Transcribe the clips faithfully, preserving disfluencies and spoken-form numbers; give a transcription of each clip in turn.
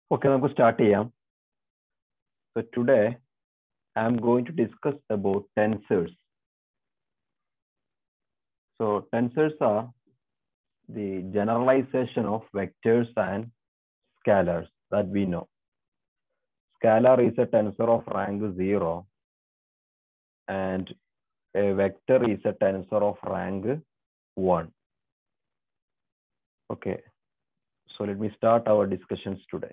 Okay, നമുക്ക് start ചെയ്യാം. So today I am going to discuss about tensors. So tensors are the generalization of vectors and scalars that we know. Scalar is a tensor of rank zero and a vector is a tensor of rank one. Okay, so let me start our discussions today.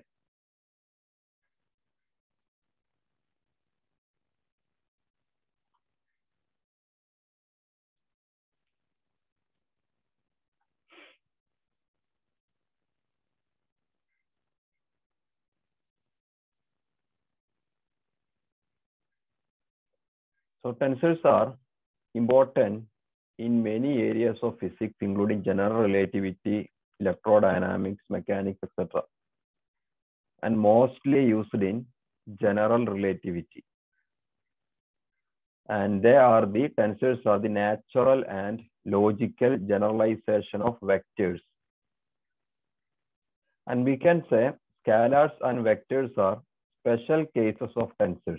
So tensors are important in many areas of physics, including general relativity, electrodynamics, mechanics, et cetera, and mostly used in general relativity. And they are the tensors are the natural and logical generalization of vectors. And we can say scalars and vectors are special cases of tensors.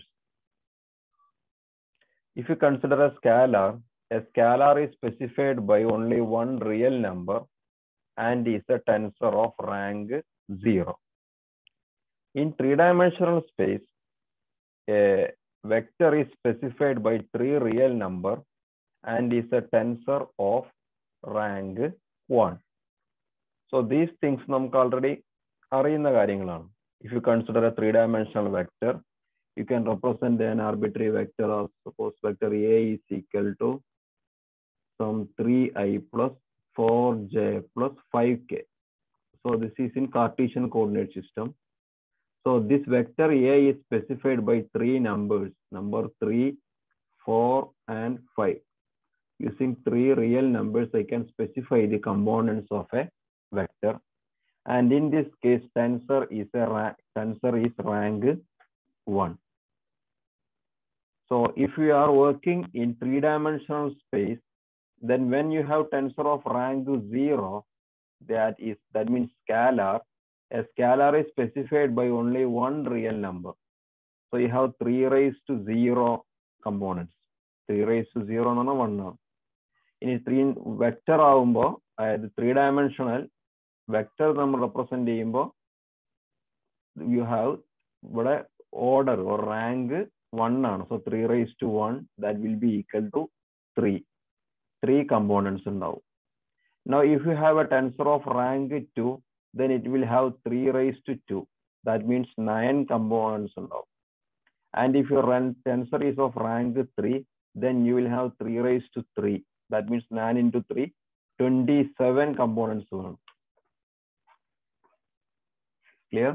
If you consider a scalar, a scalar is specified by only one real number and is a tensor of rank zero. In three-dimensional space, a vector is specified by three real number and is a tensor of rank one. So these things നമുക്ക് already അറിയുന്ന കാര്യങ്ങളാണ്. If you consider a three-dimensional vector, you can represent an arbitrary vector as suppose vector A is equal to some three i plus four j plus five k. So this is in Cartesian coordinate system. So this vector A is specified by three numbers, number three, four, and five. Using three real numbers, I can specify the components of a vector. And in this case, tensor is a rank, tensor is rank one. So if we are working in three-dimensional space, then when you have tensor of rank zero, that is that means scalar. A scalar is specified by only one real number. So you have three raised to zero components. Three raised to zero no one no. In a three vector ആവുമ്പോ അതായത് three dimensional vector നമ്മൾ represent ചെയ്യുമ്പോ you have ഇവിടെ order or rank one ആണ്. So three raised to one that will be equal to three. Three components ഉണ്ടാവും. Now if you have a tensor of rank two, then it will have three raised to two. That means nine components ഉണ്ടാവും. And if your tensor is of rank three, then you will have three raised to three. That means nine into three, twenty-seven components. Clear?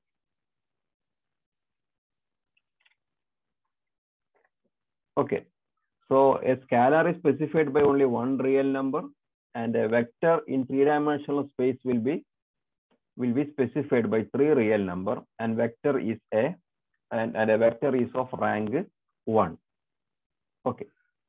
Okay. So a scalar is specified by only one real number, and a vector in three-dimensional space will be will be specified by three real number, and vector is a and, and a vector is of rank one. Okay.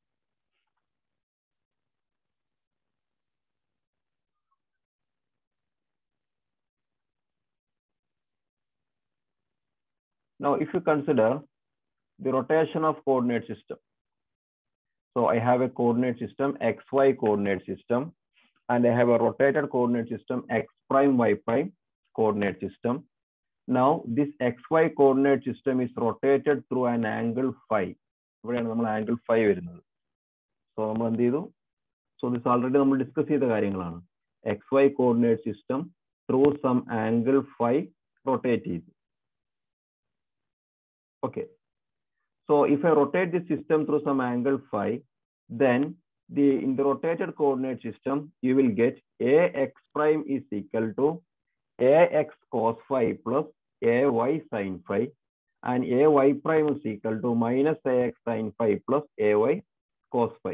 Now, if you consider the rotation of coordinate system, so I have a coordinate system xy coordinate system, and I have a rotated coordinate system x prime y prime coordinate system. Now this xy coordinate system is rotated through an angle phi. ഇവിടെയാണ് നമ്മൾ angle phi വരുന്നത്. So നമ്മൾ എന്ത് ചെയ്തു? So this already നമ്മൾ discuss ചെയ്ത കാര്യങ്ങളാണ്. xy coordinate system through some angle phi rotate ചെയ്തു. Okay. So if I rotate the system through some angle phi, then the in the rotated coordinate system you will get ax prime is equal to ax cos phi plus ay sin phi, and ay prime is equal to minus ax sin phi plus ay cos phi.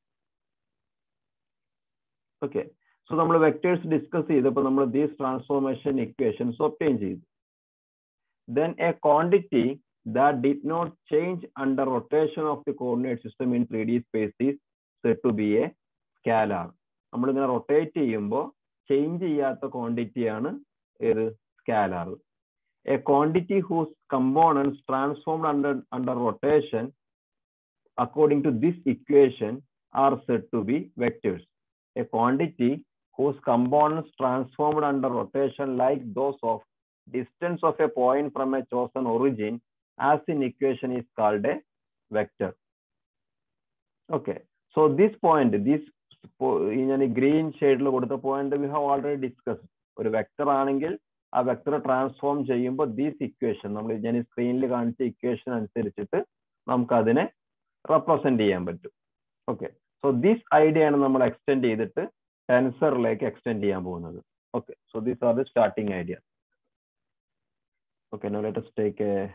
Okay. So നമ്മൾ vectors discuss ചെയ്തപ്പോൾ നമ്മൾ these transformation equations obtain ചെയ്തു. Then a quantity that did not change under rotation of the coordinate system in three D space is said to be a scalar. നമ്മൾ ഇങ്ങനെ rotate ചെയ്യുമ്പോൾ change ചെയ്യാത്ത quantity ആണ് ഏത് scalar. A quantity whose components transformed under, under rotation according to this equation are said to be vectors. A quantity whose components transformed under rotation like those of distance of a point from a chosen origin as in equation is called a vector. Okay, so this point, this in a green shade the point we have already discussed. A vector angle, a vector transform cheyumbo this equation, nammal jani screen il kaanicha equation anusarichittu namukku adine represent cheyan pattum. Okay, so this idea aanu nammal extend cheyidittu tensor like extend cheyan povunnathu. Okay, so these are the starting ideas. Okay, now let us take a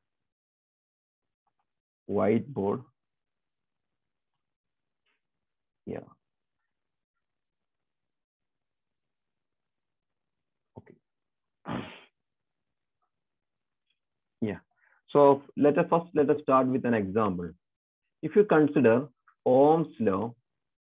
whiteboard. Yeah. Okay. Yeah. So let us first let us start with an example. If you consider Ohm's law,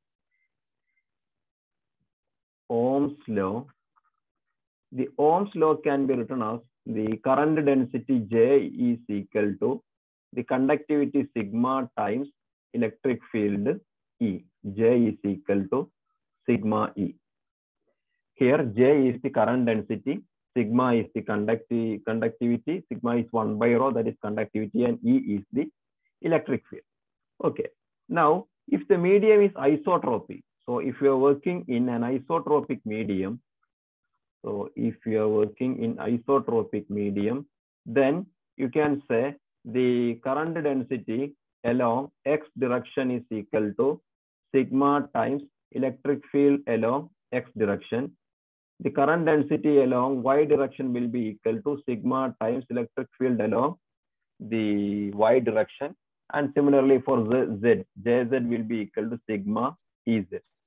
Ohm's law, the Ohm's law can be written as the current density J is equal to the conductivity sigma times electric field E. J is equal to sigma E. Here J is the current density, sigma is the conducti conductivity, sigma is one by rho, that is conductivity, and E is the electric field. Okay. Now, if the medium is isotropic, so if you are working in an isotropic medium, so if you are working in isotropic medium, then you can say the current density along x direction is equal to sigma times electric field along x direction. The current density along y direction will be equal to sigma times electric field along the y direction. And similarly for Z, Z, Jz will be equal to sigma Ez.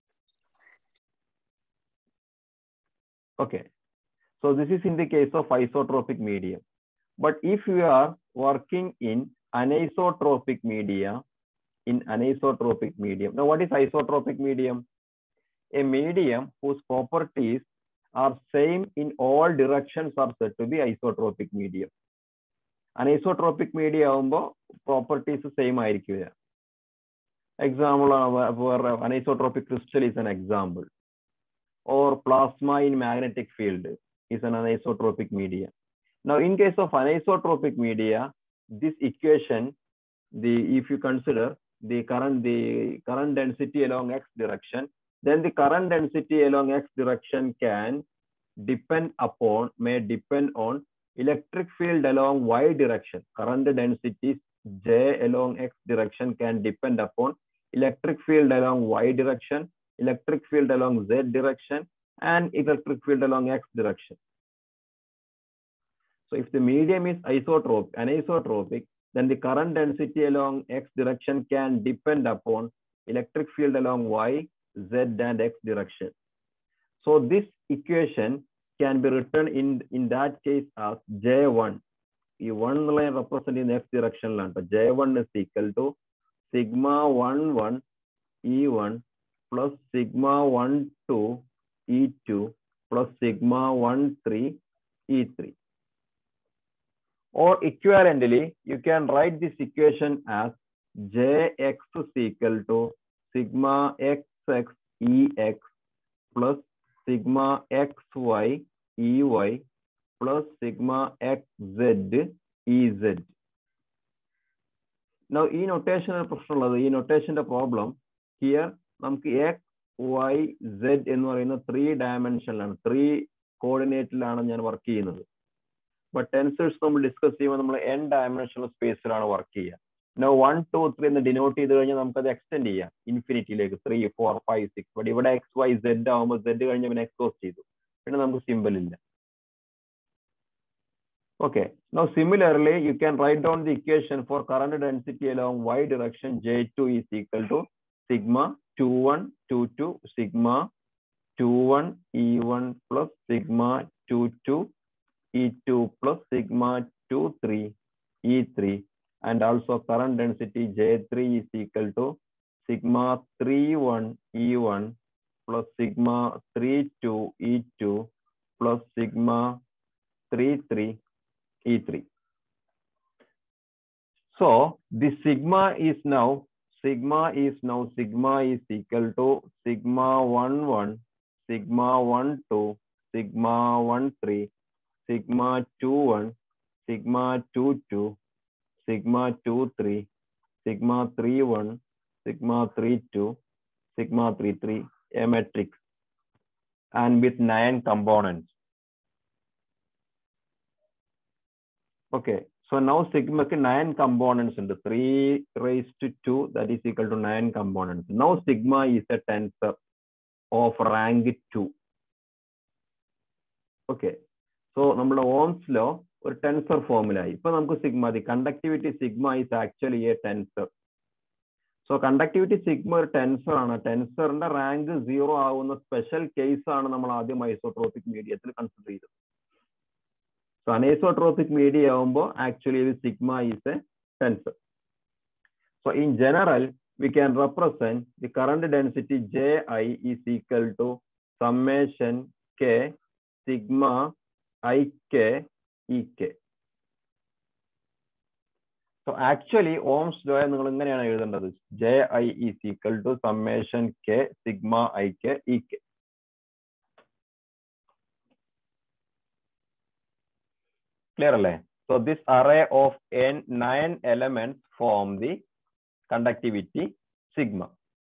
Okay. So this is in the case of isotropic medium. But if you are working in anisotropic media, in anisotropic medium. Now what is isotropic medium? A medium whose properties are same in all directions are said to be isotropic medium. Anisotropic medium properties same ആയിരിക്കില്ല. Example for anisotropic crystal is an example. Or plasma in magnetic field is an anisotropic media. Now in case of anisotropic media, this equation, the if you consider the current the current density along x direction, then the current density along x direction can depend upon, may depend on electric field along y direction. Current density J along x direction can depend upon electric field along y direction, electric field along z direction, and electric field along x direction. So if the medium is isotropic, anisotropic, then the current density along x direction can depend upon electric field along y, z, and x direction. So this equation can be written in, in that case as J one. E one line representing the x direction line. But J one is equal to sigma one one E one plus sigma one two E two plus sigma one three E three. Or equivalently, you can write this equation as Jx is equal to sigma xx Ex plus sigma xy Ey plus sigma xz Ez. Now, in notation in notation the problem here, namukku x, y, z in three dimensional, three coordinate work. But tensors we discuss even n dimensional space work. Now one, two, three in the denote either extend infinity like three, four, five, six. But if x, y, z down, z x goes to symbol in. Okay. Now similarly, you can write down the equation for current density along y direction. J two is equal to sigma two one two two sigma two one E one plus sigma two two E two plus sigma two three E three, and also current density J three is equal to sigma three one E one plus sigma three two E two plus sigma three three E three. So the sigma is now sigma is now sigma is equal to sigma one one, sigma one two, sigma one three, sigma two one, sigma two two, sigma two three, sigma three one, sigma three two, sigma three three, a matrix, and with nine components. Okay, so now sigma can nine components into three raised to two, that is equal to nine components. Now sigma is a tensor of rank two. Okay, so നമ്മുടെ Ohm's law ഒരു tensor formula. ഇപ്പൊ നമുക്ക് sigma, the conductivity sigma is actually a tensor. So conductivity sigma ഒരു tensor ആണ്. ടെൻസറിന്റെ rank zero ആവുന്ന special case ആണ് നമ്മൾ ആദ്യം ഐസോട്രോപിക് മീഡിയത്തിൽ കൺസിഡർ ചെയ്തത്. So anisotropic media ആവുമ്പോൾ actually the sigma is a tensor. So in general, we can represent the current density Ji is equal to summation K sigma Ik Ek. So actually Ohm's law നിങ്ങൾ എങ്ങനെയാണ് എഴുതേണ്ടത്? Ji is equal to summation K sigma Ik Ek. Clear അല്ലേ? So this array of n nine elements form the conductivity sigma.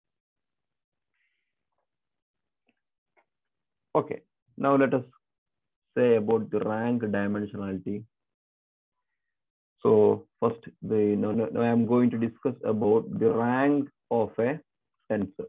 Okay, now let us say about the rank dimensionality. So first, the now, now I am going to discuss about the rank of a tensor.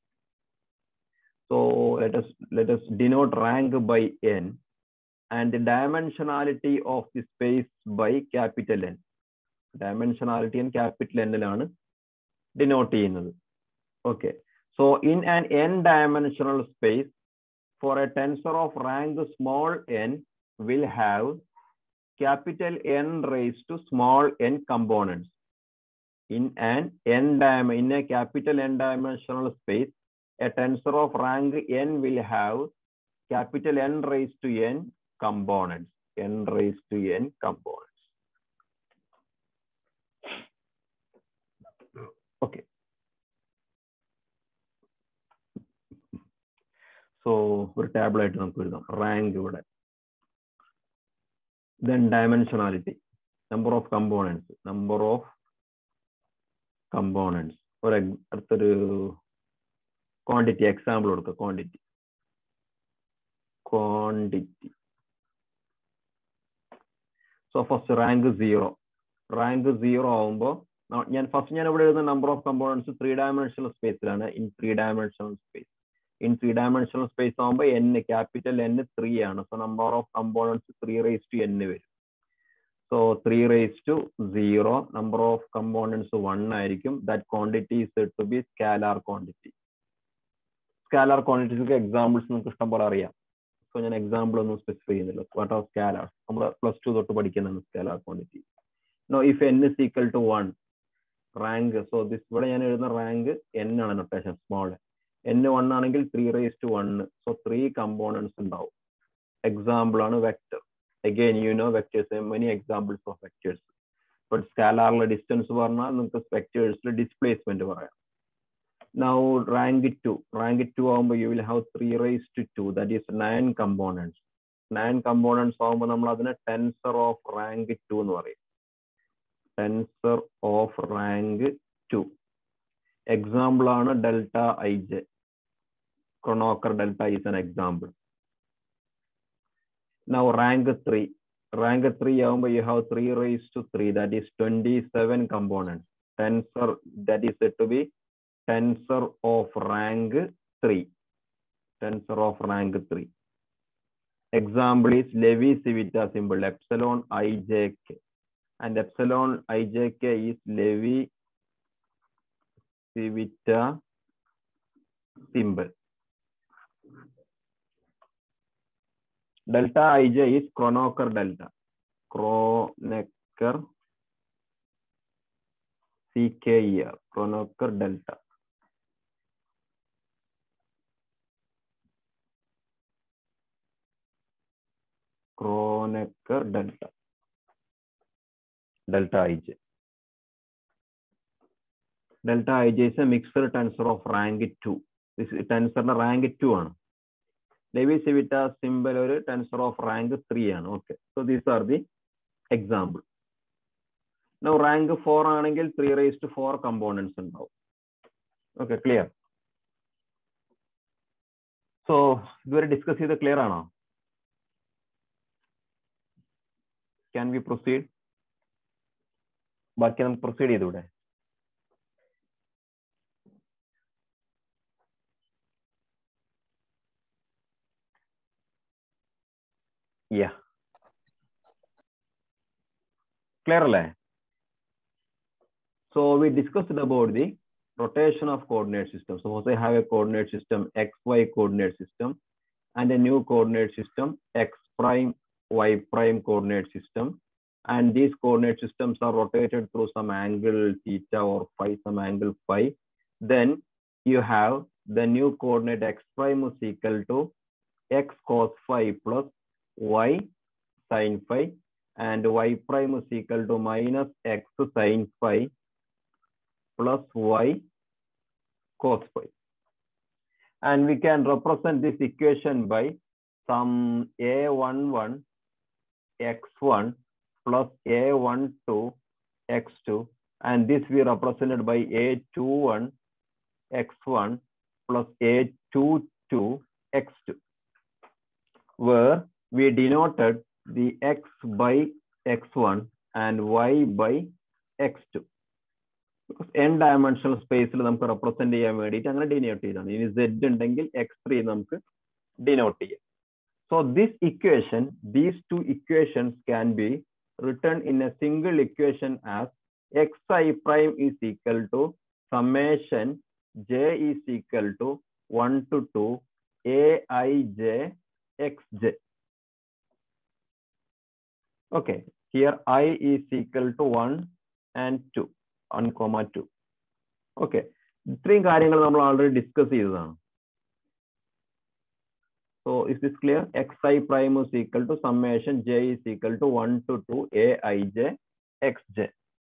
So let us let us denote rank by n and the dimensionality of the space by capital N. Dimensionality and capital N ആണ് denote ചെയ്യുന്നത്. Okay, so in an n-dimensional space, for a tensor of rank small n will have capital N raised to small n components. In an n in a capital n-dimensional space, a tensor of rank n will have capital N raised to n components. N raised to n components. Okay. So ഒരു table ആയിട്ട് നമുക്ക് എഴുതാം rank ഇവിടെ. Then dimensionality, number of components, number of components. ഒരു അടുത്തൊരു quantity example കൊടുക്കുക quantity. Quantity. So first rank zero. Rank zero ആവുമ്പോൾ ഞാൻ ഫസ്റ്റ് ഞാൻ ഇവിടെ എഴുതുന്ന number of components three dimensional സ്പേസിലാണ്. In three dimensional space in three dimensional space ആകുമ്പോൾ എൻ ക്യാപിറ്റൽ എൻ ത്രീ ആണ്. So number of components three raise to n വരും. So three raise to zero, number of components one ആയിരിക്കും. That quantity is said to be scalar quantity. Scalar quantities examples നമുക്ക് ഇഷ്ടം പോലെ അറിയാം. So ഞാൻ example ഒന്നും specify ചെയ്യുന്നില്ല. What are scalar നമ്മൾ പ്ലസ് ടു തൊട്ട് പഠിക്കുന്നതാണ് scalar quantity. No if n is equal to one rank, so this ഇവിടെ ഞാൻ എഴുതുന്ന റാങ്ക് എൻ ആണ് നൊട്ടേഷൻ സ്മോൾ. എൻ വൺ ആണെങ്കിൽ three raise to one, so three components ഉണ്ടാവും. എക്സാമ്പിൾ ആണ് vector. Again you know vectors, many examples of vectors. But സ്കാലാറിലെ distance പറഞ്ഞാൽ നിങ്ങൾക്ക് വെക്ടേഴ്സിൽ ഡിസ്പ്ലേസ്മെന്റ് പറയാം. Now rank two, rank two ആവുമ്പോൾ you will have three raised to two, that is nine components. nine components ആവുമ്പോൾ നമ്മൾ അതിനെ tensor of rank two എന്ന് പറയും. Tensor of rank two. Example ആണ് delta ij. Kronecker delta is an example. Now rank three. Rank three ആവുമ്പോൾ you have three raised to three, that is twenty-seven components. Tensor that is said to be tensor of rank three. Tensor of rank three. Example is Levi-Civita symbol, epsilon ijk. And epsilon ijk is Levi-Civita symbol. Delta ij is Kronecker delta. Kronecker C K E R, Kronecker delta. Kronecker delta. delta ij. Delta ij is a mixed tensor of rank two. This tensor rank two ആണ്. Levi-Civita symbol ഒരു tensor of rank three ആണ്. Okay. So these are the example. Now rank four ആണെങ്കിൽ three raised to four components ഉണ്ടാവും. Okay, clear. So ഇതുവരെ discuss ചെയ്ത് clear ആണോ? Can we proceed? ബാക്കി നമുക്ക് proceed ചെയ്തൂടെ? Yeah. Clear അല്ലേ? So we discussed about the rotation of coordinate system. Suppose I have a coordinate system, xy coordinate system, and a new coordinate system, x prime, y prime coordinate system. And these coordinate systems are rotated through some angle theta or phi, some angle phi. Then you have the new coordinate x prime is equal to x cos phi plus y sin phi, and y prime is equal to minus x sin phi plus y cos phi. And we can represent this equation by some a eleven x one plus a twelve x two, and this we represented by a twenty-one x one plus a twenty-two x two, where we denoted the x by x one and y by x two. Because n dimensional space we represent denote z and x three denote. So this equation, these two equations can be written in a single equation as xi prime is equal to summation j is equal to one to two aij xj. Okay, here I is equal to one and two, one comma two. Okay, ഇത്രയും കാര്യങ്ങൾ നമ്മൾ already discuss ചെയ്തതാണ്. So is this clear? Xi prime is equal to summation j is equal to one to two aij xj.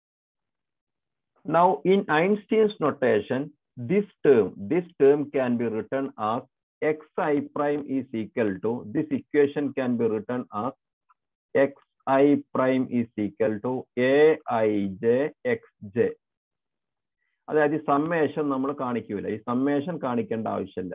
Now in Einstein's notation, this term, this term can be written as xi prime is equal to, this equation can be written as xi prime is equal to aij xj. അതായത് ഈ summation നമ്മൾ കാണിക്കൂല, ഈ summation കാണിക്കേണ്ട ആവശ്യമില്ല.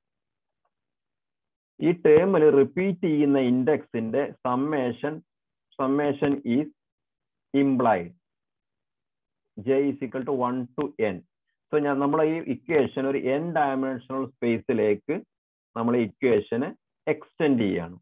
ഈ ടേമിൽ repeat ചെയ്യുന്ന ഇൻഡെക്സിന്റെ summation summation is implied j is equal to one to n. So ഞാൻ നമ്മളെ ഈ ഇക്വേഷൻ ഒരു n ഡയമെൻഷണൽ സ്പേസിലേക്ക് നമ്മൾ ഈ ഇക്വേഷനെ എക്സ്റ്റെൻഡ് ചെയ്യാണ്.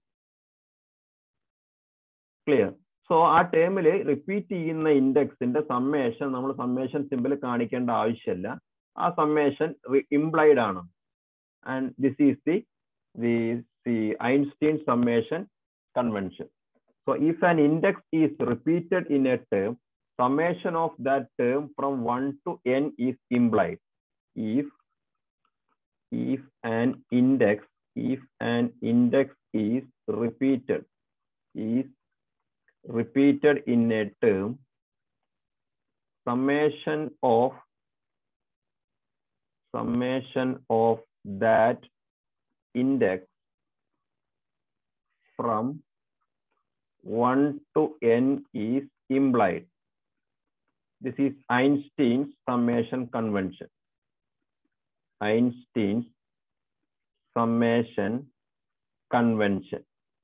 ക്ലിയർ? സോ ആ ടേമിൽ റിപ്പീറ്റ് ചെയ്യുന്ന ഇൻഡെക്സിന്റെ സമ്മേഷൻ നമ്മൾ സമ്മേഷൻ സിമ്പിൾ കാണിക്കേണ്ട ആവശ്യമില്ല, ആ സമ്മേഷൻ ഇംപ്ലൈഡ് ആണ്. And this is the the the Einstein summation convention. So if an index is repeated in a term, summation of that term from one to n is implied. If if an index if an index is repeated is repeated in a term, summation of summation of that index from one to n is implied. This is Einstein's summation convention. Einstein's summation convention.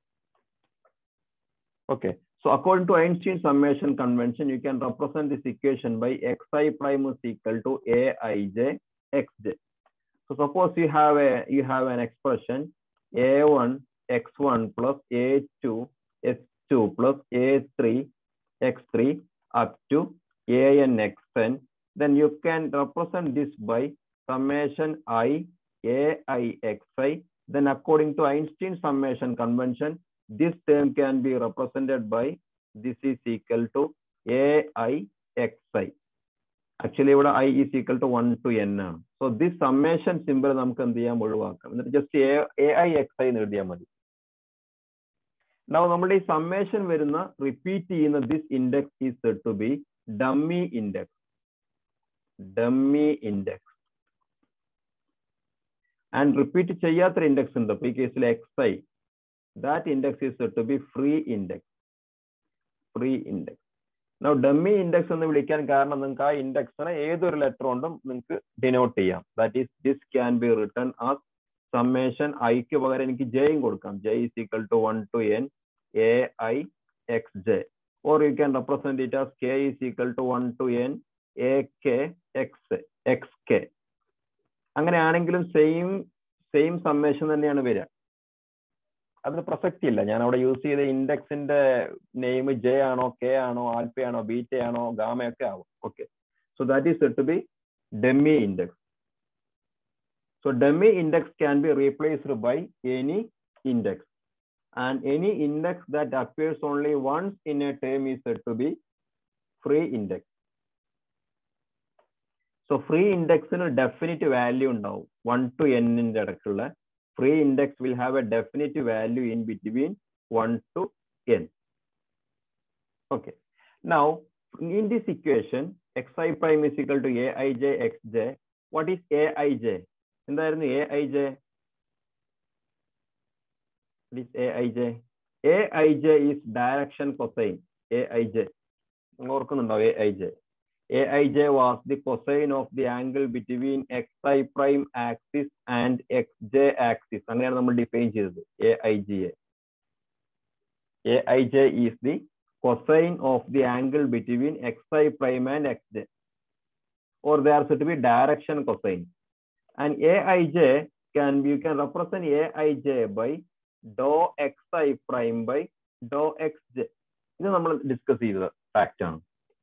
Okay. So according to Einstein's summation convention, you can represent this equation by xi prime is equal to aij xj. So suppose you have a you have an expression a one x one plus a two x two plus a three x three up to an xn, then you can represent this by summation I ai xi. Then according to Einstein's summation convention, this term can be represented by this is equal to ai xi. Actually ഇവിടെ I is equal to one to n ആണ്. So this summation symbol നമുക്ക് എന്ത് ചെയ്യാം, ഒഴിവാക്കാം. എന്നിട്ട് just ai xi എന്ന് എഴുതിയാൽ മതി. Now, നമ്മുടെ summation വരുന്ന repeat ചെയ്യുന്ന this index is said to be dummy index. Dummy index. And repeat ചെയ്യാത്ത index ഉണ്ട്. ഈ കേസിൽ xi. That index is said to be free index. Free index. Now, dummy index എന്ന് വിളിക്കാൻ കാരണം നിങ്ങൾക്ക് ആ ഇൻഡെക്സിനെ ഏതൊരു ലെറ്റർ കൊണ്ടും നിങ്ങൾക്ക് ഡിനോട്ട് ചെയ്യാം. That is, this can be written as summation iക്ക് പകരം എനിക്ക് ജയും കൊടുക്കാം. J is equal to one to n a i x j. Or you can represent it as k is equal to one to n a k x xk. അങ്ങനെയാണെങ്കിലും same same summation തന്നെയാണ് വരിക. അത് പ്രസക്തി ഇല്ല. ഞാൻ അവിടെ use ചെയ്ത ഇൻഡെക്സിന്റെ നെയിം ജെ ആണോ കെ ആണോ ആൽഫ ആണോ ബീറ്റ ആണോ ഗാമയൊക്കെ ആവും. Okay, so that is said to be dummy index. So dummy index can be replaced by any index and any index that appears only once in a term is said to be free index. സോ ഫ്രീ ഇൻഡെക്സിന് definite value ഉണ്ടാവും. One to എന്നിന്റെ ഇടയ്ക്കുള്ള free index will have a definite value in between one to n. Okay. Now, in this equation, xi prime is equal to aij xj. What is aij? എന്തായിരുന്നു aij? What is aij? aij is direction cosine. aij. ഓർക്കുന്നുണ്ടോ aij? aij was the cosine of the angle between xi prime axis and xj axis. അങ്ങനെയാണ് നമ്മൾ define ചെയ്തത് aij. aij is the cosine of the angle between xi prime and xj, or they are said to be direction cosine. And aij can be, you can represent aij by dou xi prime by dou xj. ഇത് നമ്മൾ discuss ചെയ്ത fact ആണ്.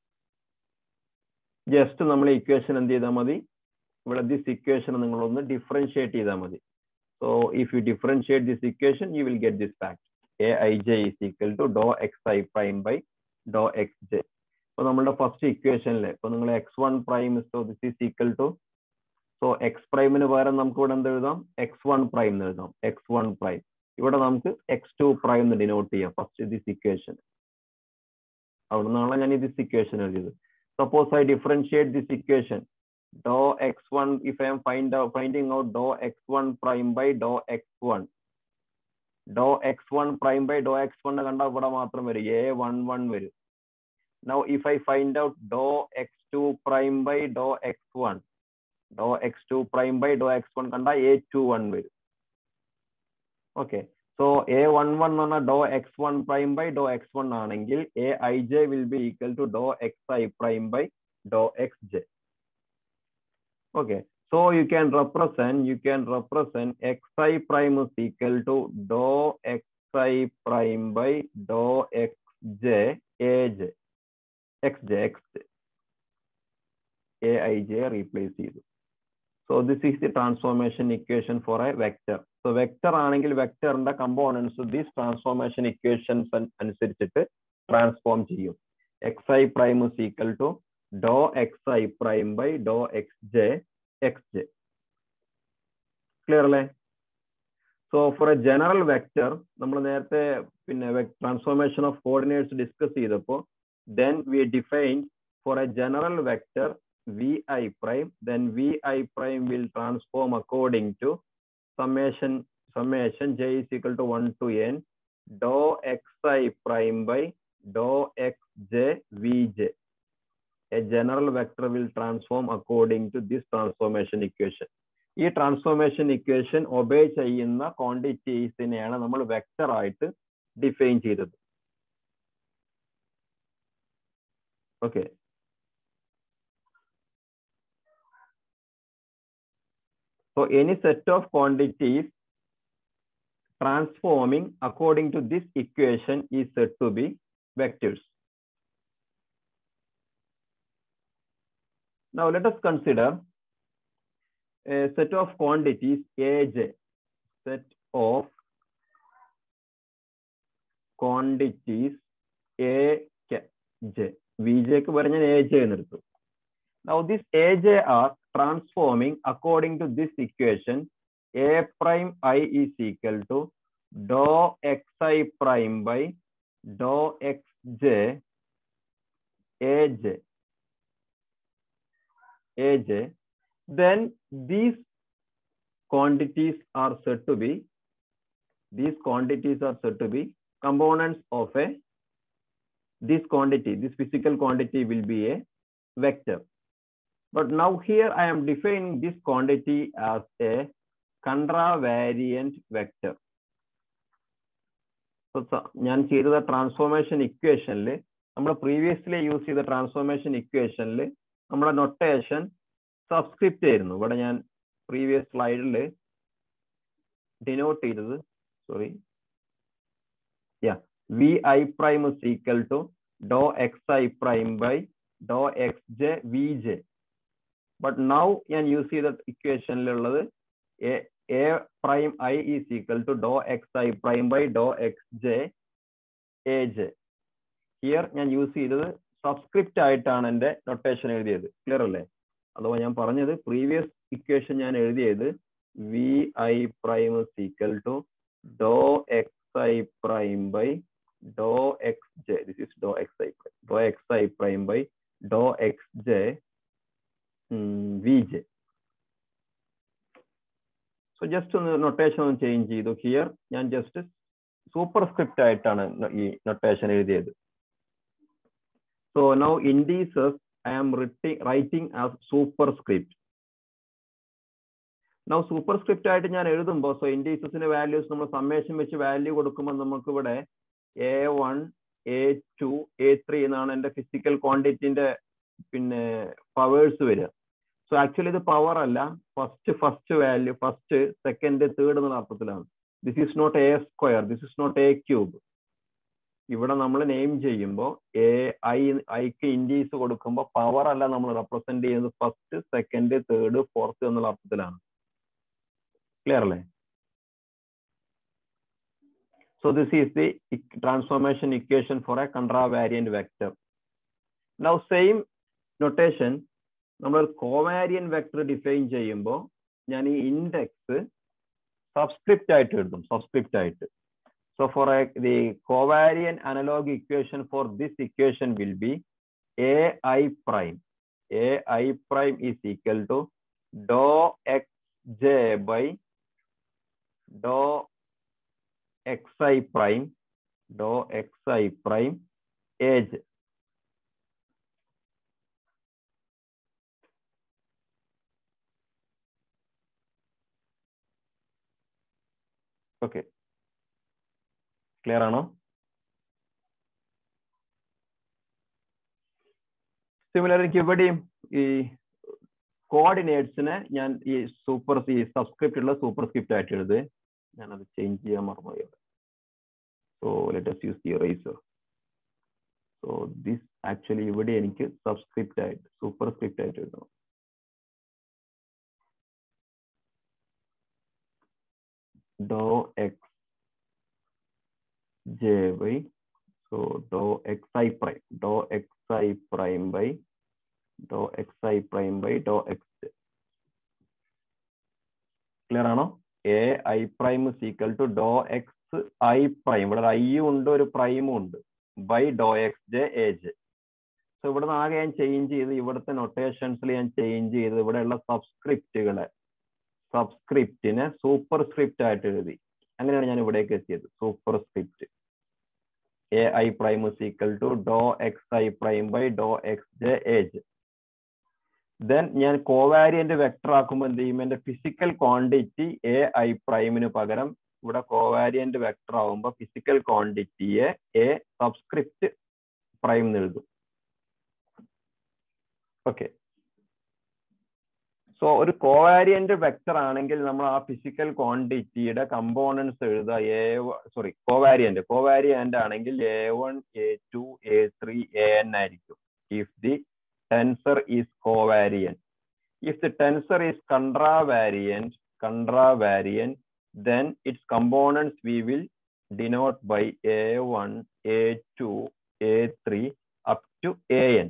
Just നമ്മൾ equation എന്ത് ചെയ്താൽ മതി, ഇവിടെ this equation നിങ്ങൾ ഒന്ന് ഡിഫറൻഷിയേറ്റ് ചെയ്താൽ മതി. So if you differentiate this equation you will get this fact aij is equal to dou xi prime by dou xj. അപ്പോൾ നമ്മുടെ ഫസ്റ്റ് ഇക്വേഷനിലെ ഇപ്പൊ നിങ്ങൾ x one prime so this is equal to, so x പ്രൈമിന് പകരം നമുക്ക് ഇവിടെ എന്ത് എഴുതാം, എക്സ് വൺ പ്രൈം എന്ന് എഴുതാം. എക്സ് വൺ പ്രൈം ഇവിടെ നമുക്ക് എക്സ് ടു പ്രൈം എന്ന് ഡിനോട്ട് ചെയ്യാം ഫസ്റ്റ് ദിസ് ഇക്വേഷൻ. അവിടെ നിന്നാണ് ഞാൻ ഈ ദിസ് ഇക്വേഷൻ എഴുതിയത്. Suppose I differentiate this equation, dou x one, if I am find out finding out dou x one prime by dou x one, dou x one prime by dou x one കണ്ടാൽ ഇവിടെ മാത്രം വരും a one one വരും. Now if I find out dou x two prime by dou x one, dou x two prime by dou x one കണ്ടാൽ a two one വരും. Okay, so a one one എന്ന് പറഞ്ഞാൽ dou x one prime by dou x one ആണെങ്കിൽ aij will be equal to dou xi prime by dou xj. Okay, so you can represent, you can represent xi prime is equal to dou xi prime by dou xj aj, xj xj, aij replace ചെയ്തു. So this is the transformation equation for a vector. So vector ആണെങ്കിൽ വെക്ടറിന്റെ components this transformation equations അനുസരിച്ചിട്ട് transform ചെയ്യും. xi prime is equal to dou xi prime by dou xj xj. Clear അല്ലേ? So for a general vector നമ്മൾ നേരത്തെ പിന്നെ transformation of coordinates discuss ചെയ്തപ്പോൾ then we defined for a general vector vi prime, then vi prime will transform according to summation summation j is equal to one to n dou xi prime by dou xj vj. A general vector will transform according to this transformation equation. ഈ transformation equation obey ചെയ്യുന്ന ക്വാണ്ടിറ്റീസിനെയാണ് നമ്മൾ vector ആയിട്ട് define ചെയ്തത്. Okay, so any set of quantities transforming according to this equation is said to be vectors. Now let us consider a set of quantities aj, set of quantities aj, vj ക്ക് പറഞ്ഞ aj എന്ന് എടുത്തു. Now this aj are transforming according to this equation. A prime I is equal to dou xi prime by dou xj aj aj, then these quantities are said to be these quantities are said to be components of a this quantity. This physical quantity will be a vector. But now here I am defining this quantity as a contravariant vector. So, ഞാൻ ചെയ്ത transformation ഇക്വേഷനിൽ നമ്മൾ previously use ചെയ്ത transformation ഇക്വേഷനിൽ നമ്മുടെ notation subscript ആയിരുന്നു. ഇവിടെ ഞാൻ പ്രീവിയസ് സ്ലൈഡിൽ ഡിനോട്ട് ചെയ്തത് sorry ya v i prime is equal to dou x i prime by dou x j v j. But now ഞാൻ യൂസ് ചെയ്ത ഇക്വേഷനിലുള്ളത് a a prime i is equal to dou x i prime by dou x j A j. Here ഞാൻ use ചെയ്തത് subscript ആയിട്ടാണ് എൻ്റെ notation എഴുതിയത്. Clear അല്ലേ? അഥവാ ഞാൻ പറഞ്ഞത് പ്രീവിയസ് ഇക്വേഷൻ ഞാൻ എഴുതിയത് v i prime is equal to dou x i prime by dou x j. This is dou x i prime dou x i prime by dou x j v j. So just ഒന്ന് notation ഒന്ന് change ചെയ്തു. Here ഞാൻ just superscript ആയിട്ടാണ് ഈ notation എഴുതിയത്. So now indices I am writing writing as superscript. Now superscript ആയിട്ട് ഞാൻ എഴുതുമ്പോൾ സോ ഇൻഡിസസിന്റെ വാല്യൂസ് നമ്മൾ സമ്മേഷൻ വെച്ച് വാല്യൂ കൊടുക്കുമ്പോൾ നമുക്ക് ഇവിടെ A one A two A three എന്നാണ് എൻ്റെ ഫിസിക്കൽ ക്വാണ്ടിറ്റിന്റെ പിന്നെ പവേഴ്സ് വരിക. സോ ആക്ച്വലി ഇത് പവർ അല്ല, first first value first second third എന്നുള്ള അർത്ഥത്തിലാണ്. This is not a square, this is not a cube. ഇവിടെ നമ്മൾ നെയിം ചെയ്യുമ്പോൾ എ ഐ ഐക്ക് ഇൻഡീസ് കൊടുക്കുമ്പോൾ പവർ അല്ല നമ്മൾ റെപ്രസെന്റ് ചെയ്യുന്നത് ഫസ്റ്റ് സെക്കൻഡ് തേർഡ് ഫോർത്ത് എന്നുള്ള അർത്ഥത്തിലാണ്. ക്ലിയർ അല്ലേ? So this is the transformation equation for a contravariant vector. Now same notation നമ്മൾ കോവാരിയന്റ് വെക്ടർ ഡിഫൈൻ ചെയ്യുമ്പോൾ ഞാൻ ഈ ഇൻഡെക്സ് സബ്സ്ക്രിപ്റ്റ് ആയിട്ട് എഴുതും, സബ്സ്ക്രിപ്റ്റ് ആയിട്ട്. So for a, the covariant analog equation for this equation will be ai prime. Ai prime is equal to dou xj by dou xi prime dou xi prime aj. Okay. Clear ആണോ? Similar എനിക്ക് ഇവിടെയും ഈ കോർഡിനേറ്റ്സിനെ ഞാൻ ഈ super ഈ subscript ഉള്ള super script ആയിട്ട് എഴുത്. ഞാനത് ചേഞ്ച് ചെയ്യാൻ മറന്നുപോയി. So let us use the eraser. So this actually ഇവിടെ എനിക്ക് സബ്സ്ക്രിപ്റ്റ് ആയിട്ട് സൂപ്പർ സ്ക്രിപ്റ്റ് ആയിട്ട് എഴുതണം. Dou x j by so dou xi prime dou xi prime by dou xi prime by dou xj. Clear ആണോ? A i prime is equal to dou x i prime, ഇവിടെ i ഉണ്ട് ഒരു പ്രൈമും ഉണ്ട്, by dou x j A j. So ഇവിടെ നിന്ന് ആകെ ഞാൻ ചേഞ്ച് ചെയ്ത് ഇവിടുത്തെ നൊട്ടേഷൻസിൽ ഞാൻ ചേഞ്ച് ചെയ്ത് ഇവിടെയുള്ള സബ്സ്ക്രിപ്റ്റുകളെ സബ്സ്ക്രിപ്റ്റിനെ സൂപ്പർ സ്ക്രിപ്റ്റ് ആയിട്ട് എഴുതി. അങ്ങനെയാണ് ഞാൻ ഇവിടേക്ക് എത്തിയത്. Superscript A i prime is equal to dou x i prime by dou x j A j. Then ഞാൻ കോവാരിയന്റ് വെക്ടർ ആക്കുമ്പോൾ എന്ത് ചെയ്യും? എൻ്റെ ഫിസിക്കൽ ക്വാണ്ടിറ്റി എ ഐ പ്രൈമിന് പകരം ഇവിടെ കോവാരിയന്റ് വെക്ടർ ആവുമ്പോൾ ഫിസിക്കൽ ക്വാണ്ടിറ്റിയെ എ സബ്സ്ക്രിപ്റ്റ് പ്രൈം എഴുതും. ഓക്കെ. സോ ഒരു കോവാരിയന്റ് വെക്ടർ ആണെങ്കിൽ നമ്മൾ ആ ഫിസിക്കൽ ക്വാണ്ടിറ്റിയുടെ കമ്പോണൻസ് എഴുതുക. എ സോറി കോവാരിയന്റ് കോവാരിയന്റ് ആണെങ്കിൽ A one A two A three A n ആയിരിക്കും. If the tensor is covariant. If the tensor is contravariant contravariant then its components we will denote by a one a two a three up to an.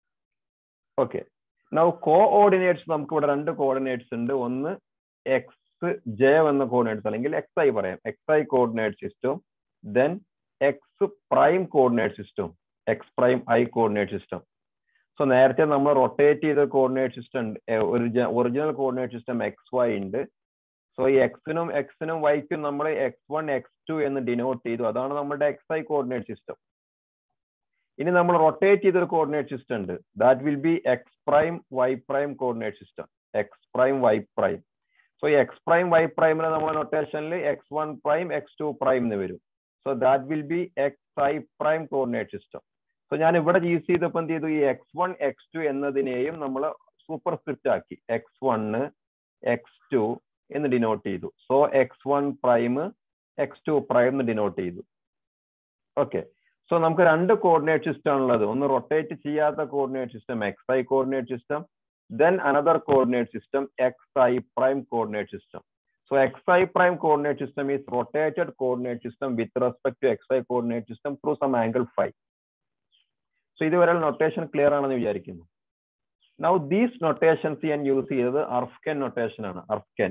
Okay. Now coordinates നമുക്ക് ഇവിടെ രണ്ട് coordinates ഉണ്ട്. ഒന്ന് x J എന്ന coordinates അല്ലെങ്കിൽ xi പറയാം. xi coordinate system, then x prime coordinate system, x prime i coordinate system. So നേരത്തെ നമ്മൾ റൊട്ടേറ്റ് ചെയ്ത coordinate system original coordinate system xy ഉണ്ട്. സോ ഈ എക്സിനും എക്സിനും വൈക്കും നമ്മൾ എക്സ് വൺ എക്സ് ടു എന്ന് ഡിനോട്ട് ചെയ്തു. അതാണ് നമ്മുടെ xi കോർഡിനേറ്റ് സിസ്റ്റം. ഇനി നമ്മൾ റൊട്ടേറ്റ് ചെയ്തൊരു കോർഡിനേറ്റ് സിസ്റ്റം ഉണ്ട്. That will be x prime y prime coordinate system, x prime y prime. So ഈ എക്സ് പ്രൈം വൈ പ്രൈമിന് നമ്മുടെ നൊട്ടേഷനിൽ x one prime x two prime എന്ന് വരും. So that will be x i prime coordinate system. So ഞാൻ ഇവിടെ use ചെയ്തപ്പോൾ എന്ത് ചെയ്തു, ഈ എക്സ് വൺ എക്സ് ടു എന്നതിനെയും നമ്മൾ സൂപ്പർ സ്ക്രിപ്റ്റ് ആക്കി എക്സ് വണ് എക്സ് ടു എന്ന് ഡിനോട്ട് ചെയ്തു. So X one prime x two prime എന്ന് ഡിനോട്ട് ചെയ്തു. ഓക്കെ, സോ നമുക്ക് രണ്ട് കോർഡിനേറ്റ് സിസ്റ്റം ആണുള്ളത്. ഒന്ന് റൊട്ടേറ്റ് ചെയ്യാത്ത coordinate system x i coordinate system, then another coordinate system xi prime coordinate system. So xi prime coordinate system is rotated coordinate system with respect to xi coordinate system through some angle phi. So ഇതുവരെ notation clear ആണെന്ന് വിചാരിക്കുന്നു. Now these notations ഞാൻ use ചെയ്തത് Arfken notation ആണ്, Arfken.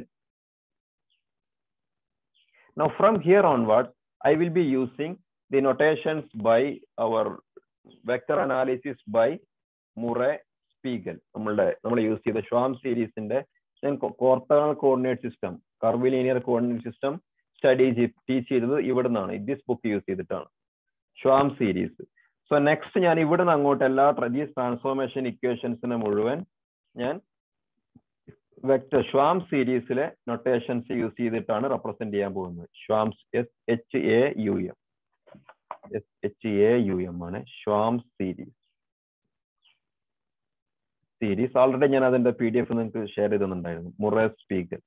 Now from here onwards I will be using the notations by our vector analysis by Murray Spiegel. നമ്മളുടെ നമ്മൾ use ചെയ്ത Schaum സീരീസിന്റെ orthogonal coordinate system, curvilinear coordinate system study teach ചെയ്തത് ഇവിടെ നിന്നാണ്. This book use ചെയ്തിട്ടാണ് ഷ്വാം series. So next ഞാൻ ഇവിടെ നിന്ന് അങ്ങോട്ട് എല്ലാ ദീസ് ട്രാൻസ്ഫോർമേഷൻ ഇക്വേഷൻസിനെ മുഴുവൻ ഞാൻ വെക്ടർ ഷ്വാം സീരീസിലെ നൊട്ടേഷൻസ് യൂസ് ചെയ്തിട്ടാണ് റെപ്രസെന്റ് ചെയ്യാൻ പോകുന്നത്. Schaum S H A U M S H A U M ആണ് ഷ്വാം സീരീസ്. സീരീസ് ഓൾറെഡി ഞാൻ അതിന്റെ പി ഡി എഫ് നിങ്ങൾക്ക് ഷെയർ ചെയ്തിട്ടുണ്ടായിരുന്നു, മുറേ സ്പീഗൽ.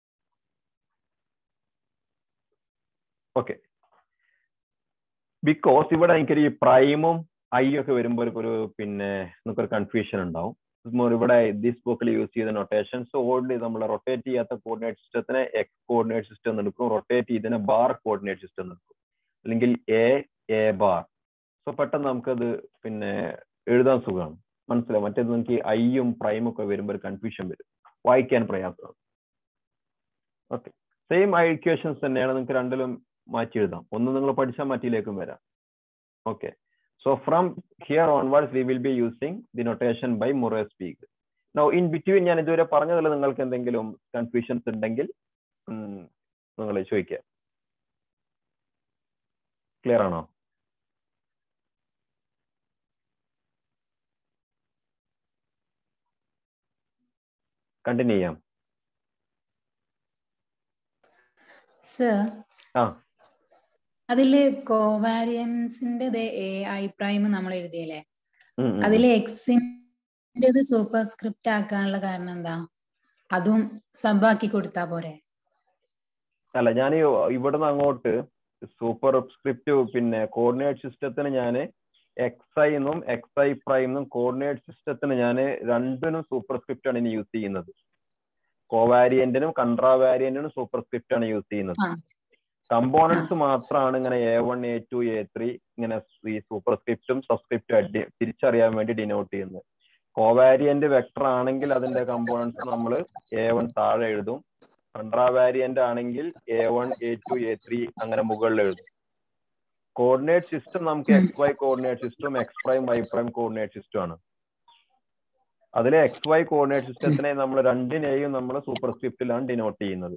ഓക്കെ, ബിക്കോസ് ഇവിടെ എനിക്കൊരു ഈ പ്രൈമും ഐ ഒക്കെ വരുമ്പോൾ ഒരു പിന്നെ നമുക്കൊരു കൺഫ്യൂഷൻ ഉണ്ടാവും. ഇവിടെ ദിസ് ബുക്കിൽ യൂസ് ചെയ്ത നൊട്ടേഷൻസ് ഓൾറെഡി നമ്മൾ റൊട്ടേറ്റ് ചെയ്യാത്ത കോർഡിനേറ്റ് സിസ്റ്റത്തിനെ എക്സ് കോർഡിനേറ്റ് സിസ്റ്റം എന്ന് എടുക്കും, റൊട്ടേറ്റ് ചെയ്തതിനെ ബാർ കോർഡിനേറ്റ് സിസ്റ്റം എന്ന് എടുക്കും, അല്ലെങ്കിൽ എ എ ബാർ. സോ പെട്ടെന്ന് നമുക്കത് പിന്നെ എഴുതാൻ സുഖമാണ്, മനസ്സിലാവും. മറ്റേത് നമുക്ക് ഐയും പ്രൈമും ഒക്കെ വരുമ്പോൾ ഒരു കൺഫ്യൂഷൻ വരും, വായിക്കാൻ പ്രയാസമാണ്. ഓക്കെ, സെയിം ഐ ഇക്വേഷൻസ് തന്നെയാണ്, നിങ്ങൾക്ക് രണ്ടിലും മാറ്റി എഴുതാം. ഒന്ന് നിങ്ങൾ പഠിച്ചാൽ മറ്റിലേക്കും വരാം. Okay, so from here onwards we will be using the notation by Murray Spiegel. Now in between ഞാൻ ഇതുവരെ പറഞ്ഞതിൽ നിങ്ങൾക്ക് എന്തെങ്കിലും കൺഫ്യൂഷൻസ് ഉണ്ടെങ്കിൽ നിങ്ങൾ ചോദിക്കാം. ക്ലിയർ ആണോ? കണ്ടിന്യൂ ചെയ്യാം. സർ, അതില് കോവാരിയൻസിന്റെ എ ഐ പ്രൈം നമ്മൾ എഴുതിയല്ലേ, അതില് എക്സിന്റെ സൂപ്പർ സ്ക്രിപ്റ്റ് ആക്കാനുള്ള കാരണം എന്താ? അതും സബ് ആക്കി കൊടുത്താ പോരെ? അല്ല, ഞാൻ ഇവിടുന്ന് അങ്ങോട്ട് സൂപ്പർ സ്ക്രിപ്റ്റ് പിന്നെ കോർഡിനേറ്റ് സിസ്റ്റത്തിന് ഞാൻ എക്സ് ഐ എന്നും എക്സ് ഐ പ്രൈം എന്നും കോർഡിനേറ്റ് സിസ്റ്റത്തിന് ഞാൻ രണ്ടിനും സൂപ്പർ സ്ക്രിപ്റ്റ് ആണ് ഇനി യൂസ് ചെയ്യുന്നത്. കോവാരിയന്റിനും കൺട്രാവാരിയന്റിനും സൂപ്പർ സ്ക്രിപ്റ്റ് ആണ് യൂസ് ചെയ്യുന്നത്. കമ്പോണൻസ് മാത്രമാണ് ഇങ്ങനെ A one A two A three ഇങ്ങനെ ഈ സൂപ്പർ സ്ക്രിപ്റ്റും സബ്സ്ക്രിപ്റ്റും തിരിച്ചറിയാൻ വേണ്ടി ഡിനോട്ട് ചെയ്യുന്നത്. കോവാരിയന്റ് വെക്ടർ ആണെങ്കിൽ അതിന്റെ കമ്പോണൻസ് നമ്മൾ എ വൺ താഴെ എഴുതും, കൺട്രാവാരിയന്റ് ആണെങ്കിൽ A one A two A three അങ്ങനെ മുകളിൽ എഴുതും. കോർഡിനേറ്റ് സിസ്റ്റം നമുക്ക് x y coordinate system x prime y prime coordinate system ആണ്. അതിലെ എക്സ് വൈ കോർഡിനേറ്റ് സിസ്റ്റത്തിനെ നമ്മൾ രണ്ടിനെയും നമ്മൾ സൂപ്പർ സ്ക്രിപ്റ്റിലാണ് ഡിനോട്ട് ചെയ്യുന്നത്.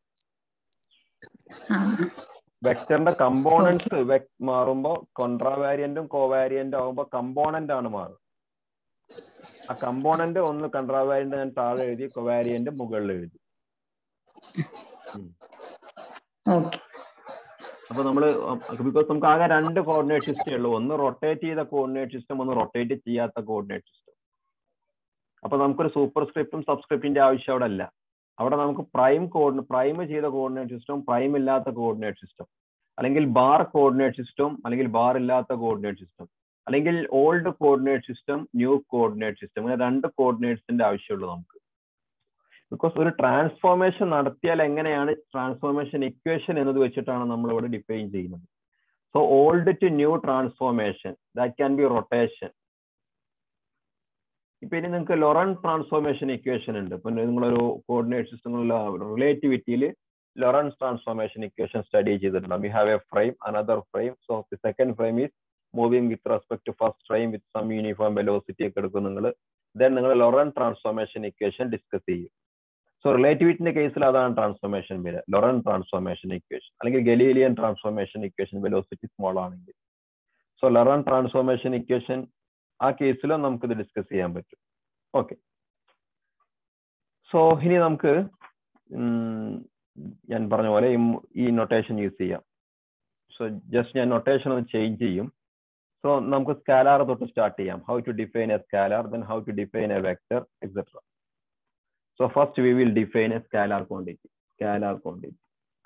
വെക്ടറിന്റെ കമ്പോണൻസ് മാറുമ്പോ കോൺട്രാവാരിയന്റും കോവാരിയന്റും ആകുമ്പോ കമ്പോണന്റ് ആണ് മാറും. ആ കമ്പോണന്റ് ഒന്ന് കൺട്രാവാരിയന്റ് ഞാൻ താഴെ എഴുതി, കോവാരിയന്റ് മുകളിൽ എഴുതി. അപ്പൊ നമ്മള് ബിക്കോസ് നമുക്ക് ആകെ രണ്ട് കോർഡിനേറ്റ് സിസ്റ്റം ഉള്ളൂ, ഒന്ന് റൊട്ടേറ്റ് ചെയ്ത കോർഡിനേറ്റ് സിസ്റ്റം, ഒന്ന് റൊട്ടേറ്റ് ചെയ്യാത്ത കോർഡിനേറ്റ് സിസ്റ്റം. അപ്പൊ നമുക്കൊരു സൂപ്പർ സ്ക്രിപ്റ്റും സബ്സ്ക്രിപ്റ്റിന്റെ ആവശ്യം അവിടെ അല്ല. അവിടെ നമുക്ക് പ്രൈം കോർഡിന പ്രൈം ചെയ്ത കോർഡിനേറ്റ് സിസ്റ്റം, പ്രൈം ഇല്ലാത്ത കോർഡിനേറ്റ് സിസ്റ്റം, അല്ലെങ്കിൽ ബാർ കോർഡിനേറ്റ് സിസ്റ്റം, അല്ലെങ്കിൽ ബാർ ഇല്ലാത്ത കോർഡിനേറ്റ് സിസ്റ്റം, അല്ലെങ്കിൽ old coordinate system, new coordinate system, അങ്ങനെ രണ്ട് കോർഡിനേറ്റ്സിന്റെ ആവശ്യമുള്ളൂ നമുക്ക്. ബിക്കോസ് ഒരു ട്രാൻസ്ഫോർമേഷൻ നടത്തിയാൽ എങ്ങനെയാണ് ട്രാൻസ്ഫോർമേഷൻ ഇക്വേഷൻ എന്നത് വെച്ചിട്ടാണ് നമ്മൾ ഇവിടെ ഡിഫൈൻ ചെയ്യുന്നത്. So old to new transformation that can be rotation. ഇപ്പൊ ഇനി നിങ്ങൾക്ക് ലോറൻ ട്രാൻസ്ഫോർമേഷൻ ഇക്വേഷൻ ഉണ്ട്. ഇപ്പൊ നിങ്ങളൊരു കോർഡിനേറ്റ് സിസ്റ്റങ്ങളിലെ റിലേറ്റിവിറ്റിയിൽ ലോറൻസ് ട്രാൻസ്ഫോർമേഷൻ ഇക്വേഷൻ സ്റ്റഡി ചെയ്തിട്ടുണ്ടാവും. We have a frame, another frame. So the second frame is moving with respect to first frame with some uniform velocity ഒക്കെ എടുക്കും നിങ്ങൾ. ദെൻ നിങ്ങൾ ലോറൻ ട്രാൻസ്ഫോർമേഷൻ ഇക്വേഷൻ ഡിസ്കസ് ചെയ്യും. So റിലേറ്റിവിറ്റിന്റെ കേസിൽ അതാണ് transformation വരിക, ലോറൻ ട്രാൻസ്ഫോർമേഷൻ ഇക്വേഷൻ, അല്ലെങ്കിൽ Galilean transformation equation velocity small ആണെങ്കിൽ. സോ ലോറൻ ട്രാൻസ്ഫോർമേഷൻ ഇക്വേഷൻ ആ കേസിലും നമുക്കിത് ഡിസ്കസ് ചെയ്യാൻ പറ്റും. ഓക്കെ, സോ ഇനി നമുക്ക് ഞാൻ പറഞ്ഞ പോലെ ഈ നൊട്ടേഷൻ യൂസ് ചെയ്യാം. സോ ജസ്റ്റ് ഞാൻ നൊട്ടേഷൻ ഒന്ന് ചേഞ്ച് ചെയ്യും. സോ നമുക്ക് സ്കാലാർ തൊട്ട് സ്റ്റാർട്ട് ചെയ്യാം. How to define a scalar, then how to define a vector, etcetera. So first we will define a scalar quantity. Scalar quantity.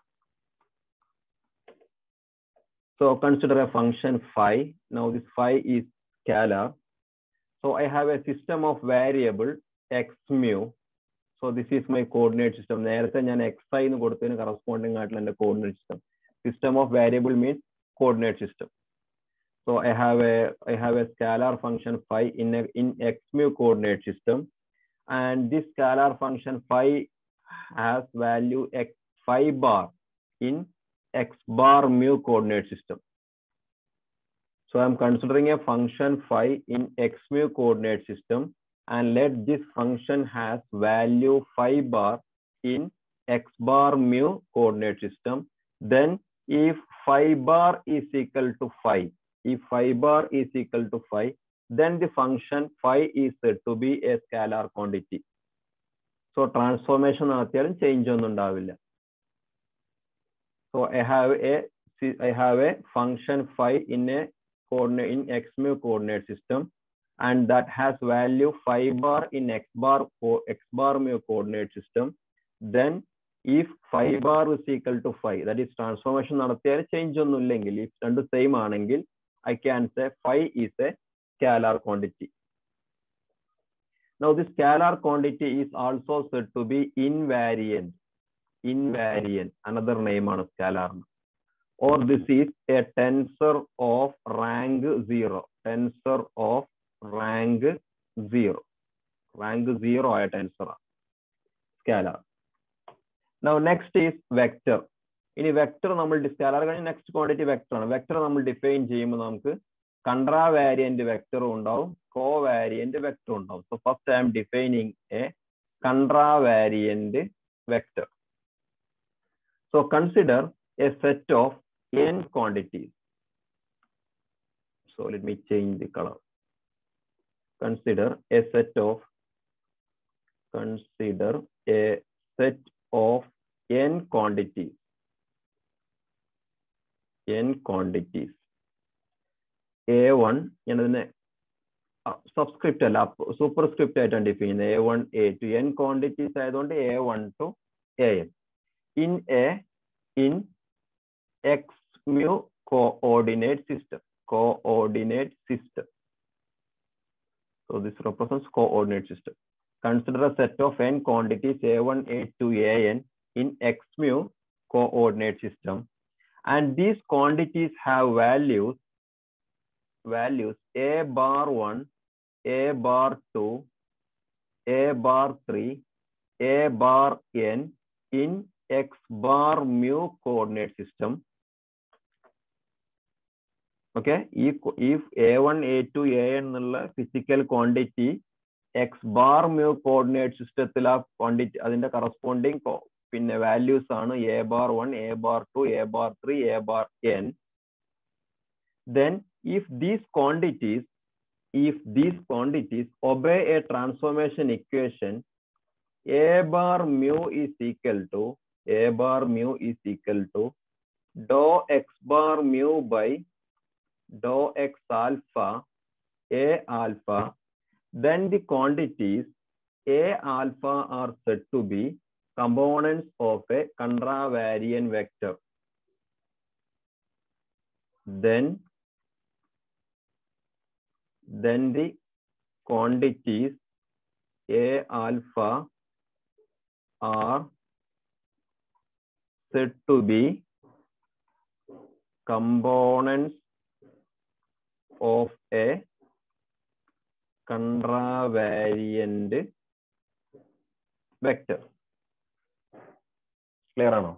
So consider a function phi. Now this phi is scalar. So I have a system of variable x mu. So this is my coordinate system. നേരത്തെ ഞാൻ xi എന്ന് കൊടുത്തതിന് corresponding ആയിട്ടുള്ള എൻ്റെ coordinate system. System of variable means coordinate system. So I have a I have a scalar function phi in a, in x mu coordinate system. And this scalar function phi has value x phi bar in x bar mu coordinate system. So I'm considering a function phi in x mu coordinate system, and let this function has value phi bar in x bar mu coordinate system. Then if phi bar is equal to phi, if phi bar is equal to phi, then the function phi is said to be a scalar quantity. So transformation നടത്തിയാലും change ഒന്നും ഉണ്ടാവില്ല. So I have a I have a function phi in a coordinate in x mu coordinate system, and that has value phi bar in x bar x bar mu coordinate system. Then if phi bar is equal to phi, that is transformation നടത്തിയാൽ change ഒന്നും ഇല്ലെങ്കിൽ, if രണ്ടും same ആണെങ്കിൽ, I can say phi is a scalar quantity. Now this scalar quantity is also said to be invariant. Invariant, another name on scalar. Or this is a tensor of rank zero. Tensor of rank zero. Rank zero a tensor. Scalar. Now next is vector. In a vector, we scalar next quantity vector. Vector we define ചെയ്യുമ്പോൾ contravariant vector ഉണ്ടാവും, covariant vector ഉണ്ടാവും. So first I am defining a contravariant vector. So consider a set of n quantities. So let me change the color. Consider a set of consider a set of n quantities. N quantities. A one, ഞാനതിനെ subscript അല്ല superscript ആയിട്ടാണ് define ചെയ്യുന്നത്. A one A two n quantities ആയതുകൊണ്ട് A one two A n in A in X mu coordinate system. Coordinate system. So this represents coordinate system. Consider a set of n quantities a one, a two, a n in x mu coordinate system, and these quantities have values values a bar one, a bar two, a bar three, a bar n in x bar mu coordinate system. Okay, if, if a one, a two, a n എന്നുള്ള physical quantity x bar mu coordinate system ആ quantity അതിന്റെ corresponding പിന്നെ values ആണ് a bar one, a bar two, a bar three, a bar n, then if these quantities if these quantities obey a transformation equation, a bar mu is equal to a bar mu is equal to dou x bar mu by dou x alpha a alpha, then the quantities a alpha are said to be components of a contravariant vector. Then then the quantities a alpha are said to be components of a contravariant vector. Clear or no?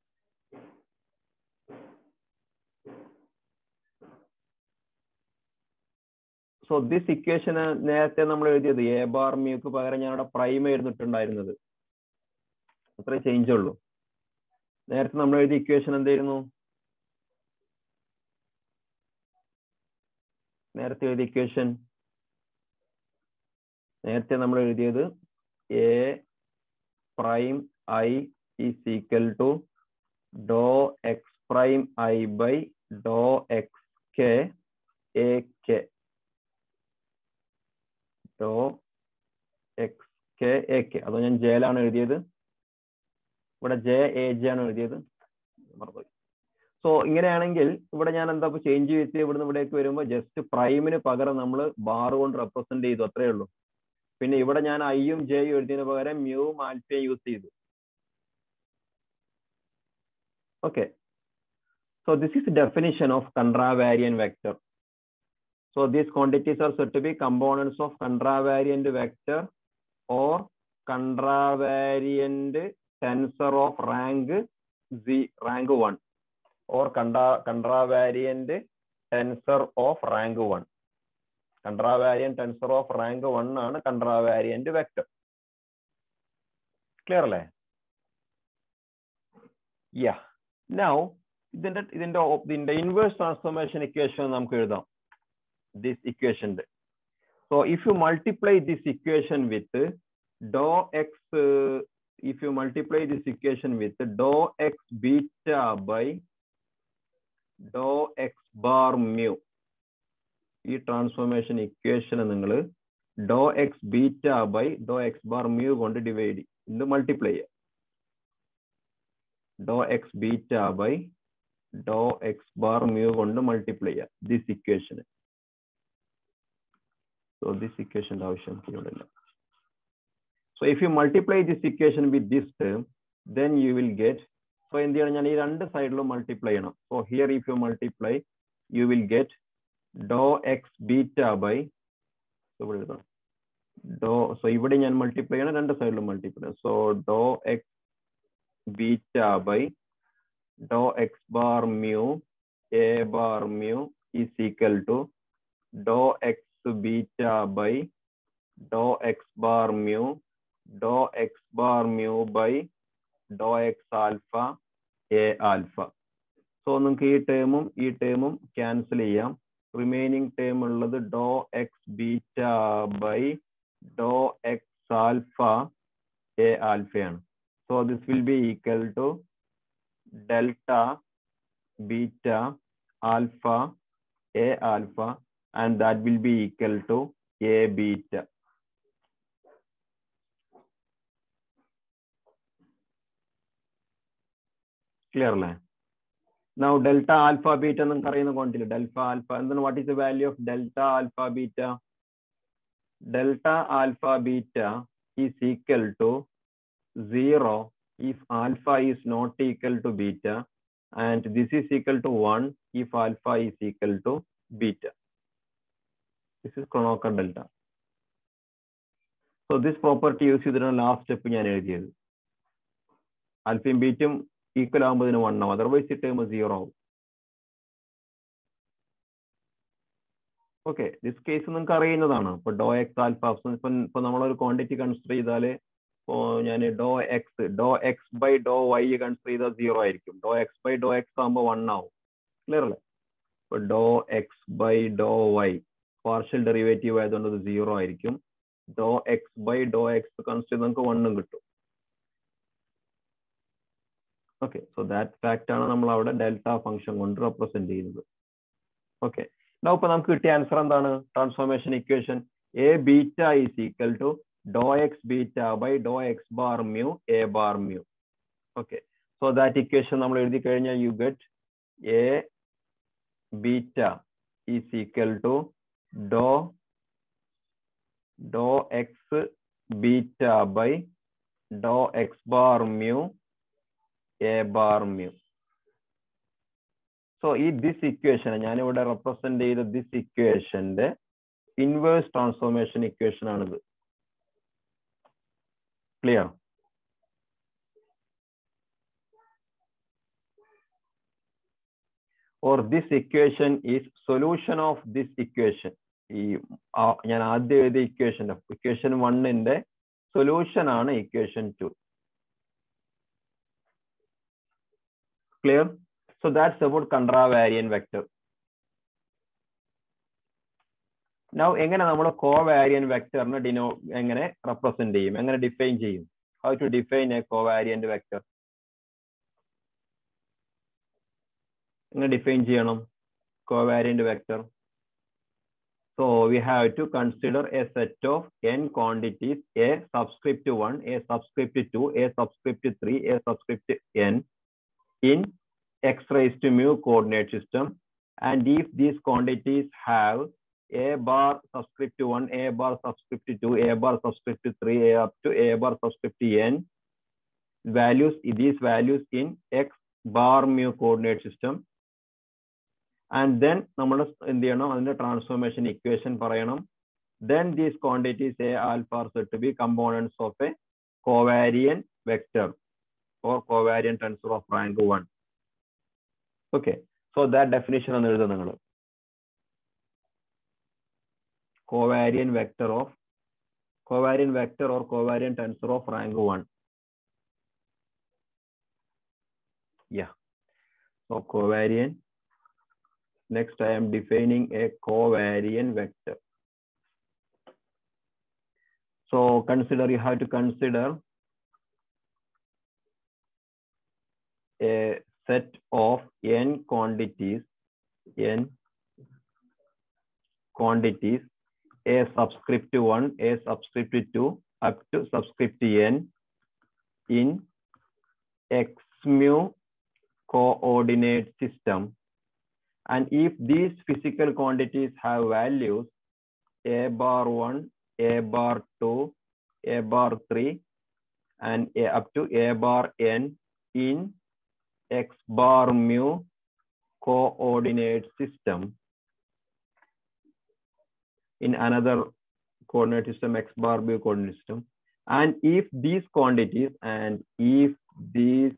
So this equation നേരത്തെ നമ്മൾ എഴുതിയത് a bar mu ക്ക് പകരം ഞാൻ അവിടെ prime എഴുതിയിട്ടുണ്ടായിരുന്നത്. അത്രേ change ഉള്ളൂ. നേരത്തെ നമ്മൾ എഴുതിയ ഇക്വേഷൻ എന്തായിരുന്നു? നേരത്തെ എഴുതിയ ഇക്വേഷൻ നേരത്തെ നമ്മൾ എഴുതിയത് a prime I is equal to dou x prime I by dou xk ak. dou xk ak. അതോ ഞാൻ j ലാണ് എഴുതിയത്? ഇവിടെ j aj ആണ് എഴുതിയത്. സോ ഇങ്ങനെയാണെങ്കിൽ ഇവിടെ ഞാൻ എന്താ ചേഞ്ച് ചെയ്ത് ഇവിടുന്ന് ഇവിടേക്ക് വരുമ്പോൾ ജസ്റ്റ് പ്രൈമിന് പകരം നമ്മൾ ബാർ കൊണ്ട് റെപ്രസെന്റ് ചെയ്തു, അത്രേ ഉള്ളൂ. പിന്നെ ഇവിടെ ഞാൻ ഐയും ജെയും എഴുതിയതിന് പകരം മ്യൂവും ആൽഫയും യൂസ് ചെയ്തു. Okay, so this is the definition of contravariant vector. So these quantities are said to be components of contravariant vector or contravariant tensor of rank z, rank one, or contra contravariant tensor of rank one. Contravariant tensor of rank one ആണ് contravariant vector. Clear അല്ലേ? Yeah. Now, ഇതിന്റെ ഇതിന്റെ ഇതിന്റെ inverse transformation equation നമുക്ക് എഴുതാം. This equation. So if you multiply this equation with dou x, uh, if you multiply this equation with dou x beta by dou x bar mu, ഈ transformation equation നിങ്ങൾ dou x beta by dou x bar mu കൊണ്ട് divide ചെയ്യും, ഇത് multiply ചെയ്യാം. dou x beta by dou x bar mu കൊണ്ട് multiply ചെയ്യാം this equation. So this equation ആവശ്യം ഇവിടെയില്ല. So if you multiply this equation with this term, then you will get, so എന്ത് ചെയ്യണം, ഞാൻ ഈ രണ്ട് സൈഡിലും മൾട്ടിപ്ലൈ ചെയ്യണം. So here if you multiply, you will get dou x beta by, so ഇവിടെ എഴുതാം dou, so ഇവിടെ ഞാൻ മൾട്ടിപ്ലൈ ചെയ്യണം, രണ്ട് സൈഡിലും multiply. So dou x beta by dou x bar mu a bar mu is equal to dou x beta by dou x bar mu dou x bar mu by dou x alpha a alpha. So നിങ്ങൾക്ക് ഈ ടേമും ഈ ടേമും cancel ചെയ്യാം. Remaining term ഉള്ളത് dou x beta by dou x alpha a alpha ആണ്. So this will be equal to delta beta alpha a alpha, and that will be equal to a beta. Clear line? Now delta alpha beta എന്ന് പറയുന്ന quantity delta alpha, and then what is the value of delta alpha beta? Delta alpha beta is equal to zero if alpha is not equal to beta, and this is equal to one if alpha is equal to beta. This is Kronecker delta. So this property use ചെയ്തിട്ടാണ് last step ഞാൻ എഴുതിയത്. ആൽഫയും ബീറ്റയും equal ആകുമ്പോൾ ഇതിന് one ആവും, otherwise ഈ term zero ആവും. Okay, this case നിങ്ങൾക്ക് അറിയുന്നതാണ്. ഇപ്പൊ ഡോ എക്സ് ആൽഫ, ഇപ്പൊ ഇപ്പൊ നമ്മളൊരു ക്വാണ്ടിറ്റി കൺസിഡർ ചെയ്താല്, ഇപ്പോ ഞാൻ dou x dou x by dou y consider ചെയ്താൽ സീറോ ആയിരിക്കും. Dou x by dou x ആകുമ്പോൾ വൺ ആവും. ക്ലിയർ അല്ലേ? ഇപ്പൊ dou x by dou y partial derivative ആയതുകൊണ്ട് അത് സീറോ ആയിരിക്കും. Dou x by dou x consider ചെയ്ത് നമുക്ക് വണ്ണും കിട്ടും. ഓക്കെ, സോ ദാറ്റ് ഫാക്ട് ആണ് നമ്മൾ അവിടെ ഡെൽറ്റ ഫംഗ്ഷൻ കൊണ്ട് റെപ്രസെന്റ് ചെയ്യുന്നത്. ഓക്കെ, ഇപ്പൊ നമുക്ക് കിട്ടിയ ആൻസർ എന്താണ്? Transformation equation A beta is equal to dou x beta by dou x bar mu a bar mu. Okay, so that equation നമ്മൾ എഴുതി കഴിഞ്ഞാൽ you get a beta is equal to dou dou x beta by dou x bar mu a bar mu. So ഈ this equation ഞാൻ ഇവിടെ represent ചെയ്ത this equationന്റെ inverse transformation equation ആണിത്. Clear? or this equation is solution of this equation. ഈ ഞാൻ ആദ്യം എഴുതിയ ഇക്വേഷൻ ഇക്വേഷൻ വണ്ണിന്റെ സൊല്യൂഷൻ ആണ് equation two. Clear? So that's about contravariant vector. Now എങ്ങനെ നമ്മൾ കോവാരിയന്റ് വെക്ടറിനെ ഡിനോ എങ്ങനെ റെപ്രസെന്റ് ചെയ്യും, എങ്ങനെ ഡിഫൈൻ ചെയ്യും? How to define a covariant vector? എങ്ങനെ ഡിഫൈൻ ചെയ്യണം covariant vector? So we have to consider a set of n quantities, a subscript one, a subscript two, a subscript three, a subscript n in x raised to mu coordinate system, and if these quantities have a bar subscript one, a bar subscript two, a bar subscript three, a up to a bar subscript n values, these values in x bar mu coordinate system, and then നമ്മൾ എന്ത് ചെയ്യണം, അതിന്റെ transformation equation പറയണം. Then these quantities a alpha are said to be components of a covariant vector or covariant tensor of rank one. Okay, so that definition ആണ് എഴുതുന്നത് നിങ്ങൾ. Covariant vector of covariant vector or covariant tensor of rank one. Yeah, so covariant. Next, I am defining a covariant vector. So consider, you have to consider a set of n quantities, n quantities, a subscript one, a subscript two, up to subscript n in x mu coordinate system. And if these physical quantities have values a bar one, a bar two, a bar three, and a up to a bar n in x bar mu coordinate system, in another coordinate system x bar mu coordinate system, and if these quantities and if these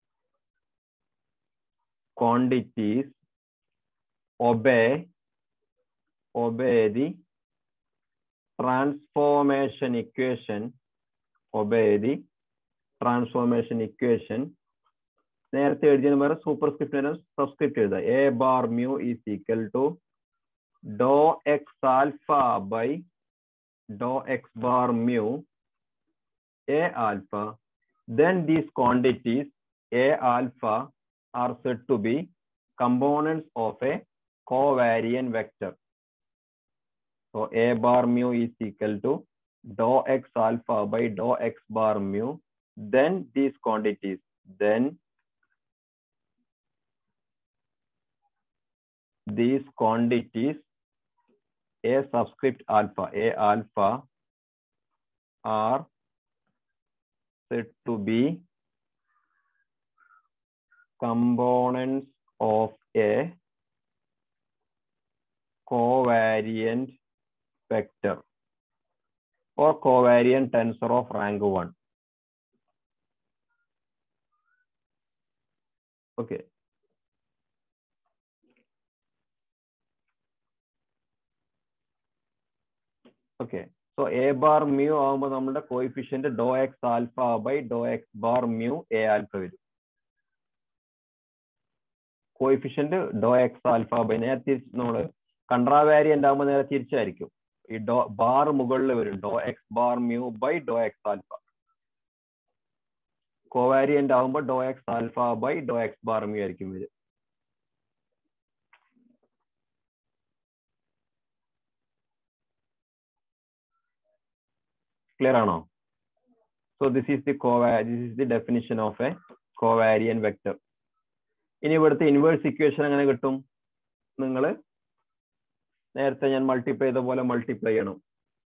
quantities obey obey the transformation equation obey the transformation equation നേരത്തെ എഴുതിയ പോലെ superscript subscript എഴുതുക. a bar mu is equal to dou x alpha by dou x bar mu a alpha. Then these quantities a alpha are said to be components of a covariant vector. So a bar mu is equal to dou x alpha by dou x bar mu. Then these quantities, then these quantities a subscript alpha, a alpha are said to be components of a covariant vector or covariant tensor of rank one. Okay. Okay. So a bar mu ആവുമ്പോൾ നമ്മുടെ coefficient dou x alpha by dou x bar mu a alpha വരും. Coefficient dou X alpha by നേരെ തിരിച്ച് നമ്മൾ കൺട്രാവാരിയന്റ് ആകുമ്പോൾ നേരെ തിരിച്ചായിരിക്കും. ഈ ഡോ bar മുകളിൽ വരും, dou X bar mu by dou X alpha. Covariant ആകുമ്പോൾ dou X alpha by dou X bar mu ആയിരിക്കും വരും. ക്ലിയർ ആണോ? So this is the covariant, this is the definition of a covariant vector. ഇനി ഇവിടുത്തെ inverse equation എങ്ങനെ കിട്ടും? നിങ്ങൾ നേരത്തെ ഞാൻ മൾട്ടിപ്ലൈ ചെയ്ത പോലെ മൾട്ടിപ്ലൈ ചെയ്യണം.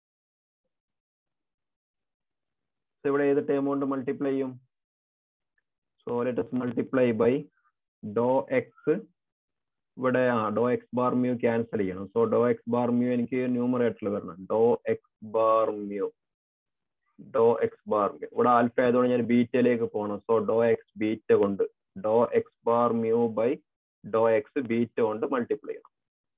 ഇവിടെ ഏത് ടേം കൊണ്ട് മൾട്ടിപ്ലൈ ചെയ്യും? So let us multiply by dou x ഇവിടെ ആ dou X bar mu cancel ചെയ്യണം. So dou X bar mu എനിക്ക് ന്യൂമറേറ്ററിൽ വരണം. Dou X bar mu dou X bar mu ഇവിടെ ആൽഫ ആയതുകൊണ്ട് ഞാൻ ബീറ്റയിലേക്ക് പോകണം. സോ ഡോ എക്സ് ബീറ്റ കൊണ്ട് dou X bar mu by dou X beta കൊണ്ട് മൾട്ടിപ്ലൈ ചെയ്യണം.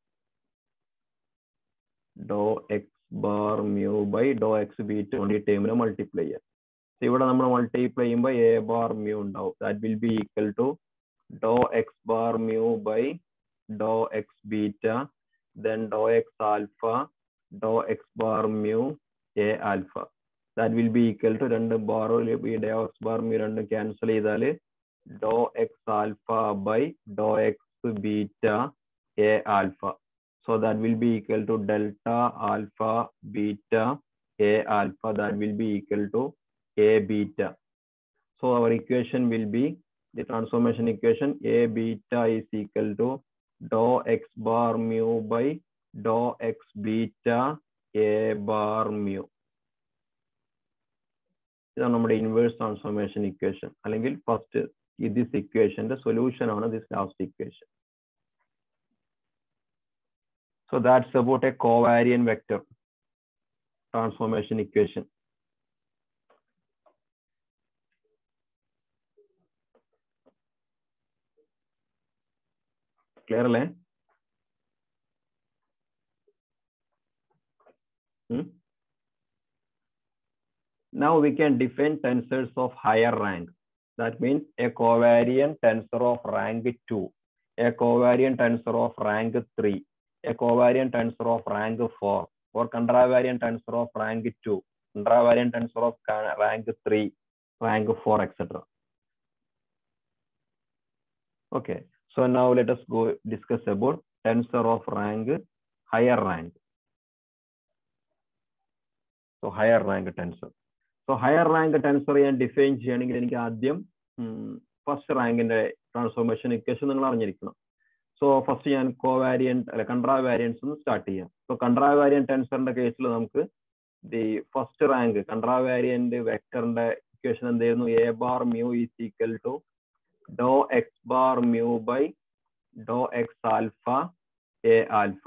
Dou X bar mu by dou X beta കൊണ്ട് ഈ ടേമിനെ മൾട്ടിപ്ലൈ ചെയ്യാം. ഇവിടെ നമ്മൾ മൾട്ടിപ്ലൈ ചെയ്യുമ്പോൾ എ ബാർ മ്യൂ ഉണ്ടാവും. That will be equal to dou X bar mu by dou X beta then dou X alpha dou X bar mu A alpha. That will be equal to രണ്ട് bar ഈ dou X bar mu രണ്ടും cancel ചെയ്താൽ dou X alpha by dou X beta A alpha. So that will be equal to delta alpha beta a alpha. That will be equal to a beta. So our equation will be the transformation equation a beta is equal to dou x bar mu by dou x beta a bar mu. ഇതാണ് നമ്മുടെ inverse transformation equation. അല്ലെങ്കിൽ first this equation the solution ആണ് this last equation. So that's about a covariant vector transformation equation. Clear le? Hmm? Now we can define tensors of higher rank. That means a covariant tensor of rank two, a covariant tensor of rank three, a covariant tensor of rank four, or contravariant tensor of rank two, contravariant tensor of rank three, rank four, et cetera. Okay, so now let us go discuss about tensor of rank higher rank. So higher rank tensor. So higher rank tensor ഞാൻ define ചെയ്യണമെങ്കിൽ എനിക്ക് ആദ്യം first റാങ്കിന്റെ transformation equation നിങ്ങൾ അറിഞ്ഞിരിക്കണം. So first ഞാൻ കോവാരിയന്റ് അല്ല കൺട്രാവാരിയൻസ് ഒന്ന് start ചെയ്യാം. സോ കൺട്രാവാരിയന്റ് ടെൻസറിന്റെ കേസിൽ നമുക്ക് ദി ഫസ്റ്റ് റാങ്ക് കൺട്രാവാരിയന്റ് വെക്ടറിന്റെ ഇക്വേഷൻ എന്തായിരുന്നു? A bar mu is equal to dou X bar mu by dou X alpha a alpha.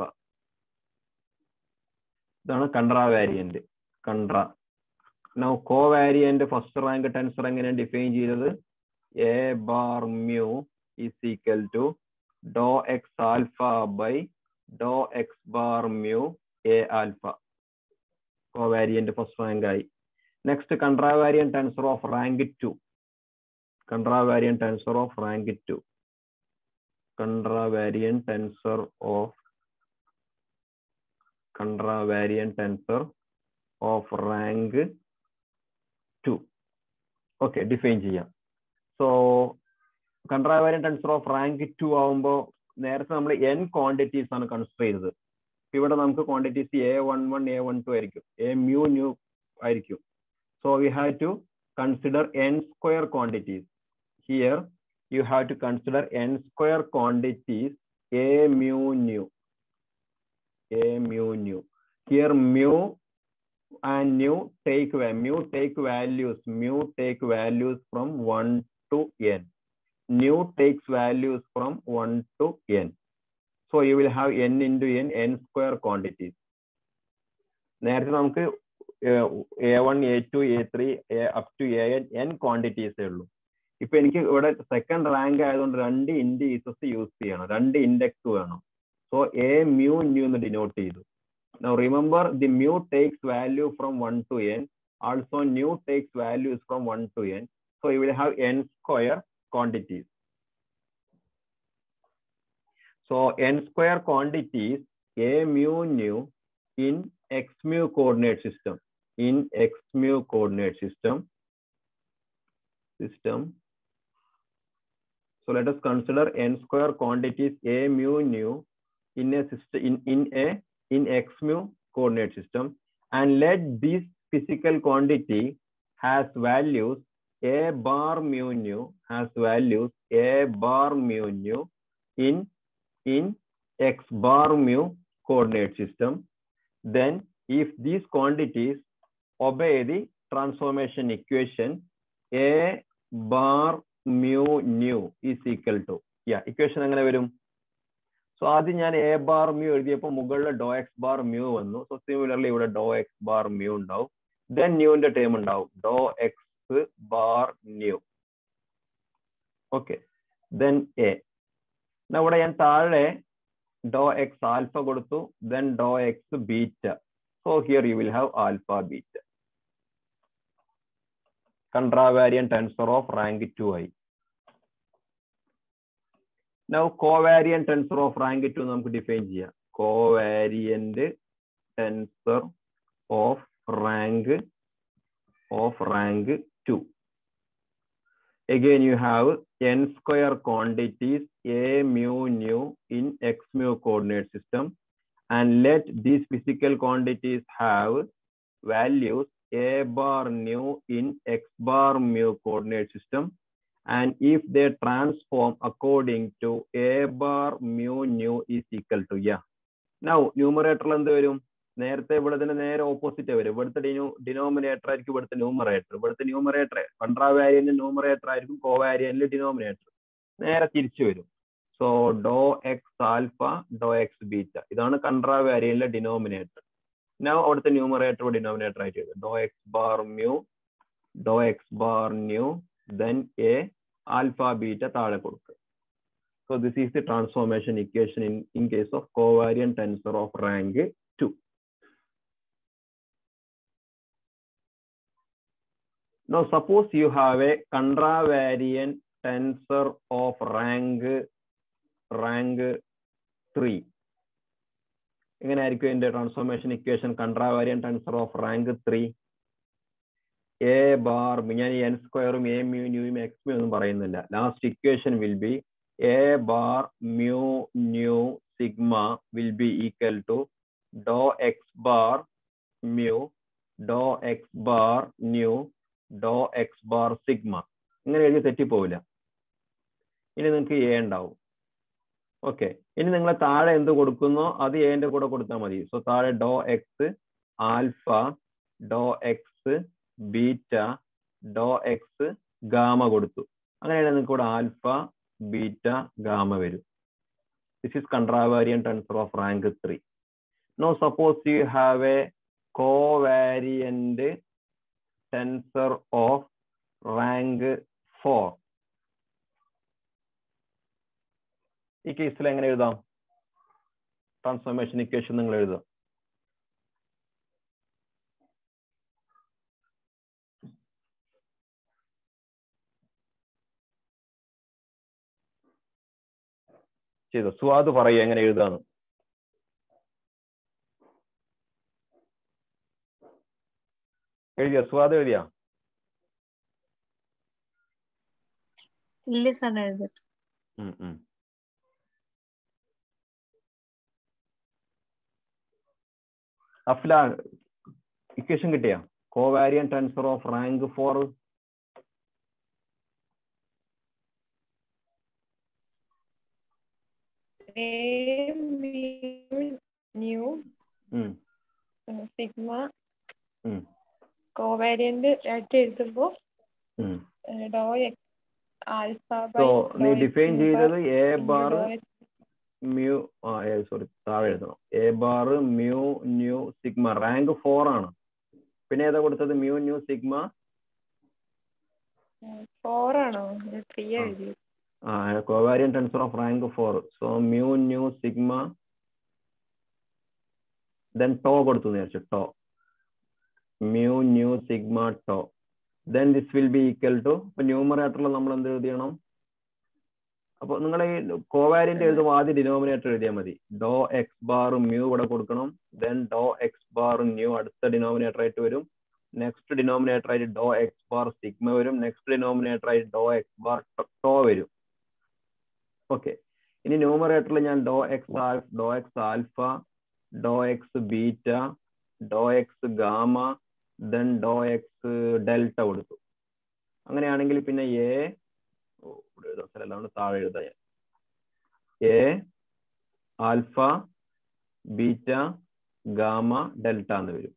ഇതാണ് contravariant. Contra now covariant first rank tensor എങ്ങനെയാണ് ഡിഫൈൻ ചെയ്തത്? A bar mu is equal to dou x alpha by dou x bar mu a alpha. Covariant first rank I. Next contravariant tensor of rank two. Contravariant tensor of rank two. Contravariant tensor of contravariant tensor of rank two. Okay, define ചെയ്യാം. So contravariant tensor of rank two ആവുമ്പോൾ നേരത്തെ നമ്മൾ N quantities ആണ് consider ചെയ്തത്. ഇവിടെ നമുക്ക് quantities a one one a one two ആയിരിക്കും, a mu nu ആയിരിക്കും. So we have to consider n square quantities. Here you have to consider n square quantities a mu nu, a mu nu. Here mu and nu take mu take values mu take values from one to n. Nu takes values from one to n. So you will have n into n, n square quantities. നേരത്തെ നമുക്ക് a one A two A three up to A n n ക്വാണ്ടിറ്റീസേ ഉള്ളൂ. ഇപ്പൊ എനിക്ക് ഇവിടെ second rank ആയതുകൊണ്ട് രണ്ട് indices use ചെയ്യണം, രണ്ട് ഇൻഡെക്സ് വേണം. സോ എ മ്യൂ ന്യൂ എന്ന് ഡിനോട്ട് ചെയ്തു. Now remember the mu takes value from one to n. Also nu takes values from one to n. So you will have n square quantities. So n square quantities a mu nu in x mu coordinate system. In x mu coordinate system. System. So let us consider n square quantities a mu nu in a system in in a in x mu coordinate system, and let this physical quantity has values a bar mu nu has values a bar mu nu in in x bar mu coordinate system. Then if these quantities obey the transformation equation, a bar mu nu is equal to, yeah, equation angane varum. So ആദ്യം ഞാൻ a bar mu എഴുതിയപ്പോൾ മുകളിൽ dou X bar mu വന്നു. So similarly ഇവിടെ dou X bar mu ഉണ്ടാവും. Then ന്യൂവിന്റെ term ഉണ്ടാവും dou X bar nu. Okay, then a. ഇവിടെ ഞാൻ താഴെ ഡോ എക്സ് ആൽഫ കൊടുത്തു, then dou X beta. So here you will have alpha beta. Contravariant tensor of rank two I. Now covariant tensor of rank two നമുക്ക് define ചെയ്യാം. Covariant tensor of rank of rank two. Again you have n square quantities a mu nu in x mu coordinate system, and let these physical quantities have values a bar nu in x bar mu coordinate system, and if they transform according to a bar mu nu is equal to yeah. Now numerator എന്ത് വരും? നേരത്തെ ഇവിടത്തിന്റെ നേരെ opposite വരും. ഇവിടുത്തെ denominator ആയിരിക്കും ഇവിടുത്തെ numerator. ഇവിടുത്തെ numerator കൺട്രാവാരിയന്റ് numerator ആയിരിക്കും, കോവാരിയന്റിൽ ഡിനോമിനേറ്റർ. നേരെ തിരിച്ചു വരും. So dou X alpha dou X beta, ഇതാണ് കൺട്രാവാരിയന്റിലെ ഡിനോമിനേറ്റർ. Now അവിടുത്തെ ന്യൂമറേറ്റർ ഡിനോമിനേറ്റർ ആയിട്ട് എഴുതും. Dou X bar mu dou X bar nu then a alpha beta താഴെ കൊടുക്കുക. So this is the transformation equation in, in case of covariant tensor of rank two. Now suppose you have a contravariant tensor of rank rank three. എങ്ങനെ ആയിരിക്കും ഇതിന്റെ transformation equation? Contravariant tensor of rank three a bar, ഞാൻ ഈ n സ്ക്വയറും a mu ന്യൂയും x mu ഒന്നും പറയുന്നില്ല. Last equation will be A bar mu nu sigma will be equal to dou X bar mu dou X bar nu dou X bar sigma. ഇങ്ങനെ എഴുതി തെറ്റിപ്പോവില്ല. ഇനി നിങ്ങൾക്ക് എ ഉണ്ടാവും. Okay, ഇനി നിങ്ങൾ താഴെ എന്ത് കൊടുക്കുന്നോ അത് എന്റെ കൂടെ കൊടുത്താൽ മതി. സോ താഴെ dou X alpha dou X beta dou X gamma കൊടുത്തു. അങ്ങനെയാണ് നിങ്ങൾക്ക് കൂടെ ആൽഫ ബീറ്റ ഗാമ വരും. This is contravariant tensor of rank three. No suppose you have a covariant tensor of rank four. ഈ കേസിൽ എങ്ങനെ എഴുതാം? ട്രാൻസ്ഫോർമേഷൻ ഇക്വേഷൻ നിങ്ങൾ എഴുതുക. ചെയ്തോ? സ്വാദ് പറയുക എങ്ങനെ എഴുതാന്ന്. എഴുതിയ സ്വാദ് എഴുതിയ? ഇല്ല സാർ, എഴുതിട്ട്. അഫ്ല ഇക്വേഷൻ കിട്ടിയ? Covariant tensor of rank four. Sigma covariant ആയിട്ട് എഴുതുമ്പോ ഡോ എക്സ് ആൽഫ ബൈ നീ ഡിഫൈൻ ചെയ്തത് എ ബാർ മ്യൂ സോറി താഴെ എഴുതണം. A bar mu nu sigma rank four ആണ്. പിന്നെ ഏതാ കൊടുത്തത്? മ്യൂ ന്യൂ സിഗ്മ ഫോർ ആണോ? ത്രീ എഴുതി. ആ covariant tensor of rank four. So mu nu sigma then tau കൊടുത്തു വിചാരിച്ചു. Tau mu nu sigma tau then this will be equal to. ഇപ്പൊ ന്യൂമറേറ്ററിൽ നമ്മൾ എന്ത് എഴുതിയണം? അപ്പൊ നിങ്ങൾ ഈ കോവാരിയന്റ് എഴുതുമ്പോൾ ആദ്യം ഡിനോമിനേറ്റർ എഴുതിയാൽ മതി. ഡോ എക്സ് ബാർ മ്യൂ ഇവിടെ കൊടുക്കണം. Then dou X bar nu അടുത്ത ഡിനോമിനേറ്റർ ആയിട്ട് വരും. നെക്സ്റ്റ് ഡിനോമിനേറ്റർ ആയിട്ട് ഡോ എക്സ് ബാർ സിഗ്മ വരും. നെക്സ്റ്റ് ഡിനോമിനേറ്റർ ആയിട്ട് ഡോ എക്സ് ബാർ ടോ വരും. ഓക്കെ, ഇനി ന്യൂമറേറ്ററിൽ ഞാൻ dou X alpha dou X alpha dou X beta dou X gamma then dou X delta കൊടുത്തു. അങ്ങനെയാണെങ്കിൽ പിന്നെ എ താഴെ എഴുതാ ഞാൻ a alpha beta gamma delta എന്ന് വരും.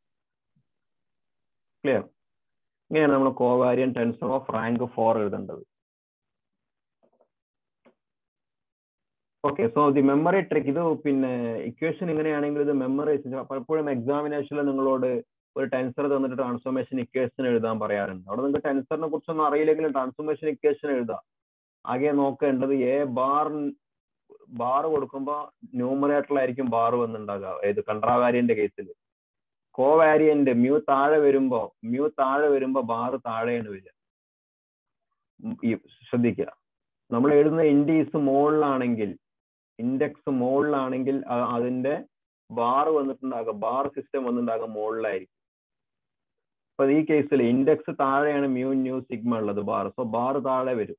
ക്ലിയർ? ഇങ്ങനെയാണ് നമ്മൾ covariant tensor of rank four എഴുതേണ്ടത്. Okay, so the memory trick, ഇത് പിന്നെ ഇക്വേഷൻ ഇങ്ങനെയാണെങ്കിൽ ഇത് മെമ്മറൈസ്. പലപ്പോഴും എക്സാമിനേഷനിൽ നിങ്ങളോട് ഒരു ടെൻസർ തന്നിട്ട് ട്രാൻസ്ഫോർമേഷൻ ഇക്വേഷൻ എഴുതാൻ പറയാറുണ്ട്. അവിടെ നിങ്ങൾക്ക് ടെൻസറിനെ കുറിച്ചൊന്നും അറിയില്ലെങ്കിലും ട്രാൻസ്ഫോർമേഷൻ ഇക്വേഷൻ എഴുതാം. ആകെ നോക്കേണ്ടത് എ ബാർ ബാർ കൊടുക്കുമ്പോൾ ന്യൂമറേറ്ററിലായിരിക്കും ബാർ വന്നുണ്ടാകുക, ഏത് കൺട്രാവാരിയന്റെ കേസിൽ. കോവാരിയന്റ് മ്യൂ താഴെ വരുമ്പോ മ്യൂ താഴെ വരുമ്പോ ബാർ താഴെയാണ് വരിക. ഈ ശ്രദ്ധിക്കുക, നമ്മൾ എഴുതുന്ന ഇൻഡീസ് മുകളിലാണെങ്കിൽ, ഇൻഡെക്സ് മുകളിലാണെങ്കിൽ അതിന്റെ ബാർ വന്നിട്ടുണ്ടാകുക, ബാർ സിസ്റ്റം വന്നിട്ടുണ്ടാകുക മുകളിലായിരിക്കും. അപ്പൊ ഈ കേസിൽ ഇൻഡെക്സ് താഴെയാണ് മ്യൂ ന്യൂ സിഗ്മ ഉള്ളത്, ബാർ, സോ ബാർ താഴെ വരും.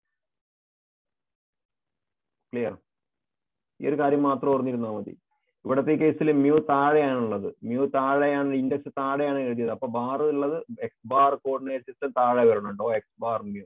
ക്ലിയർ? ഈ ഒരു കാര്യം മാത്രം ഓർമ്മിരുന്നാൽ മതി. ഇവിടത്തെ കേസിൽ മ്യൂ താഴെയാണുള്ളത്, മ്യൂ താഴെയാണ്, ഇൻഡെക്സ് താഴെയാണ് എഴുതിയത്. അപ്പൊ ബാർ ഉള്ളത് എക്സ് ബാർ കോർഡിനേറ്റ് സിസ്റ്റം താഴെ വരണുണ്ടോ, x bar mu.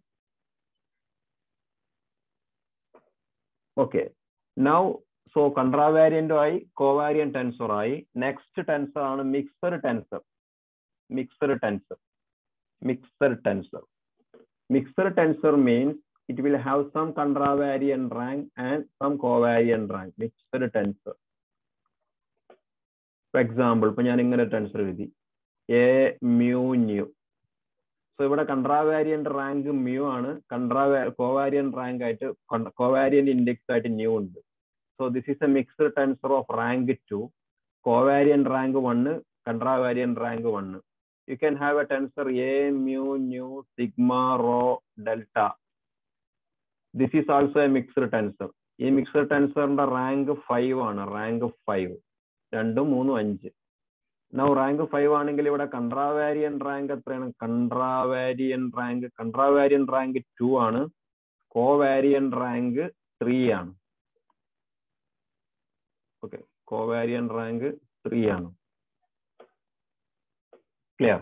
Okay, now so കൺട്രാവാരിയന്റും ആയി, കോവാരിയൻ ടെൻസർ ആയി. നെക്സ്റ്റ് ടെൻസർ ആണ് mixer tensor. Mixer tensor mixer tensor mixer tensor means it will have some contravariant rank and some covariant rank. Mixed tensor. For example, ഇപ്പൊ ഞാൻ ഇങ്ങനെ tensor എഴുതി A mu new. So ഇവിടെ കൺട്രാവാരിയന്റ് rank mu ആണ്, കൺട്രാവാ covariant rank ആയിട്ട് covariant index ആയിട്ട് nu ഉണ്ട്. So this is a mixed tensor of rank two, covariant rank one, contravariant rank one. You can have a tensor a mu nu sigma rho delta. This is also a mixed tensor. ഈ mixer ടെൻസറിന്റെ rank five ആണ്, rank five, രണ്ടും മൂന്നും അഞ്ച്. Now rank five ആണെങ്കിൽ ഇവിടെ contravariant rank എത്രയാണ്? Contravariant rank contravariant rank two ആണ്, കോവാരിയൻ റാങ്ക് ത്രീ ആണ്. ഓക്കെ, കോവാരിയൻ റാങ്ക് ത്രീ ആണ്. ക്ലിയർ?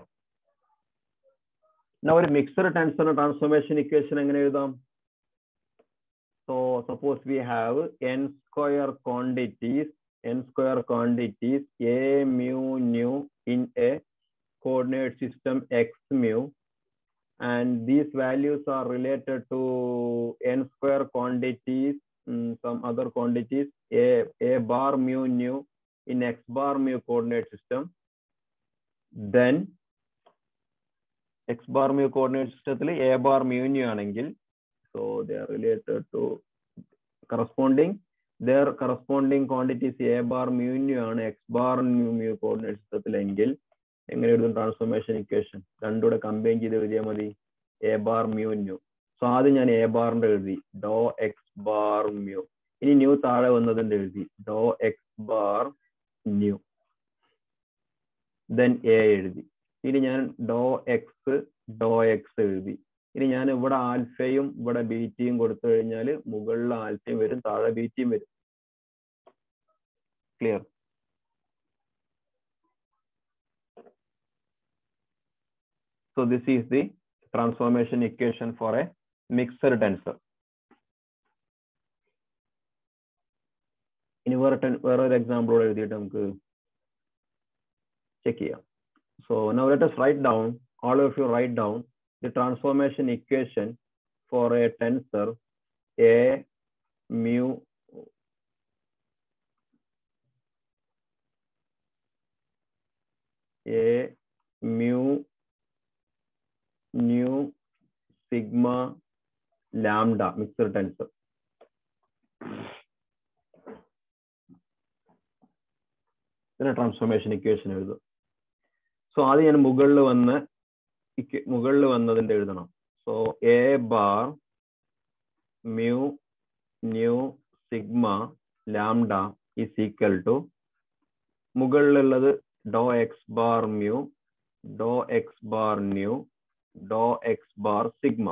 നൗ ഒരു മിക്സർ ടെൻസറിന്റെ ട്രാൻസ്ഫോർമേഷൻ ഇക്വേഷൻ എങ്ങനെ എഴുതാം? So suppose we have n square quantities, n square quantities a mu nu in a coordinate system x mu, and these values are related to n square quantities, um, some other quantities a a bar mu nu in x bar mu coordinate system. Then x bar mu coordinate system a bar mu nu anengil, so they are related to corresponding, their corresponding quantities a bar mu nu ആണ്, x bar mu mu coordinate system എങ്കിൽ എങ്ങനെ എഴുതും transformation equation? രണ്ടുകൂടെ combine ചെയ്ത് എഴുതിയാൽ മതി, a bar mu nu. So ആദ്യം ഞാൻ a ബാറിന്റെ എഴുതി, ഡോ എക്സ് ബാർ മ്യൂ. ഇനി ന്യൂ താഴെ വന്നതിന്റെ എഴുതി, dou X bar nu. Then a എഴുതി. ഇനി ഞാൻ ഡോ എക്സ് ഡോ എക്സ് എഴുതി. ഇനി ഞാൻ ഇവിടെ ആൽഫയും ഇവിടെ ബീറ്റയും കൊടുത്തു കഴിഞ്ഞാൽ മുകളിൽ ആൽഫയും വരും, താഴെ ബീറ്റയും വരും. Clear? So this is the transformation equation for a mixer tensor. ഇനി വേറെ വേറെ ഒരു എക്സാമ്പിളോട് എഴുതിയിട്ട് നമുക്ക് ചെക്ക് ചെയ്യാം. So now let us write down, all of you write down the transformation equation for a tensor a mu a mu nu sigma lambda mixed tensor. ഇതിന്റെ transformation equation എഴുതും. സോ ആദ്യം ഞാൻ മുകളിൽ വന്ന് മുകളിൽ വന്നതിന്റെ എഴുതണം. So A bar mu nu sigma lambda is equal to, മുകളിലുള്ളത് dou X bar mu, dou X bar nu, dou X bar sigma,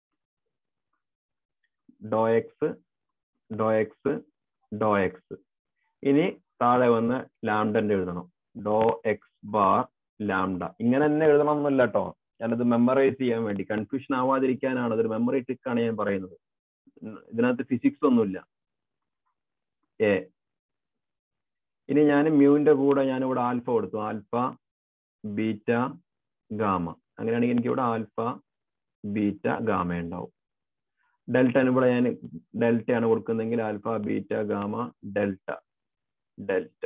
dou x dou x dou x. ഇനി താഴെ വന്ന് ലാംഡന്റെ എഴുതണം, ഡോ എക്സ് ബാർ ലാംഡ. ഇങ്ങനെ തന്നെ എഴുതണം എന്നല്ല കേട്ടോ, ഞാനത് മെമ്മറൈസ് ചെയ്യാൻ വേണ്ടി, കൺഫ്യൂഷൻ ആവാതിരിക്കാനാണ്, അതൊരു മെമ്മറി ട്രിക്കാണ് ഞാൻ പറയുന്നത്. ഇതിനകത്ത് ഫിസിക്സ് ഒന്നുമില്ല. എ ഇനി ഞാൻ മ്യൂവിന്റെ കൂടെ ഞാനിവിടെ ആൽഫ കൊടുത്തു, ആൽഫ ബീറ്റ ഗാമ. അങ്ങനെയാണെങ്കിൽ എനിക്ക് ഇവിടെ ആൽഫ ബീറ്റ ഗാമ ഉണ്ടാവും. ഡെൽറ്റ ഇവിടെ ഞാൻ ഡെൽറ്റ ആണ് കൊടുക്കുന്നതെങ്കിൽ alpha beta gamma delta delta.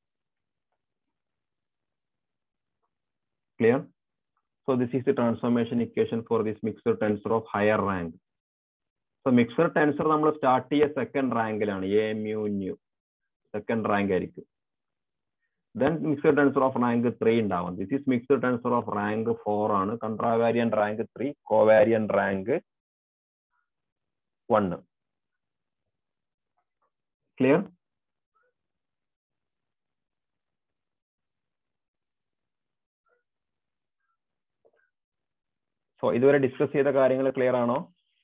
Clear? So this is the transformation equation for this mixed tensor of higher rank. So mixed tensor നമ്മൾ സ്റ്റാർട്ട് ചെയ്യ സെക്കൻഡ് റാങ്കിലാണ്, a mu nu second rank ആയിരിക്കും. Then mixed tensor of rank three ഉണ്ടാവും. This is mixed tensor of rank four ആണ്, contravariant rank three, covariant rank one. Clear? So ഇതുവരെ discuss ചെയ്ത കാര്യങ്ങൾ clear ആണോ?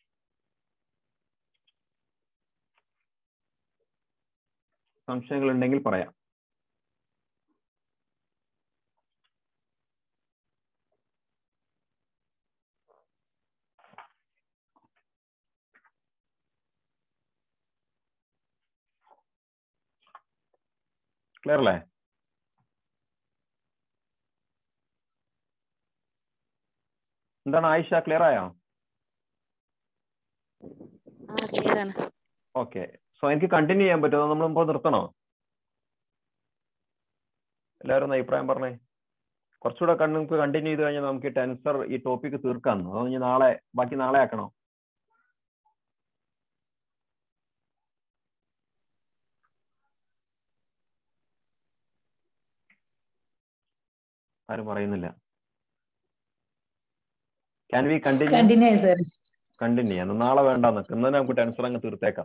സംശയങ്ങൾ ഉണ്ടെങ്കിൽ പറയാം. ക്ലിയർ അല്ലേ? എന്താണ് ആയിഷ, ക്ലിയർ ആയോ? ഓക്കെ. സോ എനിക്ക് കണ്ടിന്യൂ ചെയ്യാൻ പറ്റുമോ? നമ്മൾ ഇപ്പോൾ നിർത്തണോ? എല്ലാവരും ഒന്ന് അഭിപ്രായം പറഞ്ഞേ. കുറച്ചുകൂടെ നമുക്ക് കണ്ടിന്യൂ ചെയ്ത് കഴിഞ്ഞാൽ നമുക്ക് ടെൻസർ ഈ ടോപ്പിക് തീർക്കാമെന്ന്. അതോ ഇനി നാളെ ബാക്കി നാളെ ആക്കണോ? ആരും പറയുന്നില്ല. Can we continue? Continue, sir. Continue. നാളെ വേണ്ടെന്ന്. ഇന്ന് നമുക്ക് ടെൻസർ അങ്ങ് തീർത്തേക്കാം.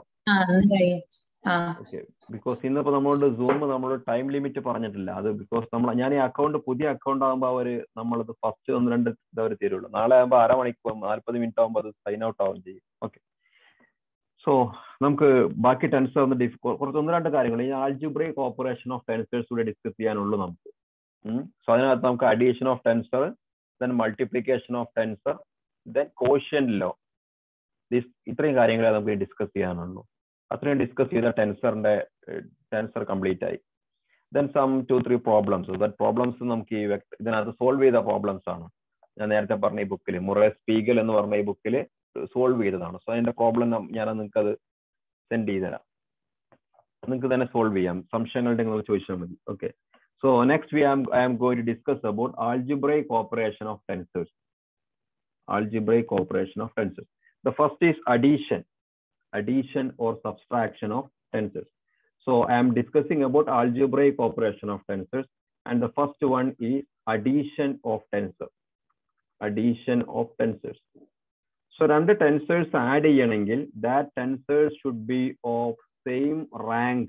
ബിക്കോസ് ഇന്നിപ്പോ നമ്മളോട് സൂം നമ്മളോട് ടൈം ലിമിറ്റ് പറഞ്ഞിട്ടില്ല. അത് ബിക്കോസ് നമ്മൾ ഞാൻ ഈ അക്കൗണ്ട് പുതിയ അക്കൗണ്ട് ആകുമ്പോൾ അവര് നമ്മളത് ഫസ്റ്റ് ഒന്ന് രണ്ട് ഇത് അവർ തരുള്ളൂ. നാളെ ആകുമ്പോൾ അരമണിക്കൂർ നാല്പത് മിനിറ്റ് ആകുമ്പോൾ അത് സൈൻ ഔട്ട് ആവുകയും ചെയ്യും. ഓക്കെ. സോ നമുക്ക് ബാക്കി ടെൻസർ ഒന്ന് ഡിഫ് കുറച്ച് ഒന്ന് രണ്ട് കാര്യങ്ങൾ ഈ ആൾജിബ്രൈക് ഓപ്പറേഷൻ ഓഫ് ടെൻസേഴ്സ് കൂടെ ഡിസ്കസ് ചെയ്യാനുള്ളൂ നമുക്ക്. സോ അതിനകത്ത് നമുക്ക് addition of tensor, then multiplication of tensor, then quotient law. This ഇത്രയും കാര്യങ്ങളെ നമുക്ക് ഡിസ്കസ് ചെയ്യാനുള്ളൂ. അത്രയും ഡിസ്കസ് ചെയ്ത ടെൻസറിന്റെ ടെൻസർ കംപ്ലീറ്റ് ആയി. then some two three problems. that problems നമുക്ക് ഈ ഇതിനകത്ത് സോൾവ് ചെയ്ത പ്രോബ്ലംസ് ആണ്. ഞാൻ നേരത്തെ പറഞ്ഞ ഈ ബുക്കിൽ മുറേ സ്പീഗൽ എന്ന് പറഞ്ഞ ഈ ബുക്കിൽ സോൾവ് ചെയ്തതാണ്. സോ അതിന്റെ പ്രോബ്ലം ഞാൻ നിങ്ങൾക്ക് അത് സെൻഡ് ചെയ്തുതരാം, നിങ്ങൾക്ക് തന്നെ സോൾവ് ചെയ്യാം. സംശയങ്ങൾ ഉണ്ടെങ്കിൽ ചോദിച്ചാൽ മതി. Okay. So next we am I am going to discuss about algebraic operation of tensors. Algebraic operation of tensors. The first is addition, addition or subtraction of tensors. So I am discussing about algebraic operation of tensors, and the first one is addition of tensor. Addition of tensors. So രണ്ട് tensors add ചെയ്യണമെങ്കിൽ that tensors should be of same rank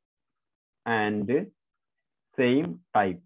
and same type.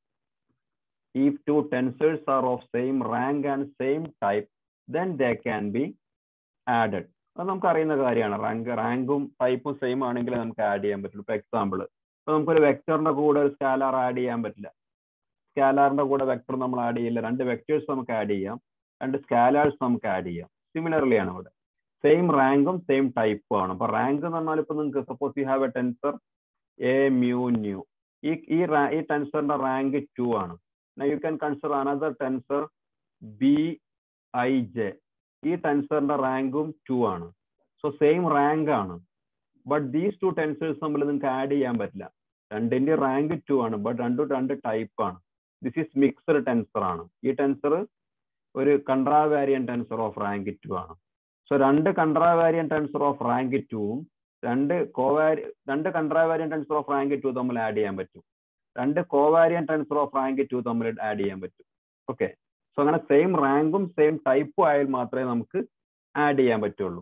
If two tensors are of same rank and same type, then they can be added. അത് നമുക്ക് അറിയുന്ന കാര്യമാണ്. Rank റാങ്കും ടൈപ്പും same ആണെങ്കിൽ നമുക്ക് ആഡ് ചെയ്യാൻ പറ്റുള്ളൂ. ഇപ്പൊ എക്സാമ്പിൾ, ഇപ്പൊ നമുക്കൊരു വെക്ടറിന്റെ കൂടെ ഒരു സ്കാലാർ ആഡ് ചെയ്യാൻ പറ്റില്ല. സ്കാലാറിന്റെ കൂടെ വെക്ടർ നമ്മൾ ആഡ് ചെയ്യില്ല. രണ്ട് വെക്ടേഴ്സ് നമുക്ക് ആഡ് ചെയ്യാം, രണ്ട് സ്കാലാർസ് നമുക്ക് ആഡ് ചെയ്യാം. സിമിലർലി ആണ് ഇവിടെ സെയിം റാങ്കും സെയിം ടൈപ്പും ആണ്. അപ്പൊ റാങ്ക് എന്ന് പറഞ്ഞാൽ ഇപ്പൊ നിങ്ങൾക്ക് suppose you have a tensor a mu nu, ഈ ഈ ടെൻസറിന്റെ റാങ്ക് ടു ആണ്. You can consider another tensor b i j, ഈ ടെൻസറിന്റെ റാങ്കും ടു ആണ്. സോ സെയിം റാങ്ക് ആണ്, ബട്ട് ദീസ് ടു ടെൻസേഴ്സ് തമ്മിൽ നിങ്ങൾക്ക് ആഡ് ചെയ്യാൻ പറ്റില്ല. രണ്ടിന്റെ റാങ്ക് ടു ആണ്, ബട്ട് രണ്ടും രണ്ട് ടൈപ്പ് ആണ്. ദിസ് ഈസ് മിക്സ്ഡ് ടെൻസർ ആണ്. ഈ ടെൻസർ ഒരു contravariant tensor of rank two ആണ്. സോ രണ്ട് കൺട്രാവാരിയൻ ടെൻസർ ഓഫ് റാങ്ക് ടുവും രണ്ട് കോവാരി രണ്ട് contravariant tensor of rank two തമ്മിൽ ആഡ് ചെയ്യാൻ പറ്റും. രണ്ട് covariant tensor of rank two തമ്മിൽ ആഡ് ചെയ്യാൻ പറ്റും. ഓക്കെ. സോ അങ്ങനെ സെയിം റാങ്കും സെയിം ടൈപ്പും ആയാൽ മാത്രമേ നമുക്ക് ആഡ് ചെയ്യാൻ പറ്റുള്ളൂ.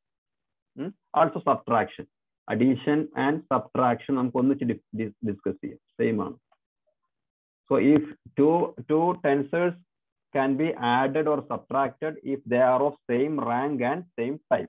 Also subtraction, addition and subtraction നമുക്ക് ഒന്നിച്ച് ഡിസ്കസ് ചെയ്യാം. സെയിം ആണ്. So if two two tensors can be added or subtracted if they are of same rank and same type.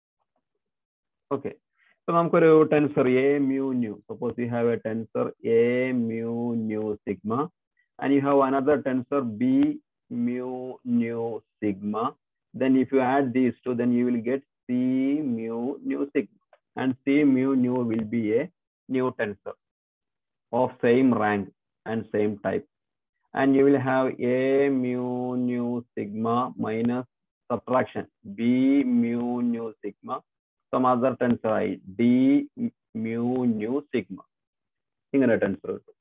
Okay. So നമുക്കൊരു tensor a mu nu. Suppose you have a tensor a mu nu sigma and you have another tensor b mu nu sigma. Then if you add these two, then you will get c mu nu sigma, and c mu nu will be a new tensor of same rank and same type. And you will have a mu nu sigma minus subtraction b mu nu sigma, some other tensor I d mu nu sigma. ഇങ്ങനെ tensor കിട്ടും.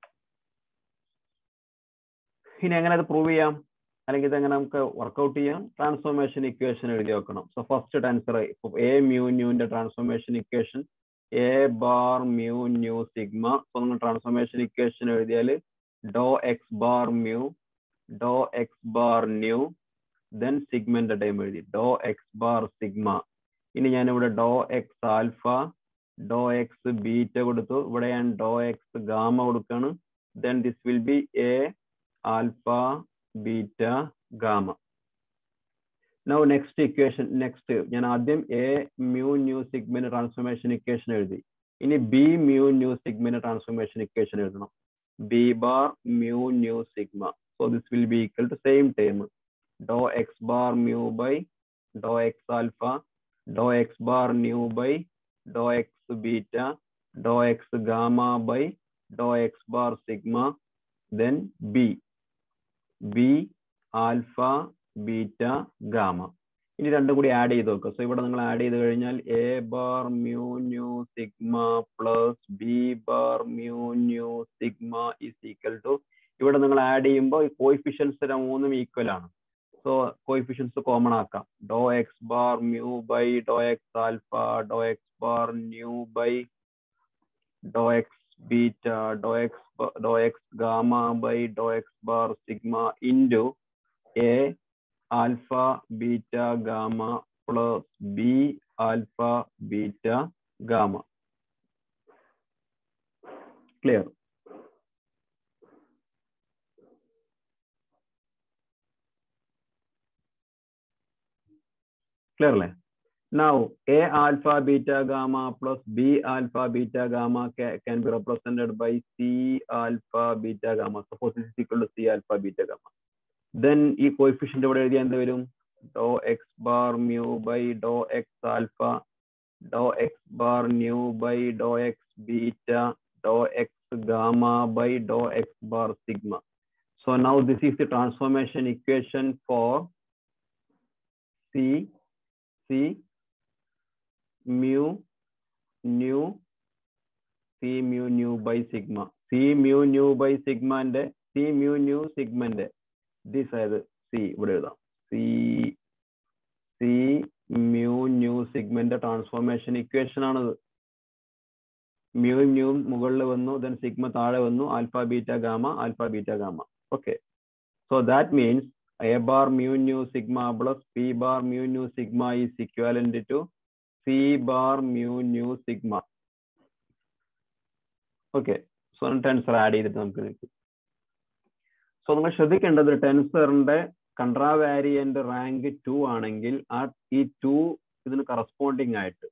ഇനി എങ്ങനെ അത് prove ചെയ്യാം അല്ലെങ്കിൽ ഇതെങ്ങനെ നമുക്ക് workout ചെയ്യാം? ട്രാൻസ്ഫോർമേഷൻ ഇക്വേഷൻ എഴുതി വെക്കണം. So first tensor a mu ന്യൂവിന്റെ transformation equation a bar mu nu sigma. So നിങ്ങൾ ട്രാൻസ്ഫോർമേഷൻ ഇക്വേഷൻ എഴുതിയാൽ dou X bar mu dou X bar nu then സിഗ്മന്റെ ടൈം എഴുതി ഡോ എക്സ് ബാർ സിഗ്മ. ഇനി ഞാനിവിടെ dou X alpha dou X beta കൊടുത്തു. ഇവിടെ ഞാൻ ഡോ എക്സ് ഗാമ കൊടുക്കാണ്. Then this will be a alpha beta gamma. Now next equation next ഞാൻ ആദ്യം എ മ്യൂ ന്യൂ സിഗ്മന്റെ ട്രാൻസ്ഫോർമേഷൻ ഇക്വേഷൻ എഴുതി. ഇനി ബി മ്യൂ ന്യൂ സിഗ്മന്റെ ട്രാൻസ്ഫോർമേഷൻ ഇക്വേഷൻ എഴുതണം. B bar mu nu sigma. So this will be equal to same time dou X bar mu by dou X alpha dou X bar nu by dou X beta dou X gamma by dou X bar sigma. Then b b alpha beta gamma. ഇനി രണ്ടും കൂടി add ചെയ്ത് നോക്കുക. So ഇവിടെ നിങ്ങൾ add ചെയ്ത് കഴിഞ്ഞാൽ a bar mu nu sigma plus b bar mu nu sigma is equal to, ഇവിടെ നിങ്ങൾ ആഡ് ചെയ്യുമ്പോൾ ഈ കോയിഫിഷ്യൻസ് മൂന്നും ഈക്വൽ ആണ്. സോ കോയിഫിഷ്യൻസ് കോമൺ ആക്കാം. Dou X bar mu by dou X alpha dou X bar nu by dou x beta dou x dou x gamma by dou x bar sigma into a alpha beta gamma plus b alpha beta gamma. Clear? Clearly? Now a alpha beta gamma plus b alpha beta gamma ca can be represented by c alpha beta gamma. Suppose this is equal to c alpha beta gamma. Then e coefficient ഇവിടെ എഴുതിയാൽ എന്ത് വരും? dou x bar mu by dou x alpha dou x bar nu by dou x beta dou x gamma by dou x bar sigma. So now this is the transformation equation for c c mu nu c mu nu by sigma. c mu nu by sigma and c mu nu sigma and this is c ഇവിടെ എഴുതാം. c c mu nu sigma ന്റെ transformation equation ആണത്. mu nu മുകളിൽ വന്നു, then sigma താഴെ വന്നു, alpha beta gamma alpha beta gamma. Okay, so that means a bar mu nu sigma plus p bar mu nu sigma is equivalent to c bar mu nu sigma. Okay, so tensor add ചെയ്തിട്ട് നമുക്ക് കിട്ടും. So നിങ്ങൾ ശ്രദ്ധിക്കേണ്ടത് ടെൻസറിന്റെ കൺട്രാവാരിയന്റ് rank two ആണെങ്കിൽ ആ ഈ to ഇതിന് corresponding ആയിട്ട്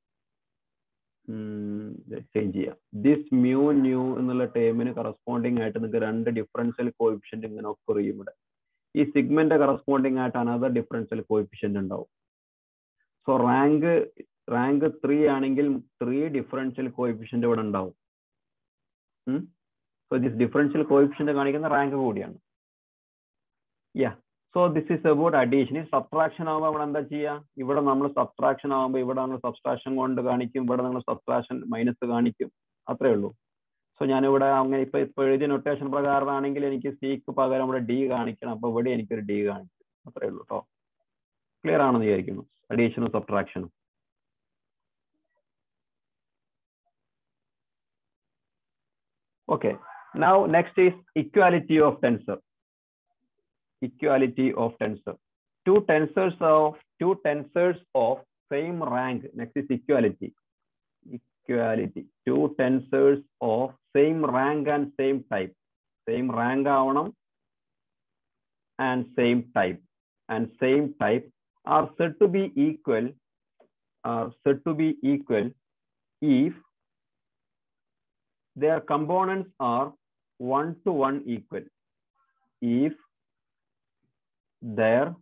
ചേഞ്ച് ചെയ്യാം. ദിസ് മ്യൂ ന്യൂ എന്നുള്ള ടേമിന് കറസ്പോണ്ടിങ് ആയിട്ട് നിങ്ങൾക്ക് രണ്ട് ഡിഫറൻഷ്യൽ കോഎഫിഷ്യന്റ് ഇങ്ങനെ ഒക്കർ ചെയ്യും. ഇവിടെ ഈ സിഗ്മന്റെ കറസ്പോണ്ടിങ് ആയിട്ട് അനദർ ഡിഫറൻഷ്യൽ കോഎഫിഷ്യന്റ് ഉണ്ടാവും. സോ റാങ്ക് റാങ്ക് ത്രീ ആണെങ്കിൽ ത്രീ ഡിഫറൻഷ്യൽ കോഎഫിഷ്യന്റ് ഇവിടെ ഉണ്ടാവും. സോ ദിസ് ഡിഫറൻഷ്യൽ കോഎഫിഷ്യന്റ് കാണിക്കുന്ന റാങ്ക് കൂടിയാണ്. Yeah, so this is about addition. ഈ സബ്ട്രാക്ഷൻ ആകുമ്പോൾ നമ്മൾ എന്താ ചെയ്യുക? ഇവിടെ നമ്മൾ സബ്ട്രാക്ഷൻ ആകുമ്പോൾ ഇവിടെ നമ്മൾ സബ്ട്രാക്ഷൻ കൊണ്ട് കാണിക്കും, ഇവിടെ നമ്മൾ സബ്ട്രാക്ഷൻ മൈനസ് കാണിക്കും, അത്രേ ഉള്ളൂ. സോ ഞാനിവിടെ അങ്ങനെ ഇപ്പൊ ഇപ്പൊ എഴുതിയ നൊട്ടേഷൻ പ്രകാരമാണെങ്കിൽ എനിക്ക് സിക്ക് പകരം ഇവിടെ ഡി കാണിക്കണം, അപ്പൊ ഇവിടെ എനിക്കൊരു ഡി കാണിക്കും, അത്രേ ഉള്ളൂ കേട്ടോ. ക്ലിയർ ആണെന്ന് വിചാരിക്കുന്നു അഡീഷനും സബ്ട്രാക്ഷനും. Okay, now next is equality of tensor. Equality of tensor. Two tensors of two tensors of same rank. Next is equality. Equality. Two tensors of same rank and same type. Same rank avanam and same type and same type are said to be equal. Are said to be equal if their components are one to one equal. If their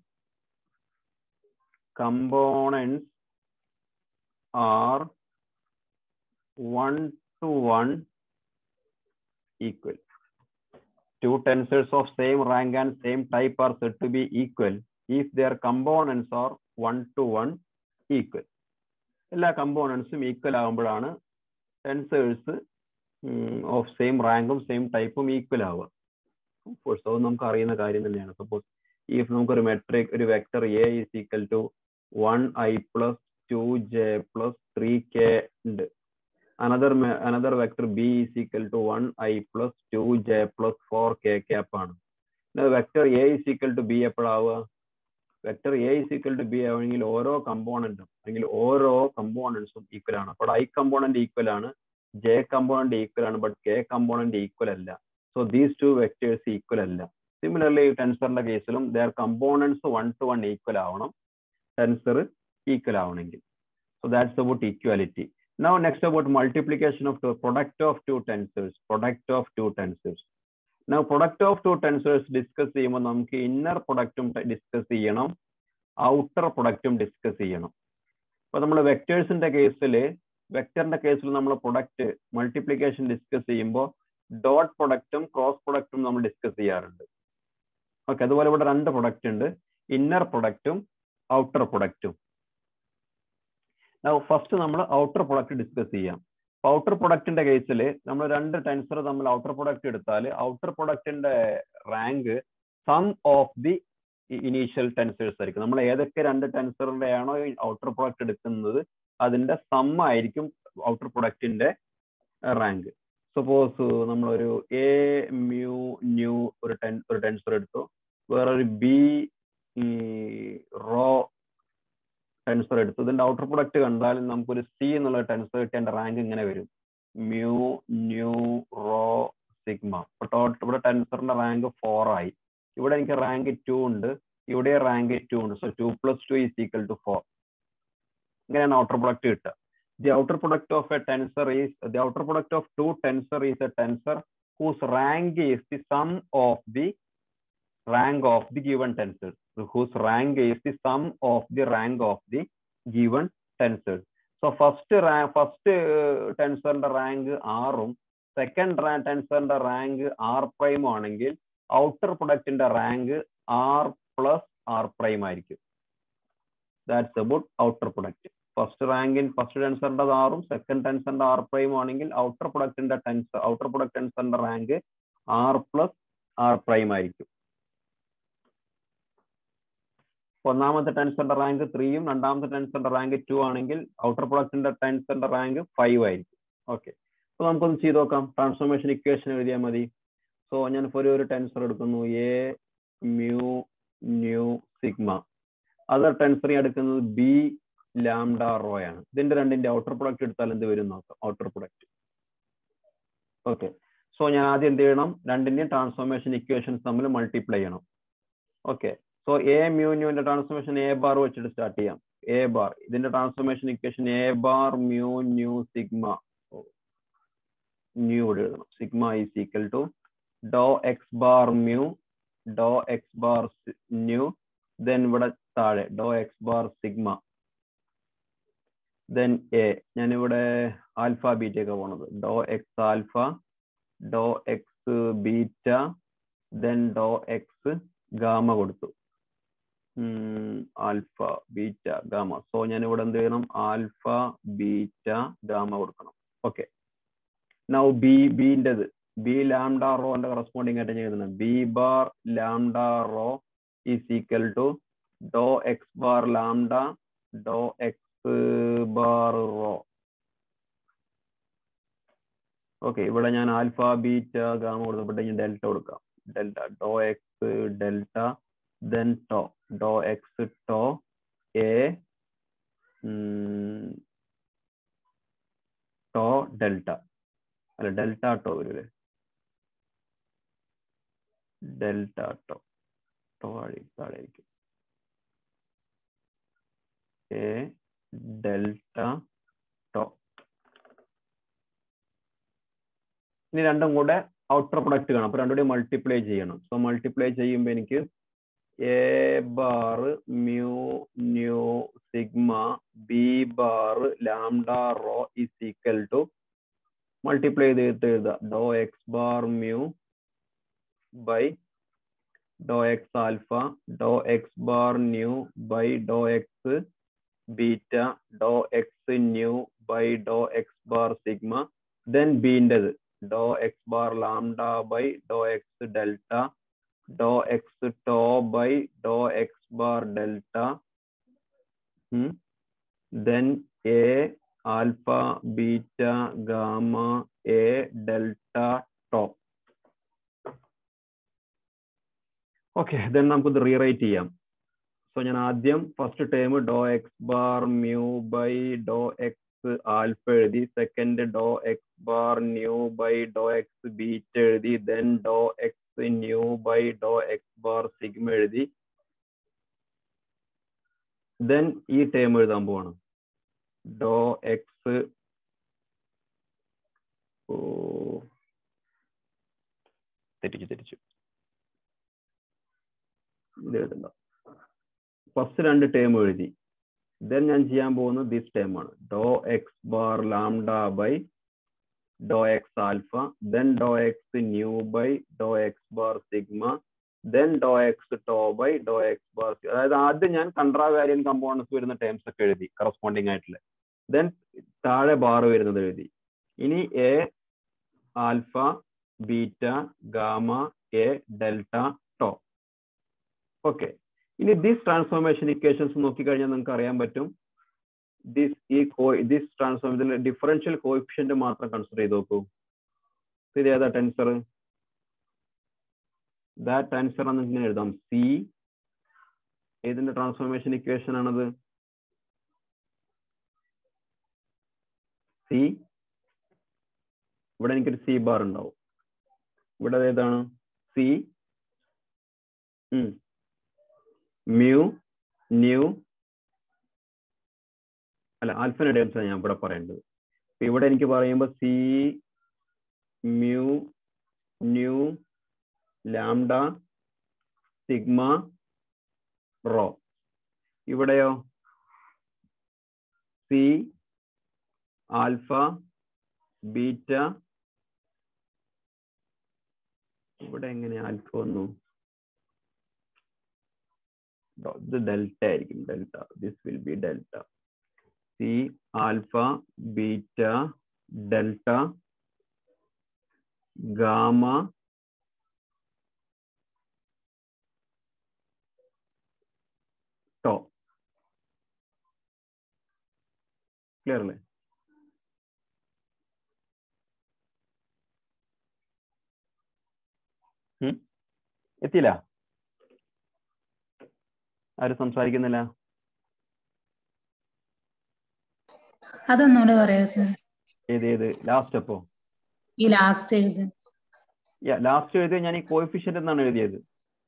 components are one to one equal. Two tensors of same rank and same type are said to be equal if their components are one to one equal. എല്ലാ കമ്പോണൻസും equal ആകുമ്പോഴാണ് tensors of same റാങ്കും same ടൈപ്പും equal ആവുക. Course അത് നമുക്ക് അറിയുന്ന കാര്യം തന്നെയാണ്. സപ്പോസ് ഈ നമുക്കൊരു മെട്രിക് ഒരു vector a is equal to one i plus two j plus three k ഉണ്ട്. Another another vector b is equal to one i plus two j plus four k cap ആണ്. Vector a is equal to b എപ്പോഴാവുക? Vector a is equal to b ആണെങ്കിൽ ഓരോ കമ്പോണന്റും അല്ലെങ്കിൽ ഓരോ കമ്പോണൻസും equal ആണ്. അപ്പോൾ ഐ കമ്പോണന്റ് ഈക്വൽ ആണ്, ജെ കമ്പോണന്റ് ഈക്വൽ ആണ്, ബട്ട് കെ കമ്പോണന്റ് ഈക്വൽ അല്ല. So these two vectors equal അല്ല. സിമിലർലി ടെൻസറിന്റെ കേസിലും their components one two one equal ആവണം ടെൻസർ ഈക്വൽ ആവണമെങ്കിൽ. So that's about equality. Now next about multiplication of two, product of two tensors, product of two tensors. Now product of two tensors discuss ചെയ്യുമ്പോൾ നമുക്ക് inner product ഉം discuss ചെയ്യണം, outer product ഉം discuss ചെയ്യണം. അപ്പോൾ നമ്മൾ വെക്ടേഴ്സിന്റെ കേസിൽ വെക്ടറിന്റെ കേസിൽ നമ്മൾ പ്രൊഡക്റ്റ് മൾട്ടിപ്ലിക്കേഷൻ ഡിസ്കസ് ചെയ്യുമ്പോൾ ഡോട്ട് പ്രൊഡക്റ്റും ക്രോസ് പ്രൊഡക്റ്റും നമ്മൾ ഡിസ്കസ് ചെയ്യാറുണ്ട്. ഓക്കെ, അതുപോലെ ഇവിടെ രണ്ട് പ്രൊഡക്റ്റ് ഉണ്ട്, ഇന്നർ പ്രൊഡക്റ്റും ഔട്ടർ പ്രൊഡക്റ്റും. ഫസ്റ്റ് നമ്മൾ ഔട്ടർ പ്രൊഡക്റ്റ് ഡിസ്കസ് ചെയ്യാം. ഔട്ടർ പ്രൊഡക്റ്റിന്റെ കേസിൽ നമ്മൾ രണ്ട് ടെൻസർ തമ്മിൽ ഔട്ടർ പ്രൊഡക്റ്റ് എടുത്താൽ ഔട്ടർ പ്രൊഡക്റ്റിന്റെ rank sum of the initial tensors ആയിരിക്കും. നമ്മൾ ഏതൊക്കെ രണ്ട് ടെൻസറിന്റെ ആണോ ഔട്ടർ പ്രൊഡക്റ്റ് എടുക്കുന്നത് അതിന്റെ സം ആയിരിക്കും ഔട്ടർ പ്രൊഡക്റ്റിന്റെ റാങ്ക്. സപ്പോസ് നമ്മളൊരു എ മ്യൂ ന്യൂ ഒരു ടെൻ ഒരു ടെൻസർ എടുത്തു, വേറൊരു ബി റോ ടെൻസർ എടുത്തു. ഇതിന്റെ ഔട്ടർ പ്രൊഡക്റ്റ് കണ്ടാൽ നമുക്കൊരു സി എന്നുള്ള ടെൻസർ കിട്ടിയ റാങ്ക് ഇങ്ങനെ വരും, മ്യൂ ന്യൂ റോ സിഗ്മ. ഇവിടെ ടെൻസറിന്റെ റാങ്ക് ഫോർ ആയി. ഇവിടെ എനിക്ക് റാങ്ക് ടു ഉണ്ട്, ഇവിടെ റാങ്ക് ടു ഉണ്ട്. So two plus two is equal to four. ഇങ്ങനെയാണ് ഔട്ടർ പ്രൊഡക്റ്റ് കിട്ടുക. The outer product of a tensor is the outer product of two tensor is a tensor whose rank is the sum of the rank of the given tensor, whose rank is the sum of the rank of the given tensor. So first rank first uh, tensor ന്റെ rank ആറും second ടെൻസറിന്റെ rank R prime ആണെങ്കിൽ outer പ്രൊഡക്റ്റിന്റെ rank R plus R prime ആയിരിക്കും. That's about outer product. First റാങ്കിൻ first ടെൻസറിന്റെ ആറും second ടെൻസറിന്റെ ആർ പ്രൈം ആണെങ്കിൽ ഔട്ടർ പ്രൊഡക്റ്റിന്റെ ടെൻസർ ഔട്ടർ പ്രൊഡക്റ്റ് ടെൻസറിന്റെ rank R plus R prime ആയിരിക്കും. ഒന്നാമത്തെ ടെൻസറിന്റെ റാങ്ക് ത്രീയും രണ്ടാമത്തെ ടെൻസറിന്റെ റാങ്ക് ടു ആണെങ്കിൽ ഔട്ടർ പ്രൊഡക്റ്റിന്റെ ടെൻസറിന്റെ റാങ്ക് ഫൈവ് ആയിരിക്കും. ഓക്കെ, അപ്പൊ നമുക്കൊന്ന് ചെയ്ത് നോക്കാം. ട്രാൻസ്ഫോർമേഷൻ ഇക്വേഷൻ എഴുതിയാൽ മതി. സോ ഞാൻ ഒരു ഒരു ടെൻസർ എടുക്കുന്നു, a mu nu sigma. Other tensor എടുക്കുന്നത് ബി ലാംഡ റോ ആണ്. ഇതിന്റെ രണ്ടിന്റെ ഔട്ടർ പ്രൊഡക്റ്റ് എടുത്താൽ എന്ത് വരും നോക്കാം. Outer product. ഓക്കെ, സോ ഞാൻ ആദ്യം എന്ത് ചെയ്യണം, രണ്ടിന്റെയും ട്രാൻസ്ഫോർമേഷൻ ഇക്വേഷൻസ് തമ്മിൽ മൾട്ടിപ്ലൈ ചെയ്യണം. ഓക്കെ, സോ എ മ്യൂ ന്യൂന്റെ ട്രാൻസ്ഫോർമേഷൻ എ ബാർ വെച്ചിട്ട് സ്റ്റാർട്ട് ചെയ്യാം. എ ബാർ ഇതിന്റെ transformation equation a bar mu nu sigma. Nu ഇവിടെ എഴുതണം. Sigma is equal to dou X bar mu dou X bar nu, then ഇവിടെ താഴെ dou X bar sigma, then a. ഞാനിവിടെ alpha beta ഒക്കെ പോണത്. Dou X alpha, dou X beta, then dou X gamma കൊടുത്തു. Alpha beta gamma. So ഞാൻ ഇവിടെ എന്ത് ചെയ്യണം, ആൽഫ ബീറ്റ ഗാമ കൊടുക്കണം. ഓക്കെ, നൗ ബി ബിൻ്റെത് ബി ലാംഡ റോന്റെ കറസ്പോണ്ടിങ് ആയിട്ട് എഴുതുന്നത് b bar lambda rho is equal to dou X bar lambda dou X bar rho. Okay, ഇവിടെ ഞാൻ ആൽഫ ബീറ്റ ഗാമ കൊടുത്തപ്പോഴത്തേക്ക് ഡെൽറ്റ കൊടുക്കാം. Delta dou X delta, then tau dou x tau a hmm, tau delta അല്ല delta tau വരൂല്ലേ, delta tau tau താഴെയായിരിക്കും. A delta tau. ഇനി രണ്ടും കൂടെ ഔട്ടർ പ്രൊഡക്റ്റ് കാണാം. അപ്പൊ രണ്ടുകൂടി മൾട്ടിപ്ലൈ ചെയ്യണം. സോ മൾട്ടിപ്ലൈ ചെയ്യുമ്പോൾ എനിക്ക് a bar mu nu sigma B bar lambda rho is equal to multiply ചെയ്തിട്ട് എഴുതുക dou X bar mu by dou x alpha, dou x bar nu by dou x beta, dou x nu by dou x bar sigma, then b inded dou x bar lambda by dou x delta, dou x tau by dou x bar delta, hmm? then a alpha beta gamma a delta tau. Okay, then നമുക്കിത് rewrite ചെയ്യാം. So ഞാൻ ആദ്യം first term dou X bar mu by dou X alpha എഴുതി, second dou X bar nu by dou X beta എഴുതി, then dou X nu by dou X bar sigma എഴുതി, then ഈ term എഴുതാൻ പോവാണ് dou x തെറ്റിച്ചു തെറ്റിച്ചു ഇത് എഴുതണ്ട. ഫസ്റ്റ് രണ്ട് ടേം എഴുതി, ദെൻ ഞാൻ ചെയ്യാൻ പോകുന്നത് ദിസ് ടേം ആണ് dou X bar lambda by dou X alpha, then dou X nu by dou X bar sigma, then dou X tau by dou X bar. അതായത് ആദ്യം ഞാൻ കൺട്രാവാരിയൻ കമ്പോണൻസ് വരുന്ന ടേംസ് ഒക്കെ എഴുതി കറസ്പോണ്ടിങ് ആയിട്ടുള്ള, ദെൻ താഴെ bar വരുന്നത് എഴുതി. ഇനി a alpha beta gamma a delta tau. Okay, ഇനി ദിസ് ട്രാൻസ്ഫോർമേഷൻ ഇക്വേഷൻസ് നോക്കിക്കഴിഞ്ഞാൽ നിങ്ങൾക്ക് അറിയാൻ പറ്റും ദിസ് ഈ ദിസ് ട്രാൻസ്ഫോം ഇതിൽ ഡിഫറൻഷ്യൽ കോഎഫിഷ്യന്റ് മാത്രം കൺസിഡർ ചെയ്ത് നോക്കൂ. ഇത് ഏതാ ടെൻസർ? ദാറ്റ് ടെൻസർ എന്ന് ഇങ്ങനെ എഴുതാം, സി ഏതിന്റെ ട്രാൻസ്ഫോർമേഷൻ ഇക്വേഷൻ ആണത്? സി. ഇവിടെ എനിക്കൊരു സി ബാർ ഉണ്ടാവും. ഇവിടെ ഏതാണ്? സി മ്യൂ ന്യൂ അല്ല ആൽഫയുടെ ടേംസ് ഞാൻ ഇവിടെ പറയേണ്ടത്. ഇവിടെ എനിക്ക് പറയുമ്പോൾ c mu nu lambda sigma rho. ഇവിടെയോ സി ആൽഫ ബീറ്റ. ഇവിടെ എങ്ങനെ ആൽഫ വന്നു? ഇത് ഡെൽറ്റ ആയിരിക്കും, delta. This will be delta. C alpha beta delta gamma tau. Clear അല്ലേ? എത്തിയില്ല? ആരും സംസാരിക്കുന്നില്ല? അതൊന്നുകൂടെ പറയാ സർ. ഏത് ഏത് ലാസ്റ്റ്? അപ്പോ ഈ ലാസ്റ്റ് എഴുതി. ലാസ്റ്റ് എഴുതിയ ഞാൻ ഈ കോഎഫിഷ്യന്റ് എന്നാണ് എഴുതിയത്.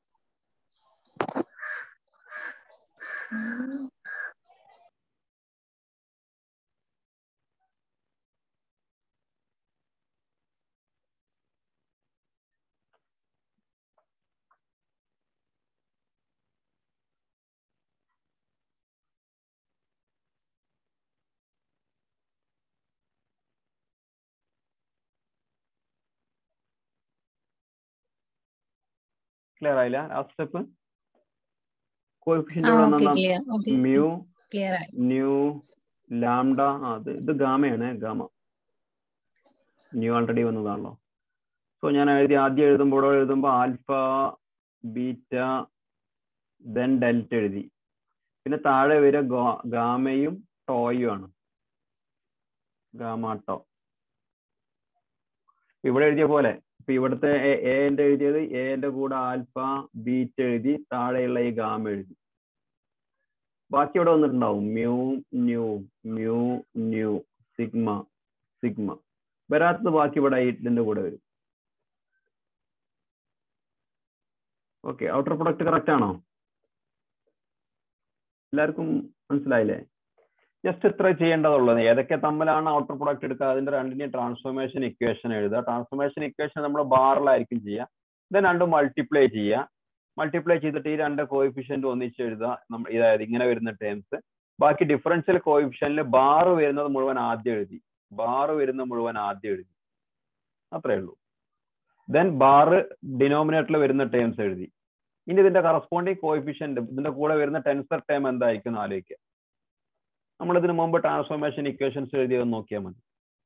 ക്ലിയർ ആയില്ല? Last step coefficient mu nu lambda. അത് ഇത് ഗാമയാണ്, ഗാമ. ന്യൂ ആൾറെഡി വന്നതാണല്ലോ. സോ ഞാൻ എഴുതി ആദ്യം എഴുതുമ്പോഴോ എഴുതുമ്പോൾ ആൽഫ ബീറ്റ ദെൻ ഡെൽറ്റ എഴുതി. പിന്നെ താഴെ വരെ ഗാമയും ടോയും ആണ്, ഗാമ ടോ. ഇവിടെ എഴുതിയ പോലെ ഇപ്പൊ ഇവിടുത്തെ എന്റെ എഴുതിയത് എന്റെ കൂടെ ആൽഫ ബീറ്റ എഴുതി, താഴെയുള്ള ഈ ഗാമ എഴുതി. ബാക്കി ഇവിടെ വന്നിട്ടുണ്ടാവും mu nu mu nu sigma sigma. വരാത്തത് ബാക്കി ഇവിടെ ഇതിന്റെ കൂടെ വരും. ഓക്കെ, ഔട്ടർ പ്രൊഡക്റ്റ് കറക്റ്റ് ആണോ? എല്ലാവർക്കും മനസ്സിലായില്ലേ? ജസ്റ്റ് ഇത്ര ചെയ്യേണ്ടതുള്ളത്. ഏതൊക്കെ തമ്മിലാണ് ഔട്ടർ പ്രൊഡക്റ്റ് എടുക്കുക, അതിന്റെ രണ്ടിനെയും ട്രാൻസ്ഫോർമേഷൻ ഇക്വേഷൻ എഴുതുക. ട്രാൻസ്ഫോർമേഷൻ ഇക്വേഷൻ നമ്മൾ ബാറിലായിരിക്കും ചെയ്യുക. ദെൻ രണ്ടും മൾട്ടിപ്ലൈ ചെയ്യുക. മൾട്ടിപ്ലൈ ചെയ്തിട്ട് ഈ രണ്ട് കോഎഫിഷ്യന്റ് ഒന്നിച്ച് എഴുതുക. നമ്മൾ ഇതായത് ഇങ്ങനെ വരുന്ന ടേംസ്. ബാക്കി ഡിഫറൻഷ്യൽ കോഎഫിഷ്യന്റിൽ ബാറ് വരുന്നത് മുഴുവൻ ആദ്യം എഴുതി, ബാറ് വരുന്നത് മുഴുവൻ ആദ്യം എഴുതി. അത്രേ ഉള്ളൂ. ദെൻ ബാറ് ഡിനോമിനേറ്ററിൽ വരുന്ന ടേംസ് എഴുതി. ഇനി ഇതിന്റെ കറസ്പോണ്ടിങ് കോഎഫിഷ്യന്റ് ഇതിന്റെ കൂടെ വരുന്ന ടെൻസർ ടേം എന്തായിരിക്കും ആലോചിക്കുക. നമ്മൾ ഇതിനു മുമ്പ് ട്രാൻസ്ഫോർമേഷൻ ഇക്വേഷൻസ് എഴുതിയെന്ന് നോക്കിയാൽ മതി.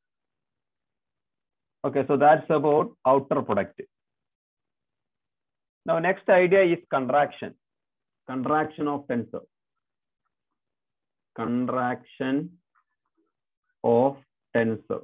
Okay, so that's about outer product. Now, next idea is contraction. Contraction of tensor. Contraction of tensor.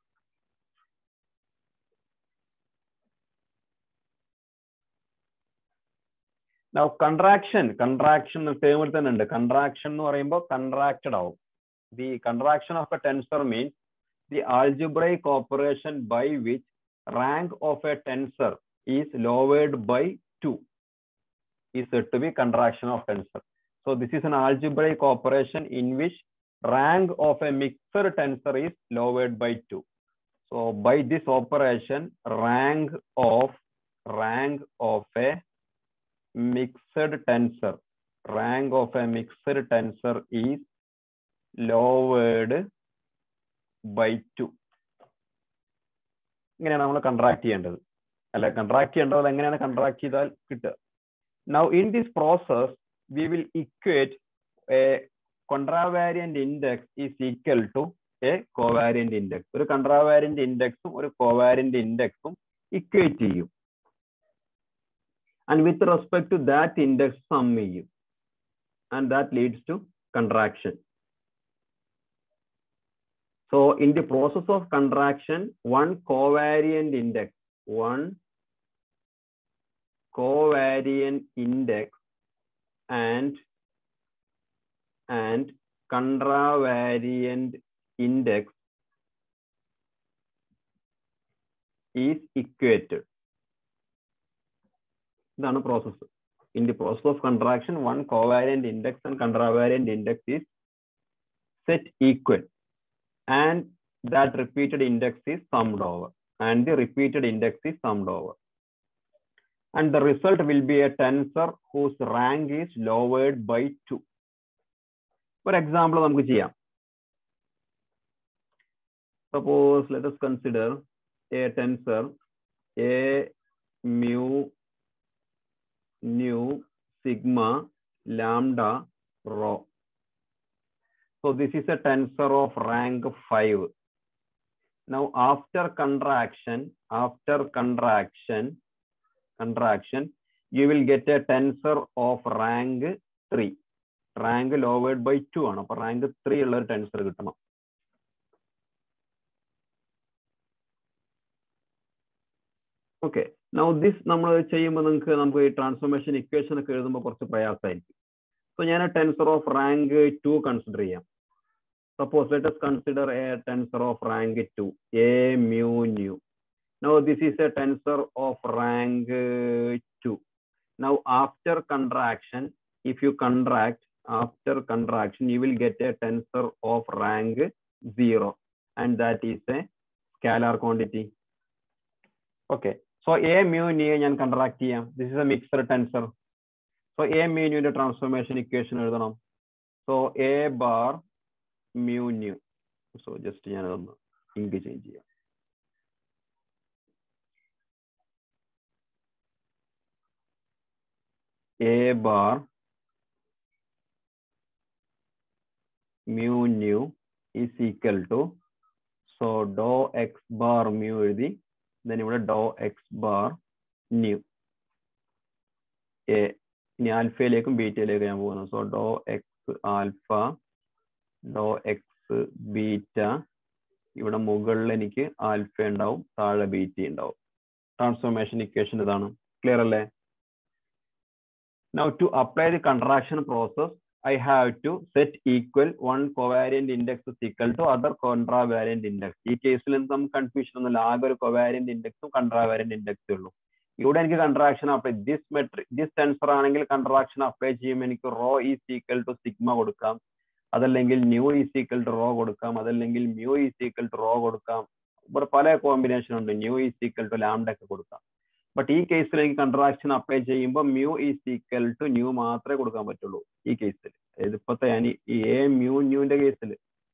Now, contraction, contraction term ഉണ്ട്. Contraction എന്ന് പറയുമ്പോൾ contracted ആവും. The contraction of a tensor means the algebraic operation by which rank of a tensor is lowered by two is said to be contraction of tensor. So this is an algebraic operation in which rank of a mixed tensor is lowered by two. So by this operation, rank of rank of a mixed tensor, rank of a mixed tensor is lowered by two. ഇങ്ങനെയാണ് നമ്മൾ contract ചെയ്യേണ്ടത് അല്ല contract ചെയ്യേണ്ടത് എങ്ങനെയാണ് contract ചെയ്താൽ കിട്ടുക. Now in this process we will equate a contravariant index is equal to a covariant index. ഒരു contravariant indexും ഒരു covariant indexും equate ചെയ്യും and with respect to that index sum ചെയ്യും and that leads to contraction. So in the process of contraction, one covariant index, one covariant index and and contravariant index is equated. That's the process. In the process of contraction, one covariant index and contravariant index is set equal. And that repeated index is summed over, and the repeated index is summed over. And the result will be a tensor whose rank is lowered by two. For example, we can suppose let us consider a tensor A mu nu sigma lambda rho. So this is a tensor of rank five. Now after contraction, after contraction, contraction, you will get a tensor of rank three. Rank lowered by two. So rank three is a tensor. Okay. Now this നമ്മൾ ചെയ്യുമ്പോൾ നിങ്ങൾക്ക് നമുക്ക് ഈ transformation equation ഒക്കെ എഴുതുമ്പോൾ കുറച്ച് പ്രയാസമായിരിക്കും. So ഞാൻ a tensor of rank two consider ചെയ്യാം. Suppose let us consider a tensor of rank two, A mu nu. Now this is a tensor of rank two. Now after contraction, if you contract, after contraction, you will get a tensor of rank zero, and that is a scalar quantity. Okay. So A mu nu ഞാൻ contract ചെയ്യാം. This is a mixed tensor. So A mu nu ന്റെ transformation equation എഴുതണം. So A bar mu nu. So just ഞാൻ അതൊന്ന് ink change ചെയ്യാം. A bar mu nu is equal to, so dou x bar mu എഴുതി, then ഇവിടെ dou x bar nu. A ഇനി ആൽഫയിലേക്കും ബീറ്റയിലേക്കും ഞാൻ പോകുന്നു. So dou X alpha, dou X beta, ഇവിടെ മുകളിൽ എനിക്ക് ആൽഫ ഉണ്ടാവും, താഴെ ബീറ്റ ഉണ്ടാവും. ട്രാൻസ്ഫോർമേഷൻ ഇക്വേഷൻ ഇതാണ്. ക്ലിയർ അല്ലേ? Now to apply the contraction process, I have to set equal one covariant index is equal to other contravariant index. ഈ കേസിൽ എന്തും കൺഫ്യൂഷൻ ഒന്നുമില്ല, ആകെ ഒരു covariant index ഉം contravariant index ഉള്ളൂ. ഇവിടെ എനിക്ക് contraction apply this metric this tensor ആണെങ്കിൽ കൺട്രാക്ഷൻ അപ്ലൈ ചെയ്യുമ്പോൾ എനിക്ക് rho is equal to sigma കൊടുക്കാം, അതല്ലെങ്കിൽ nu is equal to rho കൊടുക്കാം, അതല്ലെങ്കിൽ mu is equal to rho കൊടുക്കാം. ഇവിടെ പല കോമ്പിനേഷൻ ഉണ്ട്, nu is equal to lambda ഒക്കെ കൊടുക്കാം. ബട്ട് ഈ കേസിൽ എനിക്ക് കൺട്രാക്ഷൻ അപ്ലൈ ചെയ്യുമ്പോൾ mu is equal to nu മാത്രമേ കൊടുക്കാൻ പറ്റുള്ളൂ ഈ കേസിൽ. ഇതിപ്പോഴത്തെ ഞാൻ ഈ എ മ്യൂ ന്യൂന്റെ കേസിൽ.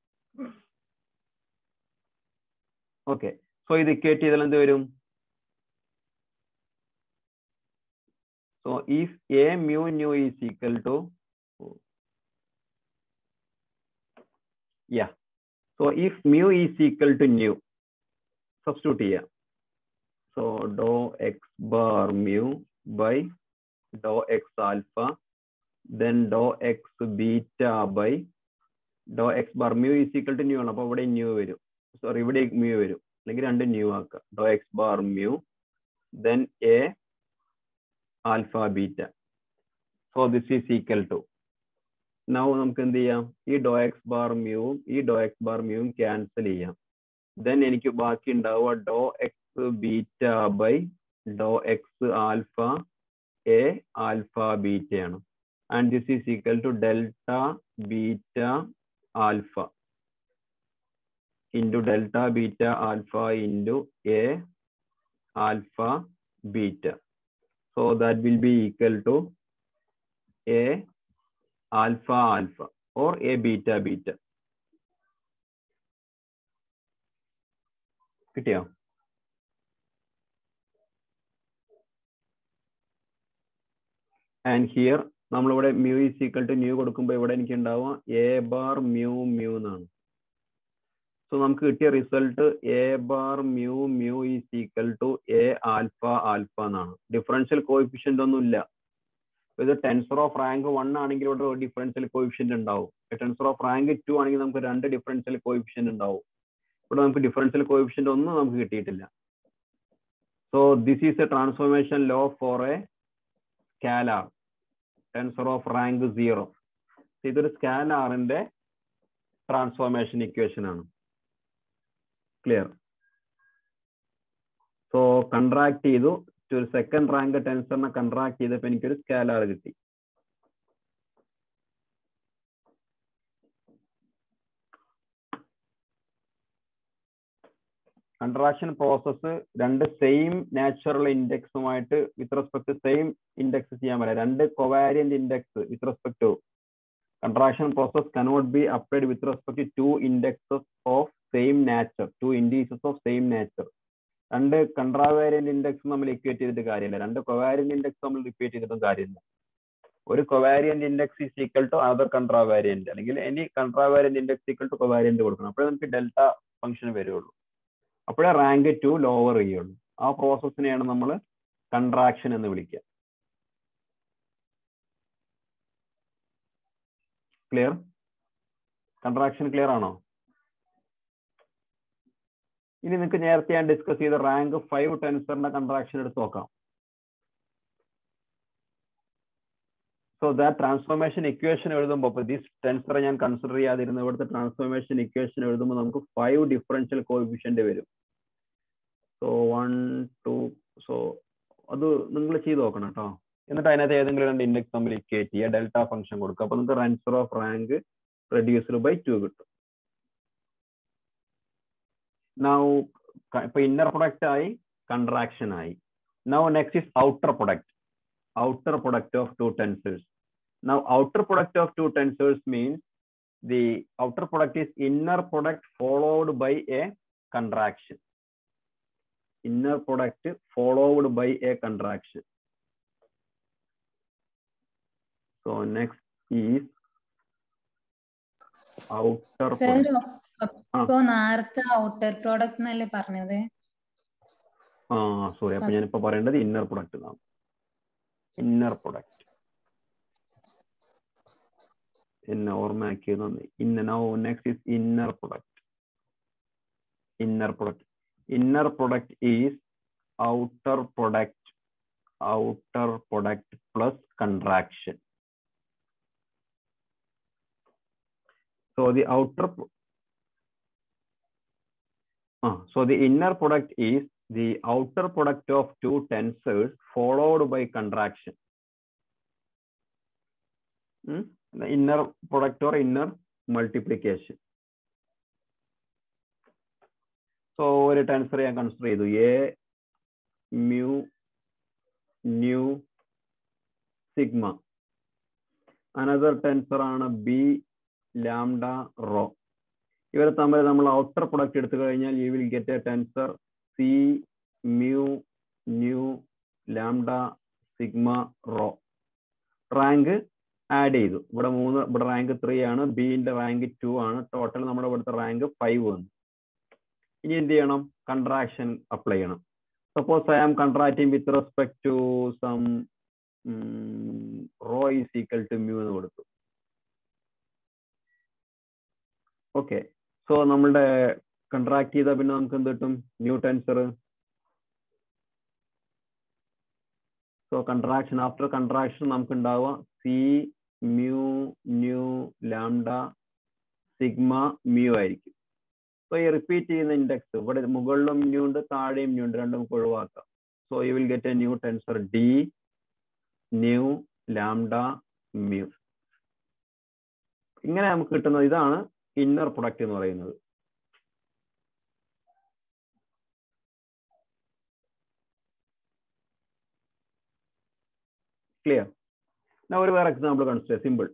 ഓക്കെ, സോ ഇത് ഇക്വേറ്റ് ചെയ്താൽ എന്ത് വരും? So if a mu nu is equal to, yeah, so if mu is equal to nu, substitute here. So dou x bar mu by dou x alpha, then dou x beta by dou x bar mu is equal to nu ആണ്. അപ്പോൾ ഇവിടെ nu വരും, sorry ഇവിടെ mu വരും, അല്ലെങ്കിൽ രണ്ട് nu ആക്കുക. dou x bar mu then a alpha beta. So this is equal to, now നമുക്ക് എന്ത് ചെയ്യാം, ഈ dou x bar mu ഈ dou x bar mu cancel ചെയ്യാം. then എനിക്ക് ബാക്കി ഉണ്ടാവുക dou x beta by dou x alpha a alpha beta ആണ്. and this is equal to delta beta alpha into delta beta alpha into a alpha beta. So that will be equal to a alpha alpha or a beta beta. കിട്ടിയോ? and here നമ്മളിവിടെ mu is equal to nu കൊടുക്കുമ്പോൾ ഇവിടെ എനിക്ക് ഉണ്ടാവുക a bar mu mu എന്നാണ്. So നമുക്ക് കിട്ടിയ result a bar mu mu is equal to a alpha alpha എന്നാണ്. ഡിഫറൻഷ്യൽ കോഎഫിഷ്യന്റ് ഒന്നും ഇല്ല. ഇത് ടെൻസർ ഓഫ് റാങ്ക് വൺ ആണെങ്കിൽ ഇവിടെ ഒരു ഡിഫറൻഷ്യൽ കോഎഫിഷ്യന്റ് ഉണ്ടാവും. ടെൻസർ ഓഫ് റാങ്ക് ടു ആണെങ്കിൽ നമുക്ക് രണ്ട് ഡിഫറൻഷ്യൽ കോഎഫിഷ്യന്റ് ഉണ്ടാവും. ഇവിടെ നമുക്ക് ഡിഫറൻഷ്യൽ കോഎഫിഷ്യന്റ് ഒന്നും നമുക്ക് കിട്ടിയിട്ടില്ല. So this is a transformation law for a scalar tensor of rank zero. ഇതൊരു സ്കാലാറിന്റെ ട്രാൻസ്ഫോർമേഷൻ ഇക്വേഷൻ ആണ്. ക്ലിയർ? സോ കൺട്രാക്ട് ചെയ്തു, ഒരു സെക്കൻഡ് റാങ്ക് ടെൻസറിനെ കൺട്രാക്ട് ചെയ്തപ്പോൾ എനിക്കൊരു സ്കാലാർ കിട്ടി. കൺട്രാക്ഷൻ പ്രോസസ്സ് രണ്ട് സെയിം നാച്ചുറൽ ഇൻഡെക്സുമായിട്ട് വിത്ത് റെസ്പെക്ട് സെയിം ഇൻഡെക്സ് ചെയ്യാൻ പറ്റില്ല. രണ്ട് covariant index with respect to contraction process cannot be applied with respect to two indexes of same nature, two indices of same nature. രണ്ട് contravariant index നമ്മൾ equate ചെയ്തിട്ട് കാര്യമില്ല, രണ്ട് covariant index നമ്മൾ equate ചെയ്തിട്ടും കാര്യമില്ല. ഒരു covariant index is equal to other contravariant, അല്ലെങ്കിൽ any contravariant index equal to covariant കൊടുക്കണം. അപ്പോഴേ നമുക്ക് ഡെൽറ്റ ഫംഗ്ഷൻ വരുള്ളൂ, അപ്പോഴേ റാങ്ക് ടു ലോവർ ചെയ്യുള്ളൂ. ആ പ്രോസസ്സിനെയാണ് നമ്മൾ കൺട്രാക്ഷൻ എന്ന് വിളിക്കുക. ക്ലിയർ? കൺട്രാക്ഷൻ ക്ലിയർ ആണോ? ഇനി നിങ്ങൾക്ക് നേരത്തെ ഞാൻ ഡിസ്കസ് ചെയ്ത റാങ്ക് ഫൈവ് ടെൻസറിന്റെ കൺട്രാക്ഷൻ എടുത്ത് നോക്കാം. സോ ദാറ്റ് ട്രാൻസ്ഫോർമേഷൻ ഇക്വേഷൻ എഴുതുമ്പോൾ, ഇപ്പോൾ ദിസ് ടെൻസറെ ഞാൻ കൺസിഡർ ചെയ്യാതിരുന്ന ഇവിടുത്തെ ട്രാൻസ്ഫോർമേഷൻ ഇക്വേഷൻ എഴുതുമ്പോൾ നമുക്ക് ഫൈവ് ഡിഫറൻഷ്യൽ കോഎഫിഷ്യന്റ് വരും. സോ വൺ ടു സോ അത് നിങ്ങൾ ചെയ്ത് നോക്കണം കേട്ടോ. എന്നിട്ട് അതിനകത്ത് ഏതെങ്കിലും രണ്ട് ഇൻഡെക്സ് തമ്മിൽ ഇക്വേറ്റ് ചെയ്യുക, ഡെൽറ്റ ഫംഗ്ഷൻ കൊടുക്കുക. അപ്പൊ നമുക്ക് tensor of rank reduced by two കിട്ടും. നൗ ഇപ്പൊ ഇന്നർ പ്രൊഡക്റ്റ് ആയി, കൺട്രാക്ഷൻ ആയി. Now next is outer product. Outer product of two tensors. Now outer product of two tensors means the outer product is inner product followed by a contraction. Inner product followed by a contraction. So next is outer product. അപ്പോൾ നേരത്തെ outer product എന്നല്ലേ പറഞ്ഞത്? ആ sorry, അപ്പൊ ഞാനിപ്പോ പറയേണ്ടത് inner product എന്നാണ്. Inner product എന്നെ ഓർമ്മയാക്കിയത് ഇന്ന. Now next is inner product. Inner product inner product is outer product outer product plus contraction. So the outer uh, so the inner product is the outer product of two tensors followed by contraction. Hmm? The inner product or inner multiplication. So ഒരു tensor ഞാൻ consider ചെയ്തു, a mu nu sigma. Another tensor ആണ് b lambda rho. ഇവരെ തമ്മിൽ നമ്മൾ outer product എടുത്തു കഴിഞ്ഞാൽ you will get a tensor c mu nu lambda sigma rho. Rank add ചെയ്തു. ഇവിടെ മൂന്ന്, ഇവിടെ റാങ്ക് ത്രീ ആണ്, ബിന്റെ റാങ്ക് ടു ആണ്, ടോട്ടൽ നമ്മുടെ ഇവിടുത്തെ റാങ്ക് ഫൈവ് വന്നു. ഇനി എന്ത് ചെയ്യണം? കൺട്രാക്ഷൻ അപ്ലൈ ചെയ്യണം. Suppose I am contracting with respect to some rho is equal to mu എന്ന് കൊടുത്തു. ഓക്കെ, സോ നമ്മളുടെ കൺട്രാക്ട് ചെയ്താൽ പിന്നെ നമുക്ക് എന്ത് കിട്ടും? New tensor. So contraction, after contraction നമുക്ക് ഉണ്ടാവുക c mu nu lambda sigma mu ആയിരിക്കും. സോ ഈ റിപ്പീറ്റ് ചെയ്യുന്ന ഇൻഡെക്സ് ഇവിടെ മുകളിലും മ്യൂ ഉണ്ട്, താഴെയും മ്യൂ ഉണ്ട്, രണ്ടും നമുക്ക് ഒഴിവാക്കാം. So you will get a new tensor d nu lambda mu. ഇങ്ങനെ നമുക്ക് കിട്ടുന്നത് ഇതാണ് ഇന്നർ പ്രൊഡക്റ്റ് എന്ന് പറയുന്നത്. ക്ലിയർ? ഞാൻ ഒരു വേറെ എക്സാമ്പിൾ കൺസിഡർ. സിമ്പിൾ.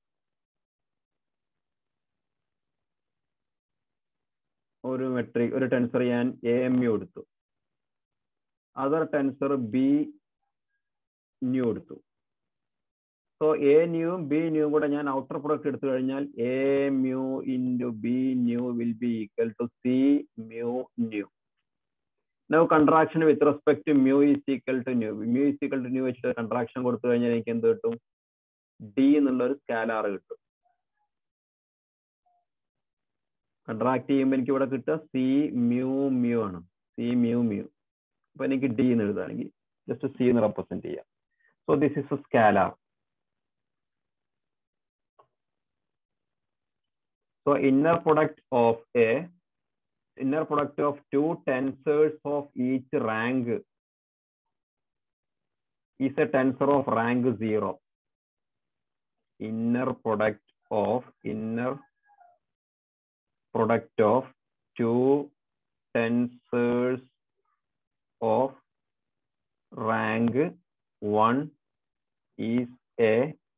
ഒരു മെട്രിക്, ഒരു ടെൻസർ ഞാൻ എ എം യു എടുത്തു, അതർ ടെൻസർ ബി ന്യൂ എടുത്തു. സോ എ ന്യൂവും ബി ന്യൂവും കൂടെ ഞാൻ ഔട്ടർ പ്രൊഡക്റ്റ് എടുത്തു കഴിഞ്ഞാൽ a mu into b nu will be equal to c mu nu. Now contraction with respect to mu is equal to nu. Mu is equal to nu വെച്ചിട്ട് കൺട്രാക്ഷൻ കൊടുത്തു കഴിഞ്ഞാൽ എനിക്ക് എന്ത് കിട്ടും? ഡി എന്നുള്ള ഒരു സ്കാലാർ കിട്ടും. കൺട്രാക്ട് ചെയ്യുമ്പോൾ എനിക്ക് ഇവിടെ കിട്ടുക സി മ്യൂ മ്യൂ ആണ്. C mu mu. അപ്പൊ എനിക്ക് ഡി എന്ന് എഴുതുകയാണെങ്കിൽ ജസ്റ്റ് സി എന്ന് റെപ്രസെന്റ് ചെയ്യാം. So this is a scalar. So inner product of a inner product of two tensors of each rank is a tensor of rank zero. Inner product of inner product of two tensors of rank one is a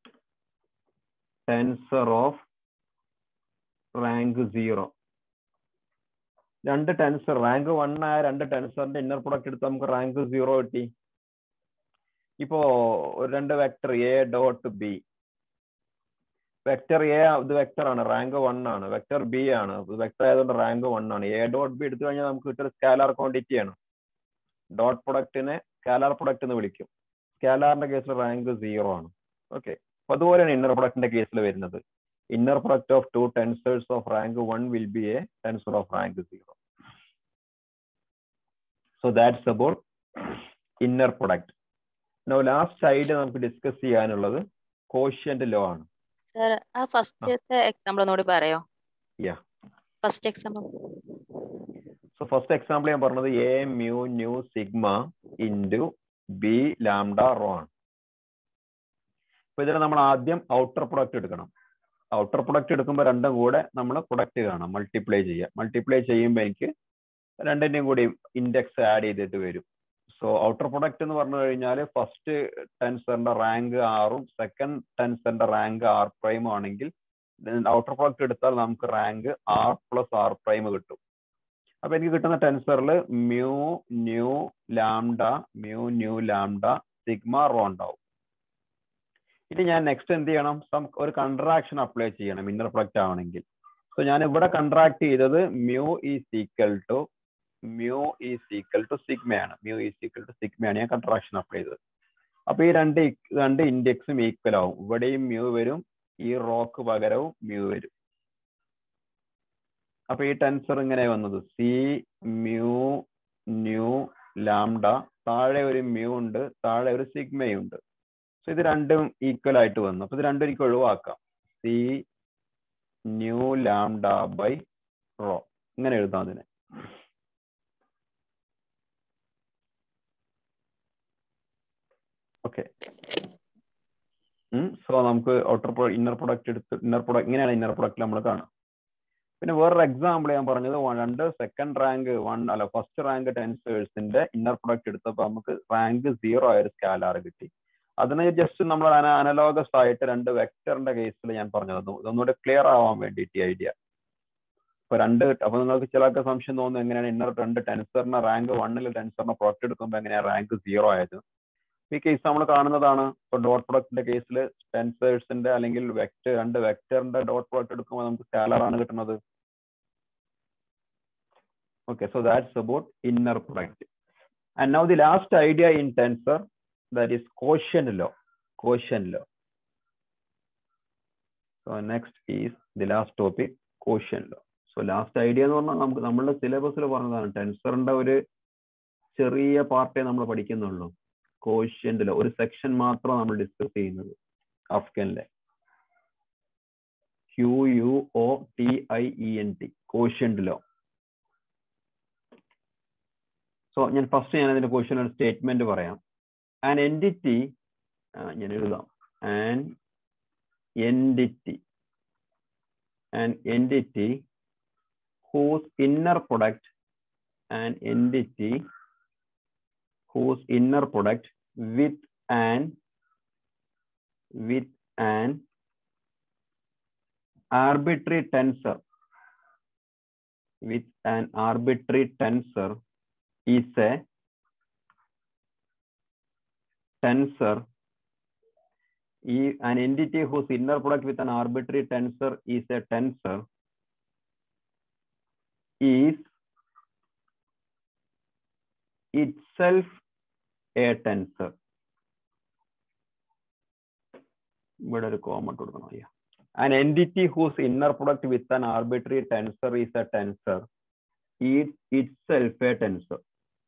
tensor of rank zero. രണ്ട് tensor rank one ആയ രണ്ട് ടെൻസറിന്റെ inner product എടുത്ത് നമുക്ക് rank zero കിട്ടി. ഇപ്പോ രണ്ട് vector A dot B. Vector A ഇത് vector ആണ്, റാങ്ക് വൺ ആണ്. വെക്ടർ ബി ആണ്, വെക്ടർ ആയതുകൊണ്ട് റാങ്ക് വൺ ആണ്. എ ഡോട്ട് ബി എടുത്തു കഴിഞ്ഞാൽ നമുക്ക് കിട്ടുന്ന സ്കാലാർ ക്വാണ്ടിറ്റി ആണ്. ഡോട്ട് പ്രൊഡക്റ്റിനെ സ്കാലാർ പ്രൊഡക്റ്റ് എന്ന് വിളിക്കും. സ്കാലാറിന്റെ കേസിൽ റാങ്ക് സീറോ ആണ്. ഓക്കെ, അപ്പൊ അതുപോലെയാണ് ഇന്നർ പ്രൊഡക്റ്റിന്റെ കേസിൽ വരുന്നത്. Inner product of two tensors of rank one will be a tensor of rank zero. So that's about inner product. Now last side നമുക്ക് ഡിസ്കസ് ചെയ്യാനുള്ളത് quotient law ആണ്. സർ ആ first example ഒന്നുകൂടി പറയോ? Yeah. First example. So first example ഞാൻ പറഞ്ഞത് a mu nu sigma into b lambda rho ആണ്. അപ്പോൾ ഇതിൽ നമ്മൾ ആദ്യം ഔട്ടർ പ്രൊഡക്റ്റ് എടുക്കണം. ഔട്ടർ പ്രൊഡക്റ്റ് എടുക്കുമ്പോൾ രണ്ടും കൂടെ നമ്മൾ പ്രൊഡക്റ്റ് കാണാം, മൾട്ടിപ്ലൈ ചെയ്യാം. മൾട്ടിപ്ലൈ ചെയ്യുമ്പോൾ എനിക്ക് രണ്ടിൻ്റെയും കൂടി ഇൻഡെക്സ് ആഡ് ചെയ്തിട്ട് വരും. സോ ഔട്ടർ പ്രൊഡക്റ്റ് എന്ന് പറഞ്ഞു കഴിഞ്ഞാൽ ഫസ്റ്റ് ടെൻസറിന്റെ റാങ്ക് ആറും സെക്കൻഡ് ടെൻസറിന്റെ റാങ്ക് ആർ പ്രൈം ആണെങ്കിൽ ഔട്ടർ പ്രൊഡക്റ്റ് എടുത്താൽ നമുക്ക് rank R plus R prime കിട്ടും. അപ്പൊ എനിക്ക് കിട്ടുന്ന ടെൻസറിൽ mu nu lambda mu nu lambda sigma rho ഉണ്ടാവും. ഇനി ഞാൻ നെക്സ്റ്റ് എന്ത് ചെയ്യണം? സം ഒരു കൺട്രാക്ഷൻ അപ്ലൈ ചെയ്യണം ഇന്നർ പ്രൊഡക്റ്റ് ആവണമെങ്കിൽ. സോ ഞാൻ ഇവിടെ കൺട്രാക്ട് ചെയ്തത് mu is equal to mu is equal to സിഗ്മയാണ്. മ്യൂ ഈസ് ഈക്വൽ ടു സിഗ്മയാണ് ഞാൻ കൺട്രാക്ഷൻ അപ്ലൈ ചെയ്തത്. അപ്പൊ ഈ രണ്ട് രണ്ട് ഇൻഡെക്സും ഈക്വൽ ആവും. ഇവിടെയും മ്യൂ വരും, ഈ റോക്ക് പകരവും മ്യൂ വരും. അപ്പൊ ഈ ടെൻസർ ഇങ്ങനെ വന്നത് സി മ്യൂ ന്യൂ ലാംഡ, താഴെ ഒരു മ്യൂ ഉണ്ട്, താഴെ ഒരു സിഗ്മയുണ്ട്. സോ ഇത് രണ്ടും ഈക്വൽ ആയിട്ട് വന്നു. അപ്പൊ ഇത് രണ്ടും എനിക്ക് ഒഴിവാക്കാം. C nu lambda by rho ഇങ്ങനെ എഴുതാം അതിനെ. ഓക്കെ, സോ നമുക്ക് ഔട്ടർ ഇന്നർ പ്രൊഡക്റ്റ് എടുത്ത് ഇന്നർ പ്രൊഡക്റ്റ് ഇങ്ങനെയാണ് ഇന്നർ പ്രൊഡക്റ്റ് നമ്മൾ കാണാം. പിന്നെ വേറൊരു എക്സാമ്പിൾ ഞാൻ പറഞ്ഞത് രണ്ട് സെക്കൻഡ് റാങ്ക് വൺ അല്ല ഫസ്റ്റ് റാങ്ക് ടെൻസേഴ്സിന്റെ ഇന്നർ പ്രൊഡക്റ്റ് എടുത്തപ്പോൾ നമുക്ക് റാങ്ക് സീറോ ആയ ഒരു സ്കാലാർ കിട്ടി. അതിന് ജസ്റ്റ് നമ്മൾ അനലോഗസ് ആയിട്ട് രണ്ട് വെക്ടറിന്റെ കേസിൽ ഞാൻ പറഞ്ഞു തന്നു, ഇതൊന്നുകൂടെ ക്ലിയർ ആവാൻ വേണ്ടിയിട്ട് ഈ ഐഡിയ. ഇപ്പൊ രണ്ട് അപ്പൊ നിങ്ങൾക്ക് ചിലർക്ക് സംശയം തോന്നുന്നു എങ്ങനെയാണ് ഇന്നർ രണ്ട് ടെൻസറിന്റെ റാങ്ക് വണ്ണിൽ ടെൻസറിന്റെ പ്രൊഡക്റ്റ് എടുക്കുമ്പോൾ എങ്ങനെയാണ് റാങ്ക് സീറോ ആയത്. ഈ കേസ് നമ്മൾ കാണുന്നതാണ്. ഇപ്പൊ ഡോട്ട് പ്രൊഡക്റ്റിന്റെ കേസിൽ ടെൻസേഴ്സിന്റെ അല്ലെങ്കിൽ വെക്ടർ രണ്ട് വെക്ടറിന്റെ ഡോട്ട് പ്രൊഡക്റ്റ് എടുക്കുമ്പോൾ നമുക്ക് സ്കാലർ ആണ് കിട്ടുന്നത്. Okay, so that's about inner product. And now the last idea in tensor, that is quotient law. Quotient law. So next is the last topic, quotient law. So last idea എന്ന് പറഞ്ഞാൽ നമുക്ക് നമ്മളുടെ സിലബസിൽ പറഞ്ഞതാണ്, ടെൻസറിന്റെ ഒരു ചെറിയ പാർട്ടേ നമ്മൾ പഠിക്കുന്നുള്ളൂ. കോഷ്യന്റ് ലോ ഒരു സെക്ഷൻ മാത്രം നമ്മൾ ഡിസ്കസ് ചെയ്യുന്നത് അഫ്ഗനിലെ Q U O T I E N T quotient law. So ഞാൻ ഫസ്റ്റ് ഞാൻ അതിന്റെ ക്വസ്റ്റ്യൻ ഒരു സ്റ്റേറ്റ്മെന്റ് പറയാം. ആൻ എൻറ്റിറ്റി ഞാൻ എഴുതാം. An entity an entity whose inner product an entity whose inner product with an with an arbitrary tensor with an arbitrary tensor is a tensor an entity whose inner product with an arbitrary tensor is a tensor is itself a tensor. ഇവിടെ ഒരു comma കൊടുക്കണം. An entity whose inner product with an arbitrary tensor is a tensor is itself a tensor.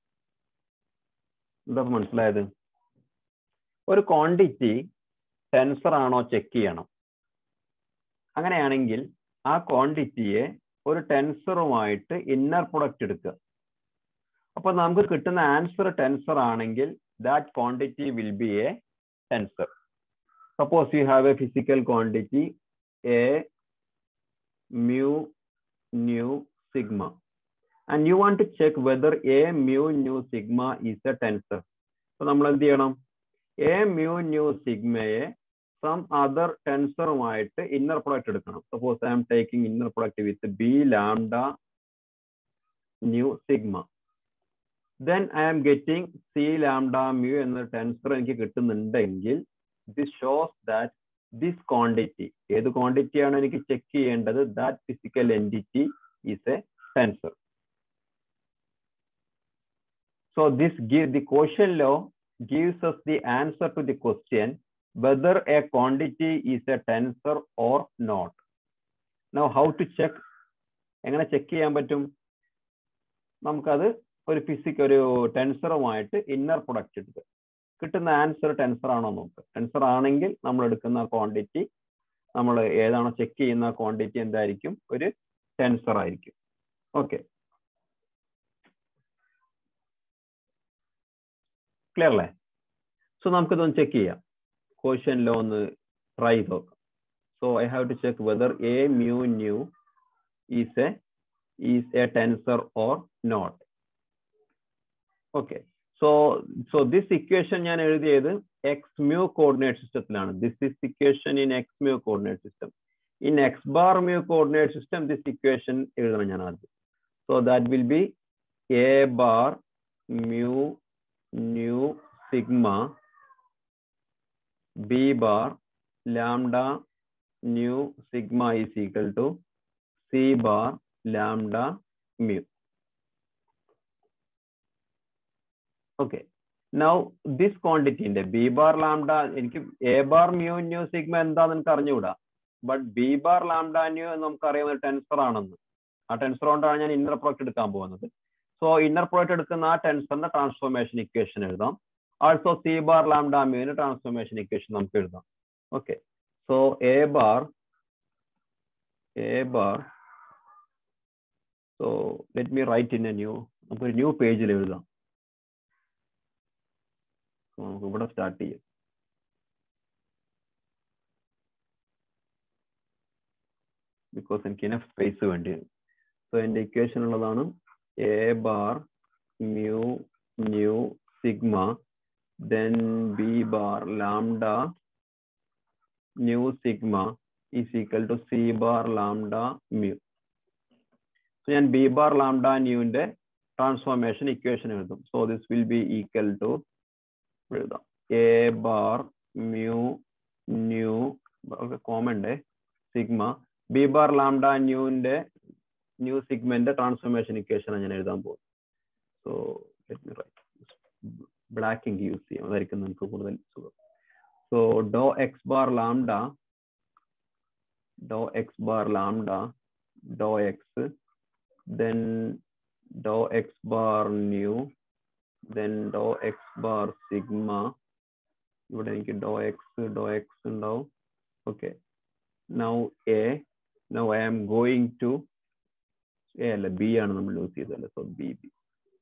എന്താ മനസ്സിലായത്? ഒരു quantity tensor ആണോ check ചെയ്യണം. അങ്ങനെയാണെങ്കിൽ ആ ക്വാണ്ടിറ്റിയെ ഒരു ടെൻസറുമായിട്ട് ഇന്നർ പ്രൊഡക്റ്റ് എടുക്കുക. അപ്പൊ നമുക്ക് കിട്ടുന്ന ആൻസർ ടെൻസർ ആണെങ്കിൽ that quantity will be a tensor. Suppose you have a physical quantity A mu nu sigma and you want to check whether a mu nu sigma is a tensor. അപ്പൊ നമ്മൾ എന്ത് ചെയ്യണം? a mu nu sigmയെ some other ടെൻസറുമായിട്ട് inner product എടുക്കണം. Suppose I am taking inner product with B lambda nu sigma. Then I am getting C lambda mu എന്ന tensor എനിക്ക് കിട്ടുന്നുണ്ടെങ്കിൽ this shows that this quantity, ഏത് ക്വാണ്ടിറ്റിയാണ് എനിക്ക് check ചെയ്യേണ്ടത്, that physical entity is a tensor. So this give the quotient law gives us the answer to the question whether a quantity is a tensor or not. Now how to check? എങ്ങനെ check ചെയ്യാൻ പറ്റും? നമുക്കത് ഒരു physique ഒരു ടെൻസറുമായിട്ട് inner product എടുക്കുക. കിട്ടുന്ന answer tensor ആണോ നോക്കുക. ടെൻസർ ആണെങ്കിൽ നമ്മൾ എടുക്കുന്ന ക്വാണ്ടിറ്റി, നമ്മൾ ഏതാണോ ചെക്ക് ചെയ്യുന്ന ക്വാണ്ടിറ്റി എന്തായിരിക്കും? ഒരു ടെൻസർ ആയിരിക്കും. ഓക്കെ, ക്ലിയർ അല്ലേ? സോ നമുക്കിതൊന്ന് ചെക്ക് ചെയ്യാം. ക്വോഷ്യന്റ് ലോ ഒന്ന് ട്രൈ ചെയ്ത് നോക്കാം. So I have to check whether A mu nu is a is a tensor or not. Okay, so so this equation ഞാൻ എഴുതിയത് എക്സ് മ്യൂ കോർഡിനേറ്റ് സിസ്റ്റത്തിലാണ്. This is equation in X mu coordinate system. In X bar mu coordinate system this equation എഴുതണം ഞാൻ ആദ്യം. So that will be A bar mu nu sigma b bar lambda nu sigma is equal to c bar lambda mu. Okay, now this quantity in the b bar lambda എനിക്ക് a bar mu nu sigma എന്താന്ന് എനിക്ക് അറിഞ്ഞുകൂടാ. But b bar lambda nu നമുക്ക് അറിയാവുന്ന tensor ആണെന്ന്. ആ tensor കൊണ്ടാണ് ഞാൻ ഇന്നർ പ്രൊഡക്റ്റ് എടുക്കാൻ പോകുന്നത്. സോ ഇന്നർ പ്രൊഡക്റ്റ് എടുക്കുന്ന ആ ടെൻസറിന്റെ ട്രാൻസ്ഫോർമേഷൻ ഇക്വേഷൻ എഴുതാം. Also c bar lambda mu in transformation equation നമുക്ക് എഴുതാം. Okay, so a bar a bar so let me write in a new നമുക്ക് ഒരു ന്യൂ പേജിൽ എഴുതാം. നമുക്ക് ഇവിടെ സ്റ്റാർട്ട് ചെയ്യാം. ബിക്കോസ് എനിക്ക് ഇനഫ് സ്പേസ് വേണ്ടി വരും. സോ എൻ്റെ ഇക്വേഷൻ ഉള്ളതാണ് a bar mu nu sigma then b bar lambda nu sigma is equal to c bar lambda mu. So ഞാൻ b bar lambda nu ന്റെ ട്രാൻസ്ഫോർമേഷൻ ഇക്വേഷൻ എഴുതും. So this will be equal to എഴുതാം A bar mu nu common sigma B bar lambda ന്യൂന്റെ ന്യൂ സിഗ്മന്റെ transformation equation ഞാൻ എഴുതാൻ പോകും. So let me write black ink use ചെയ്യാം, അതായിരിക്കും നമുക്ക് കൂടുതൽ സുഖം. So dou X bar lambda dou X bar lambda dou X then dou x bar new then dou x bar sigma ഇവിടെ എനിക്ക് dou x dou x ഉണ്ടാവും. Okay, now a now I am going to a അല്ല b ആണ് നമ്മൾ use ചെയ്തല്ലേ, so b b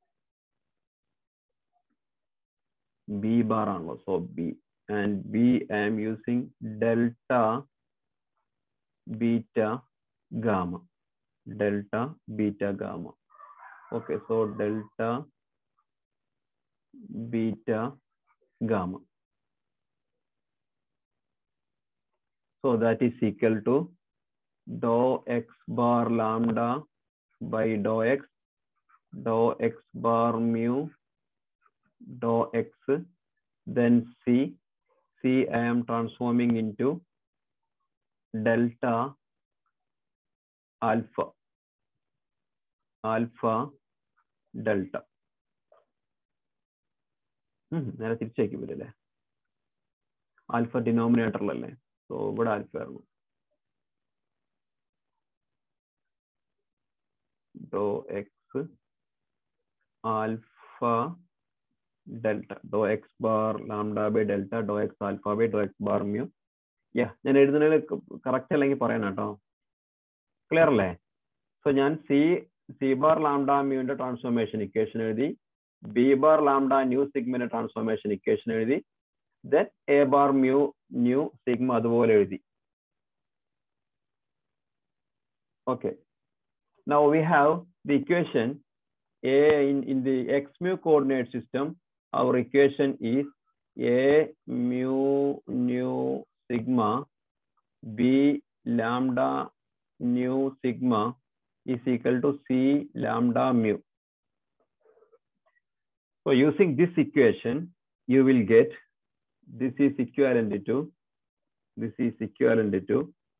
b bar ആണല്ലോ, so b and b I am using delta beta gamma delta beta gamma. Okay, so delta beta gamma, so that is equal to dou x bar lambda by dou x dou x bar mu dou x, then c c I am transforming into delta alpha alpha delta. നേരെ തിരിച്ചേക്ക് വരില്ലേ, alpha ഡിനോമിനേറ്ററിലല്ലേ, so ഇവിടെ alpha ആയിരുന്നു. Dou X alpha delta dou X bar lambda by delta dou X alpha by dou X bar mu. Yeah ഞാൻ എഴുതുന്നതിൽ correct അല്ലെങ്കിൽ പറയണം കേട്ടോ, ക്ലിയർ അല്ലേ? സോ ഞാൻ സി സി ബാർ ലാംഡ മ്യൂവിന്റെ ട്രാൻസ്ഫോർമേഷൻ ഇക്വേഷൻ എഴുതി, ബി ബാർ ലാംഡ ന്യൂ സിഗ്മന്റെ ട്രാൻസ്ഫോർമേഷൻ ഇക്വേഷൻ എഴുതി, then A bar mu nu sigma അതുപോലെ എഴുതി. Okay, now we have the equation a in in the x mu coordinate system. Our equation is a mu nu sigma b lambda nu sigma is equal to c lambda mu. So using this equation, you will get this is equivalent to this is equivalent to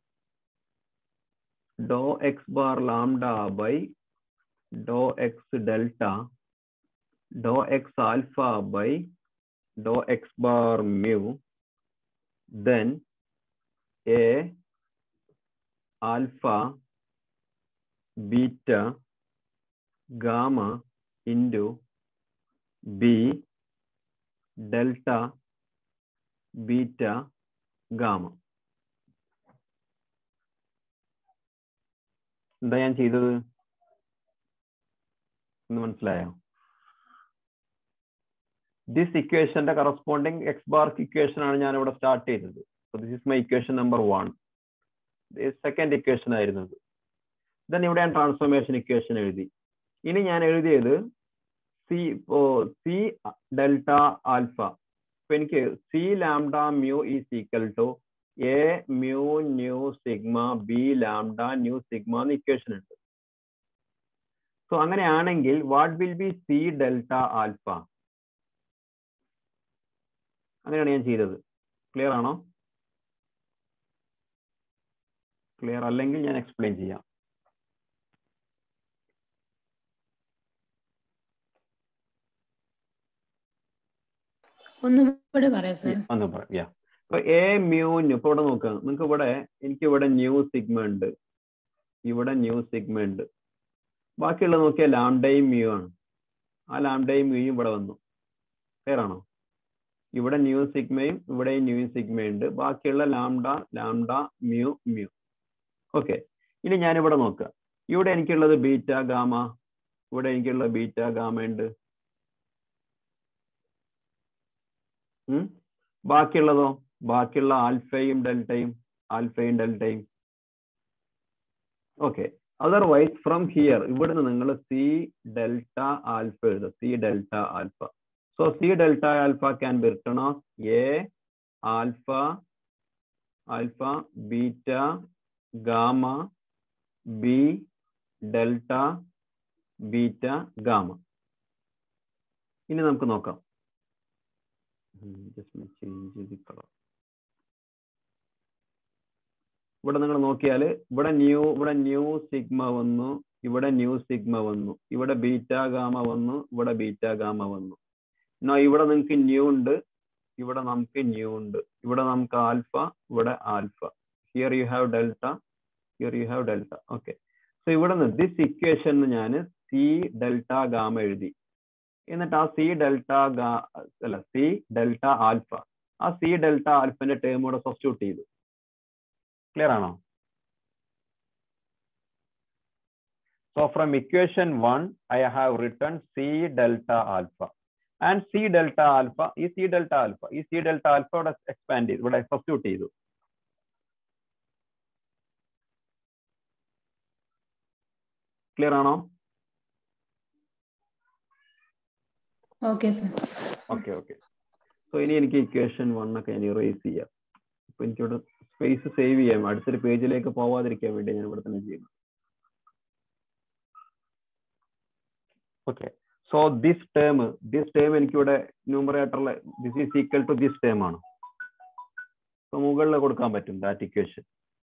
dou x bar lambda by dou x delta dou x alpha by dou x bar mu, then a alpha beta gamma into b delta beta gamma. എന്താ ഞാൻ ചെയ്തത് എന്ന് മനസ്സിലായോ? This ഇക്വേഷന്റെ corresponding X BARC equation ആണ് ഞാൻ ഇവിടെ start ചെയ്തത്. So this is my equation number one. Second equation ആയിരുന്നത്. ദെൻ ഇവിടെ ഞാൻ ട്രാൻസ്ഫോർമേഷൻ ഇക്വേഷൻ എഴുതി. ഇനി ഞാൻ എഴുതിയത് സി സി ഡെൽറ്റ ആൽഫ. അപ്പൊ എനിക്ക് C lambda mu is equal to A mu nu sigma B lambda nu sigma എന്ന് ഇക്വേഷൻ ഉണ്ട്. സോ അങ്ങനെയാണെങ്കിൽ what will be C delta alpha? അങ്ങനെയാണ് ഞാൻ ചെയ്തത്. ക്ലിയർ ആണോ? ക്ലിയർ അല്ലെങ്കിൽ ഞാൻ എക്സ്പ്ലെയിൻ ചെയ്യാം. ഒന്നുകൂടെ പറയാം സർ. ഒന്ന് പറയാം. ഇപ്പൊ എ മ്യൂന് ഇപ്പൊ ഇവിടെ നോക്കുക, നിങ്ങൾക്ക് ഇവിടെ എനിക്ക് ഇവിടെ ന്യൂ സിഗ്മ ഉണ്ട്, ഇവിടെ ന്യൂ സിഗ്മ ഉണ്ട്. ബാക്കിയുള്ളത് നോക്കിയാൽ ലാംഡയും മ്യൂ ആണ്. ആ ലാംഡയും മ്യൂയും ഇവിടെ വന്നു. ക്ലിയർ ആണോ? ഇവിടെ ന്യൂ സിഗ്മയും ഇവിടെ ന്യൂ സിഗ്മയും ഉണ്ട്. ബാക്കിയുള്ള lambda lambda mu mu. Okay, ഇനി ഞാനിവിടെ നോക്കുക. ഇവിടെ എനിക്കുള്ളത് ബീറ്റ ഗാമ, ഇവിടെ എനിക്കുള്ള ബീറ്റ ഗാമ ഉണ്ട്. ബാക്കിയുള്ളതോ? ബാക്കിയുള്ള ആൽഫയും ഡെൽറ്റയും ആൽഫയും ഡെൽറ്റയും. ഓക്കെ, അതർവൈസ് ഫ്രം ഹിയർ ഇവിടുന്ന് നിങ്ങൾ സി ഡെൽറ്റ ആൽഫ എഴുതുക. C delta alpha. So C delta alpha can be written of A alpha alpha beta gamma B delta beta gamma. ഇനി നമുക്ക് നോക്കാം. ഇവിടെ നിങ്ങൾ നോക്കിയാൽ ഇവിടെ ന്യൂ ഇവിടെ ന്യൂ സിഗ്മ വന്നു, ഇവിടെ ന്യൂ സിഗ്മ വന്നു, ഇവിടെ ബീറ്റ ഗാമ വന്നു, ഇവിടെ ബീറ്റ ഗാമ വന്നു. എന്നാ ഇവിടെ നിങ്ങൾക്ക് ന്യൂ ഉണ്ട്, ഇവിടെ നമുക്ക് ന്യൂ ഉണ്ട്, ഇവിടെ നമുക്ക് ആൽഫ, ഇവിടെ alpha. Here you have delta, here you have delta. Okay, so ഇവിടെ നിന്ന് ദിസ് ഇക്വേഷൻ ഞാൻ സി ഡെൽറ്റ ഗാമ എഴുതി. എന്നിട്ട് ആ സി ഡെൽറ്റ ഗാ അല്ല സി ഡെൽറ്റ ആൽഫ, ആ സി ഡെൽറ്റ ആൽഫന്റെ ടേം ഇവിടെ സബ്സ്റ്റിറ്റ്യൂട്ട് ചെയ്തു. ക്ലിയർ ആണോ? So from equation one, I have written C delta alpha. And C delta alpha is C delta alpha. Is C delta alpha would expand it, would I substitute it? Clear ആണോ? Okay, sir. Okay, okay. So ഇനി എനിക്ക് equation one ഒക്കെ ഞാൻ erase ചെയ്യാം. അപ്പൊ എനിക്കിവിടെ space save ചെയ്യാം, അടുത്തൊരു പേജിലേക്ക് പോവാതിരിക്കാൻ വേണ്ടി ഞാൻ ഇവിടെ തന്നെ ചെയ്യുന്നു. Okay. So this term, this term എനിക്കിവിടെ ന്യൂമറേറ്ററിലെ this is equal to this term ആണ്. So മുകളിൽ കൊടുക്കാൻ പറ്റും that equation.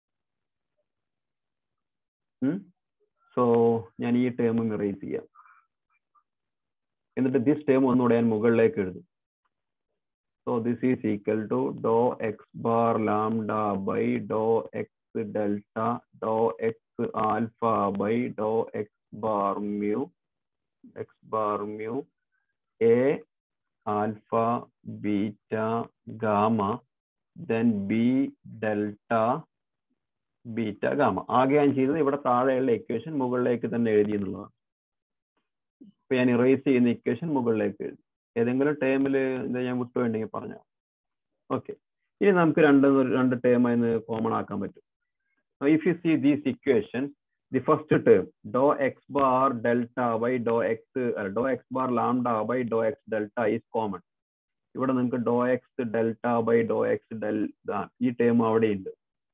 സോ ഞാൻ ഈ ടേമും ഇറേസ് ചെയ്യാം. എന്നിട്ട് this term ഒന്നുകൂടെ ഞാൻ മുകളിലേക്ക് എഴുതും. So this is equal to dou x bar lambda by dou x delta dou x alpha by dou x bar mu x bar mu a alpha beta gamma then b delta beta gamma. ആകെ ഞാൻ ചെയ്തത് ഇവിടെ താഴെയുള്ള equation മുകളിലേക്ക് തന്നെ എഴുതി എന്നുള്ളതാണ്. ഇപ്പൊ ഞാൻ ഇറേസ് ചെയ്യുന്ന ഇക്വേഷൻ മുകളിലേക്ക് എഴുതി. ഏതെങ്കിലും ടേമിൽ എന്താ ഞാൻ വിട്ടുവേണ്ടെങ്കിൽ പറഞ്ഞോ. ഓക്കെ, ഇനി നമുക്ക് രണ്ട് രണ്ട് ടേം അതിന് കോമൺ ആക്കാൻ പറ്റും. If you see these equations, the first term dou x bar delta by dou x uh, dou x bar lambda by dou x delta is common. ഇവിടെ നിങ്ങൾക്ക് dou x delta by dou x delta ഈ term അവിടെ ഉണ്ട്.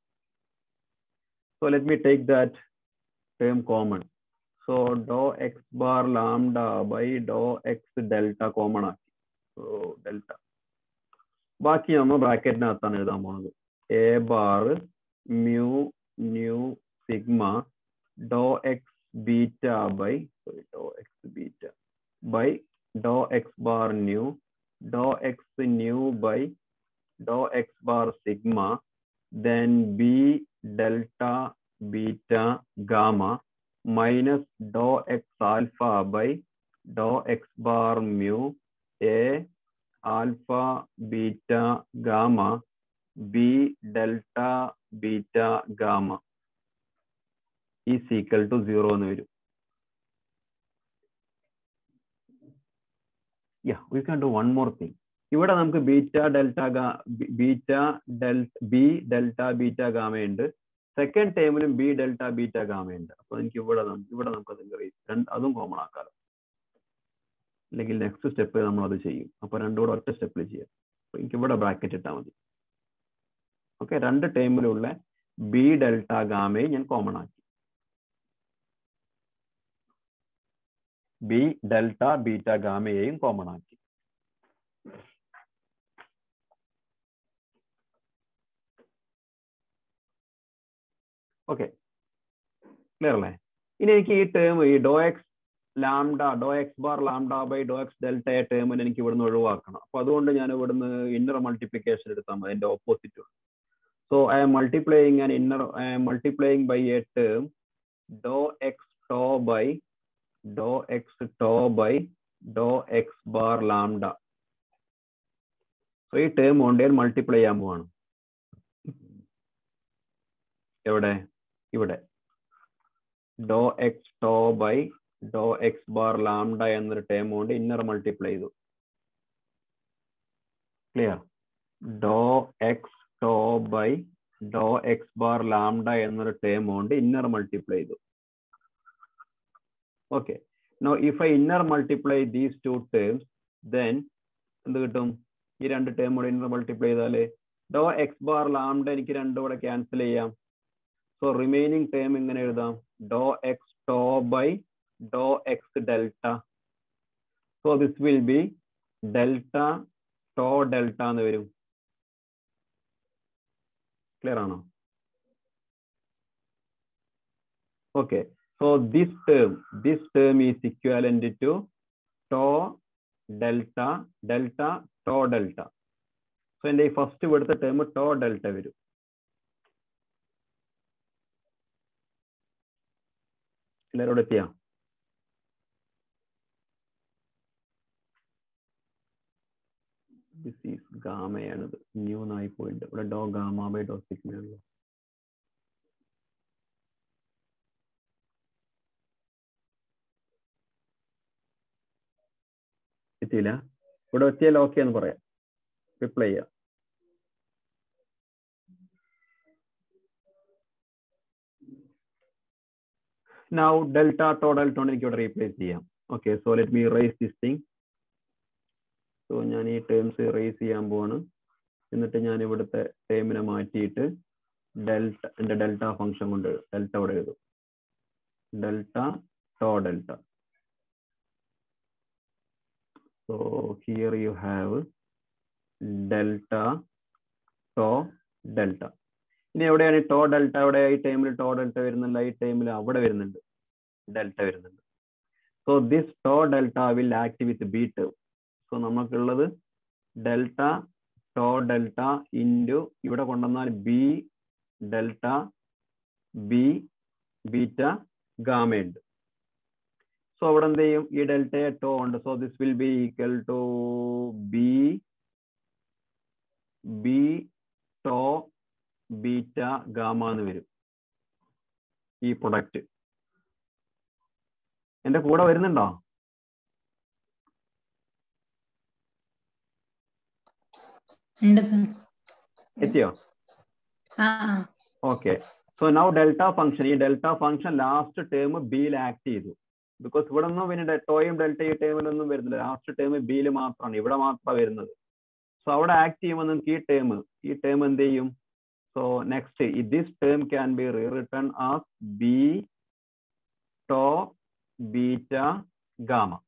So let me take that term common. So dou x bar lambda by dou x delta common ആക്കി. So delta ബാക്കി നമ്മൾ ബ്രാക്കറ്റിനകത്താണ് എഴുതാൻ പോകുന്നത്. a bar mu nu sigma dou x beta by sorry dou x beta by dou x bar nu dou x nu by dou x bar sigma then b delta beta gamma minus dou x alpha by dou x bar mu a alpha beta gamma b delta beta gamma is equal to zero എന്ന് വരും. Yeah, we can do one more thing. ഇവിടെ നമുക്ക് beta delta beta delta B delta beta gamma ഉണ്ട്. Second ടേമിലും B delta beta gamma ഉണ്ട്. അപ്പൊ എനിക്ക് ഇവിടെ ഇവിടെ നമുക്ക് അത് അതും കോമൺ ആക്കാലോ. അല്ലെങ്കിൽ നെക്സ്റ്റ് സ്റ്റെപ്പ് നമ്മൾ അത് ചെയ്യും. അപ്പൊ രണ്ടും കൂടെ ഒറ്റ സ്റ്റെപ്പിൽ ചെയ്യാം. അപ്പൊ എനിക്ക് ഇവിടെ ബ്രാക്കറ്റ് ഇട്ടാൽ മതി. ഓക്കെ, രണ്ട് ടേമിലുള്ള ബി ഡെൽറ്റ ഗാമയും ഞാൻ കോമൺ ആക്കി. ബി ഡെൽറ്റ ബീറ്റ ഗാമയെയും കോമൺ ആക്കി. ഓക്കെ, ക്ലിയർ അല്ലേ? ഇനി എനിക്ക് ഈ ടേം ഈ dou X lambda dou X bar lambda by dou X delta ടേമിന് എനിക്ക് ഇവിടുന്ന് ഒഴിവാക്കണം. അപ്പൊ അതുകൊണ്ട് ഞാൻ ഇവിടുന്ന് ഇന്നർ മൾട്ടിപ്ലിക്കേഷൻ എടുത്താൽ മതി, അതിന്റെ opposite. So I am multiplying and inner I am multiplying by a term dou X tau by dou X tau by dou X bar lambda. So ഈ ടേം കൊണ്ട് ഞാൻ മൾട്ടിപ്ലൈ ചെയ്യാൻ പോവാണ്. എവിടെ? ഇവിടെ dou X tau by dou X bar lambda എന്നൊരു term കൊണ്ട് inner multiply ചെയ്തു. Clear? Dou X tau by dou X bar lambda എന്നൊരു ടേം കൊണ്ട് ഇന്നർ മൾട്ടിപ്ലൈ ചെയ്തു. Okay, know if I inner multiply these two terms then എന്ത് കിട്ടും? ഈ രണ്ട് ടേം കൂടെ ഇന്നർ മൾട്ടിപ്ലൈ ചെയ്താല് ഡോ എക്സ് ബാർ ലാംഡ എനിക്ക് രണ്ടും കൂടെ ക്യാൻസൽ ചെയ്യാം. സോ റിമൈനിങ് ടേം ഇങ്ങനെ എഴുതാം, dou X tau by dou X delta. So this will be delta tau delta എന്ന് വരും. ക്ലിയർ ആണോ? Okay. So this term this term is equivalent to tau delta delta tau delta. So എൻ്റെ ഈ first ഇവിടുത്തെ term to delta വരും. എല്ലാവരോട് എത്തിയാ? This is gamma ആണത്. Nu നായി പോയിന്റ്. ഇവിടെ dou gamma by dou sigma ആണല്ലോ. എത്തിയില്ല? ഇവിടെ എത്തിയാൽ ഓക്കെ എന്ന് പറയാം. റിപ്ലൈ ചെയ്യാം. Now delta tau delta കൊണ്ട് എനിക്ക് ഇവിടെ റീപ്ലേസ് ചെയ്യാം. Okay. So let me raise this thing. So ഞാൻ ഈ ടേംസ് റേസ് ചെയ്യാൻ പോവാണ്. എന്നിട്ട് ഞാൻ ഇവിടുത്തെ ടേമിനെ മാറ്റിയിട്ട് ഡെൽറ്റ എൻ്റെ ഡെൽറ്റ ഫംഗ്ഷൻ കൊണ്ട് ഡെൽറ്റ ഇവിടെ എഴുതും. Delta tau delta. So here you have delta tau delta. ഇനി എവിടെയാണ് ടോ ഡെൽറ്റ? അവിടെ ഈ ടൈമിൽ ടോ ഡെൽറ്റ വരുന്നില്ല, ഈ ടൈമിൽ അവിടെ വരുന്നുണ്ട്, ഡെൽറ്റ വരുന്നുണ്ട്. So this tau delta will act with B term. So നമുക്കുള്ളത് ഡെൽറ്റ ടോ ഡെൽറ്റ ഇൻറ്റു ഇവിടെ കൊണ്ടുവന്നാൽ B delta B beta gamma ഉണ്ട്. സോ അവിടെ എന്ത് ചെയ്യും? ഈ ഡെൽറ്റയെ ടോ ഉണ്ട്. So this will be equal to B B tau beta gamma എന്ന് വരും ഈ പ്രൊഡക്റ്റ്. എന്റെ കൂടെ വരുന്നുണ്ടോ? എത്തിയോ? Okay. So now delta function, ഈ ഡെൽറ്റ ഫംഗ്ഷൻ ലാസ്റ്റ് ടേം ബിയിൽ ആക്ട് ചെയ്തു. ബിക്കോസ് ഇവിടെ ഒന്നും പിന്നെ ടോയും ഡെൽറ്റ ഈ ടേമിലൊന്നും വരുന്നില്ല. ലാസ്റ്റ് ടേം ബിയിൽ മാത്രമാണ്, ഇവിടെ മാത്രമാണ് വരുന്നത്. സോ അവിടെ ആക്ട് ചെയ്യുമ്പോൾ നമുക്ക് ഈ ടേം ഈ ടേം എന്ത് ചെയ്യും? So next, this term can be rewritten as b tau beta gamma.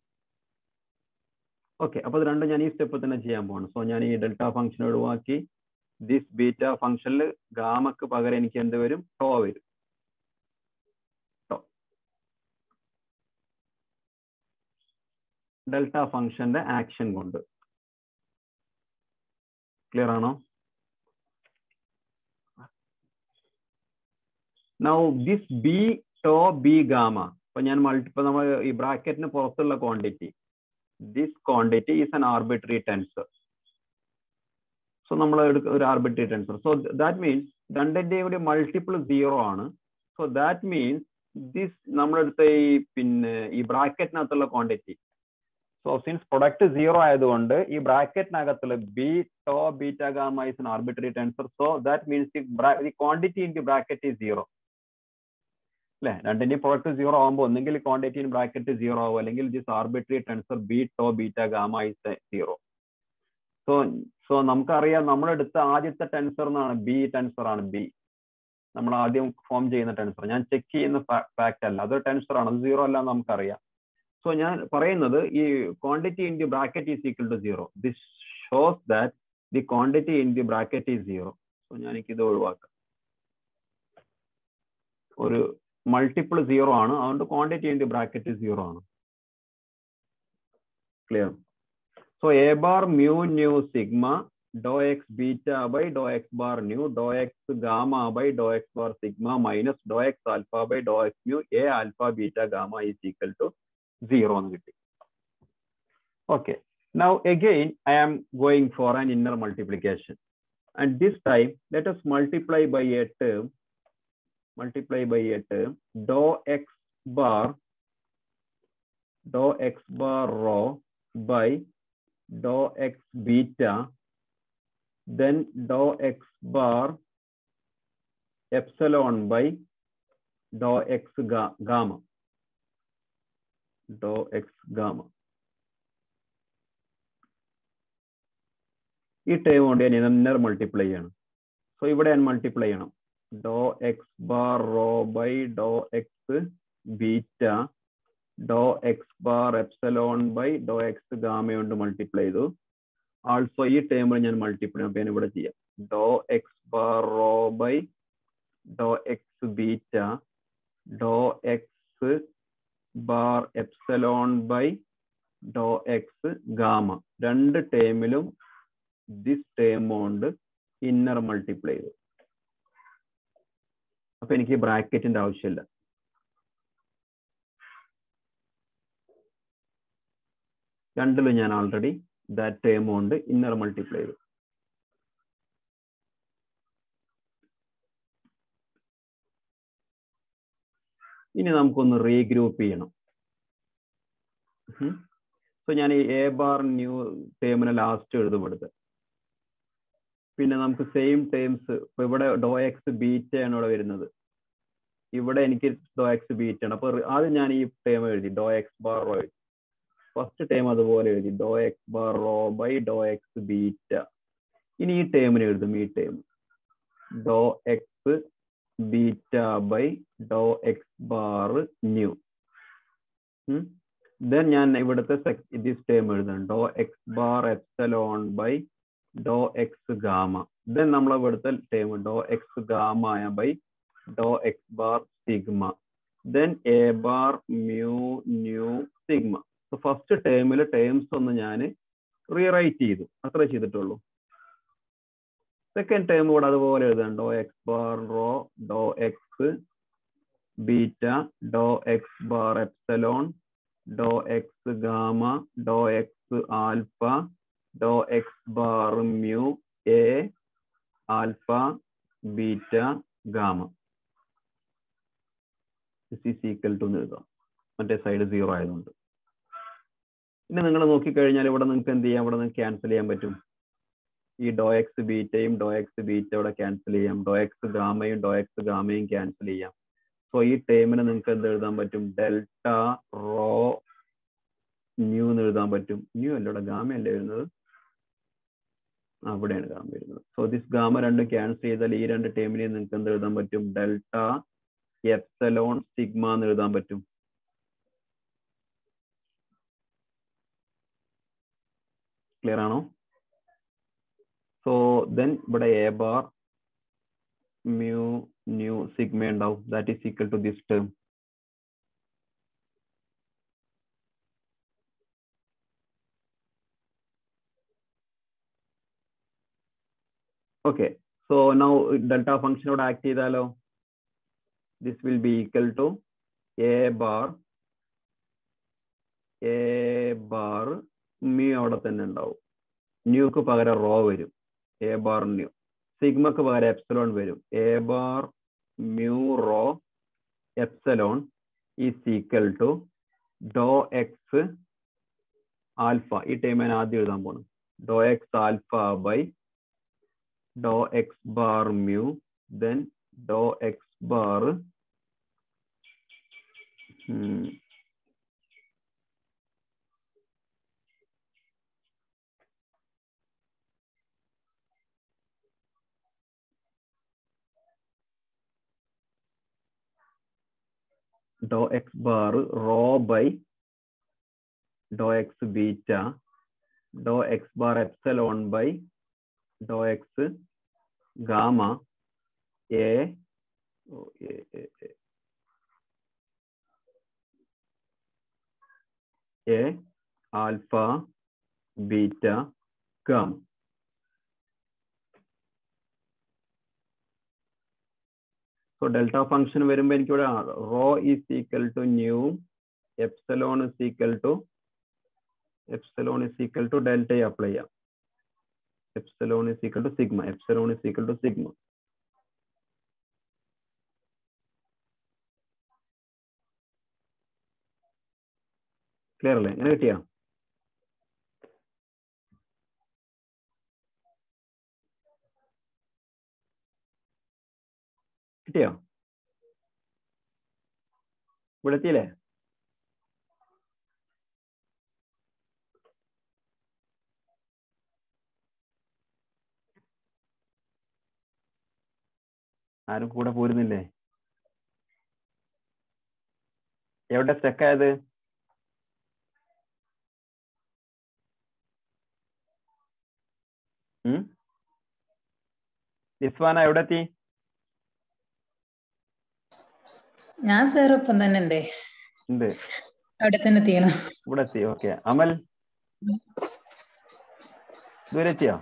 Okay, അപ്പോൾ ഇത് രണ്ടും ഞാൻ ഈ സ്റ്റെപ്പ് തന്നെ ചെയ്യാൻ പോവാണ്. സോ ഞാൻ ഈ ഡെൽറ്റ ഫംഗ്ഷൻ ഒഴിവാക്കി ദിസ് ബീറ്റ ഫംഗ്ഷനിൽ ഗാമക്ക് പകരം എനിക്ക് എന്ത് വരും? ടോ വരും. ടോ ഡെൽറ്റ ഫംഗ്ഷന്റെ ആക്ഷൻ കൊണ്ട്. ക്ലിയർ ആണോ? Now this b tau b gamma, ഇപ്പൊ ഞാൻ മൾട്ടിപ്പിൾ നമ്മൾ ഈ ബ്രാക്കറ്റിന് പുറത്തുള്ള quantity, this quantity is an arbitrary tensor. So നമ്മൾ ഒരു arbitrary tensor. So that means രണ്ടിന്റെയും കൂടി മൾട്ടിപ്പിൾ സീറോ ആണ്. സോ ദാറ്റ് മീൻസ് ദിസ് നമ്മളെടുത്ത ഈ പിന്നെ ഈ ബ്രാക്കറ്റിനകത്തുള്ള quantity. So since product zero ആയതുകൊണ്ട് ഈ ബ്രാക്കറ്റിനകത്തുള്ള B tau beta gamma is an arbitrary tensor. So that means the quantity in the bracket is zero. അല്ലെ? രണ്ടിന്റെയും പ്രൊഡക്റ്റ് സീറോ ആകുമ്പോൾ ഒന്നെങ്കിൽ ക്വാണ്ടിറ്റി ഇൻ ബ്രാക്കറ്റ് സീറോ ആവും, അല്ലെങ്കിൽ this arbitrary tensor B tau beta gamma is zero. So so നമുക്കറിയാം നമ്മളെടുത്ത ആദ്യത്തെ tensor എന്നാണ് ബി ടെൻസർ ആണ്. ബി നമ്മൾ ആദ്യം ഫോം ചെയ്യുന്ന ടെൻസർ. ഞാൻ ചെക്ക് ചെയ്യുന്ന ഫാക്ട് അല്ല, അതൊരു ടെൻസർ ആണ്, അത് സീറോ അല്ല എന്ന് നമുക്കറിയാം. സോ ഞാൻ പറയുന്നത് ഈ quantity in the bracket is equal to zero. This shows that the quantity in the bracket is zero. So ഞാൻ എനിക്കിത് ഒഴിവാക്കാം. ഒരു മൾട്ടിപ്പിൾ സീറോ ആണ്, അതുകൊണ്ട് quantity in the bracket zero ആണ്. Clear? So A bar mu nu sigma dou X beta by dou X bar nu dou X gamma by dou X bar sigma minus dou X alpha by dou X nu A alpha beta gamma is equal to zero എന്ന് കിട്ടി. Okay. Now again I am going for an inner multiplication, and this time let us multiply by a term multiply by a term dou x bar dou x bar rho by dou x beta, then dou x bar epsilon by dou x ga gamma dou x gamma. ഈ term കൊണ്ട് ഞാൻ inner multiply ചെയ്യണം. So ഇവിടെ ഞാൻ multiply ചെയ്യണം. Dou X bar rho by dou X beta dou X bar epsilon by dou X gamma കൊണ്ട് multiply ചെയ്തു. Also ഈ ടേമിൽ ഞാൻ മൾട്ടിപ്ലൈ ചെയ്യാം. അപ്പൊ ഞാൻ ഇവിടെ ചെയ്യാം dou X bar rho by dou X beta dou X bar epsilon by dou X gamma. രണ്ട് ടേമിലും ദിസ് ടേം കൊണ്ട് ഇന്നർ മൾട്ടിപ്ലൈ ചെയ്തു. അപ്പൊ എനിക്ക് ബ്രാക്കറ്റിന്റെ ആവശ്യമില്ല. രണ്ടിലും ഞാൻ ഓൾറെഡി ദാറ്റ് ടേം കൊണ്ട് ഇന്നർ മൾട്ടിപ്ലൈ ചെയ്തു. ഇനി നമുക്കൊന്ന് റീഗ്രൂപ്പ് ചെയ്യണം. സോ ഞാൻ ഈ എ ബാർ ന്യൂ ടേമിനെ ലാസ്റ്റ് എഴുതുമെടുത്ത്, പിന്നെ നമുക്ക് സെയിം ടേംസ് ഇപ്പൊ ഇവിടെ ഡോ എക്സ് ബീറ്റ ആണ് ഇവിടെ വരുന്നത്, ഇവിടെ എനിക്ക് ഡോ എക്സ് ബീറ്റ ആണ്. അപ്പൊ ആദ്യം ഞാൻ ഈ ടേം എഴുതി ഡോ എക്സ് ബാർ റോ എഴുതി. ഫസ്റ്റ് ടേം അതുപോലെ എഴുതി dou X bar rho by dou X beta. ഇനി ഈ ടേമിന് എഴുതും ഈ term dou X beta by dou X bar nu. Then ഞാൻ ഇവിടുത്തെ ദിസ് ടേം എഴുതാം dou X bar epsilon by dou X gamma. Then നമ്മൾ ഇവിടുത്തെ term dou X gamma by dou X bar sigma. Then A bar mu nu sigma. So first ടേമിൽ terms ഒന്ന് ഞാൻ rewrite ചെയ്തു, അത്രേ ചെയ്തിട്ടുള്ളൂ. സെക്കൻഡ് ടേം കൂടെ അതുപോലെ എഴുതാം dou X bar rho dou X beta dou X bar epsilon dou X gamma dou X alpha dou X bar mu A alpha beta gamma is equal to എന്ന് എഴുതാം, മറ്റേ side zero ആയതുകൊണ്ട്. പിന്നെ നിങ്ങൾ നോക്കിക്കഴിഞ്ഞാൽ ഇവിടെ നിങ്ങൾക്ക് എന്ത് ചെയ്യാം, ഇവിടെ നിങ്ങൾക്ക് ക്യാൻസൽ ചെയ്യാൻ പറ്റും. ഈ ഡോ എക്സ് ബീറ്റയും ഡോ എക്സ് ബീറ്റ ഇവിടെ ക്യാൻസൽ ചെയ്യാം, ഡോ എക്സ് ഗാമയും ഡോ എക്സ് ഗാമയും ക്യാൻസൽ ചെയ്യാം. സോ ഈ ടേമിന് നിങ്ങൾക്ക് എന്ത് എഴുതാൻ പറ്റും, ഡെൽറ്റ റോ ന്യൂ എന്ന് എഴുതാൻ പറ്റും. ന്യൂ അല്ല, ഇവിടെ ഗാമ അല്ലേ വരുന്നത്, അവിടെയാണ് ഗാമ വരുന്നത്. സോ ദിസ് ഗാമ രണ്ടും ക്യാൻസൽ ചെയ്താൽ ഈ രണ്ട് ടേമിനെ നിങ്ങൾക്ക് എന്ത് എഴുതാൻ പറ്റും, ഡെൽറ്റ എപ്സലോൺ സിഗ്മ എന്ന് എഴുതാൻ പറ്റും. ക്ലിയർ ആണോ? സോ ദെൻ ഇവിടെ a bar mu nu sigma ഉണ്ടാവും, that is equal to this term. Okay, so now delta ഫംഗ്ഷനോട് ആക്ട് ചെയ്താലോ, this will be equal to a bar a bar mu അവിടെ തന്നെ ഉണ്ടാവും, ന്യൂക്ക് പകരം റോ വരും, എ ബാർ ന്യൂ. സിഗ്മക്ക് പകരം epsilon വരും, a bar mu rho epsilon is equal to dou X alpha. ഈ ടൈം ഞാൻ ആദ്യം എഴുതാൻ പോണ്, dou X alpha by dou X bar mu then dou X bar dou X bar rho by dou X beta dou X bar epsilon by dou X gamma a a alpha beta gamma. So delta function വരുമ്പോൾ എനിക്കിവിടെ rho is equal to nu, epsilon is equal to epsilon is equal to delta apply ചെയ്യാം, epsilon is equal to sigma, epsilon is equal to sigma. Clear അല്ലേ? എങ്ങനെ കിട്ടിയാ? കിട്ടിയോ? ഇവിടെ എത്തിയില്ലേ? ആരും കൂടെ പോരുന്നില്ലേ? എവിടെ സ്റ്റക്ക് ആയത്? ഇസ്വാന എവിടെ എത്തി? ഞാൻ സാർ ഒപ്പം തന്നെ ഉണ്ട്. ഉണ്ട്, അവിടെ തന്നെ എത്തിയോ? ഇവിടെ എത്തി. ഓക്കെ. അമൽ ദൂരെ എത്തിയോ?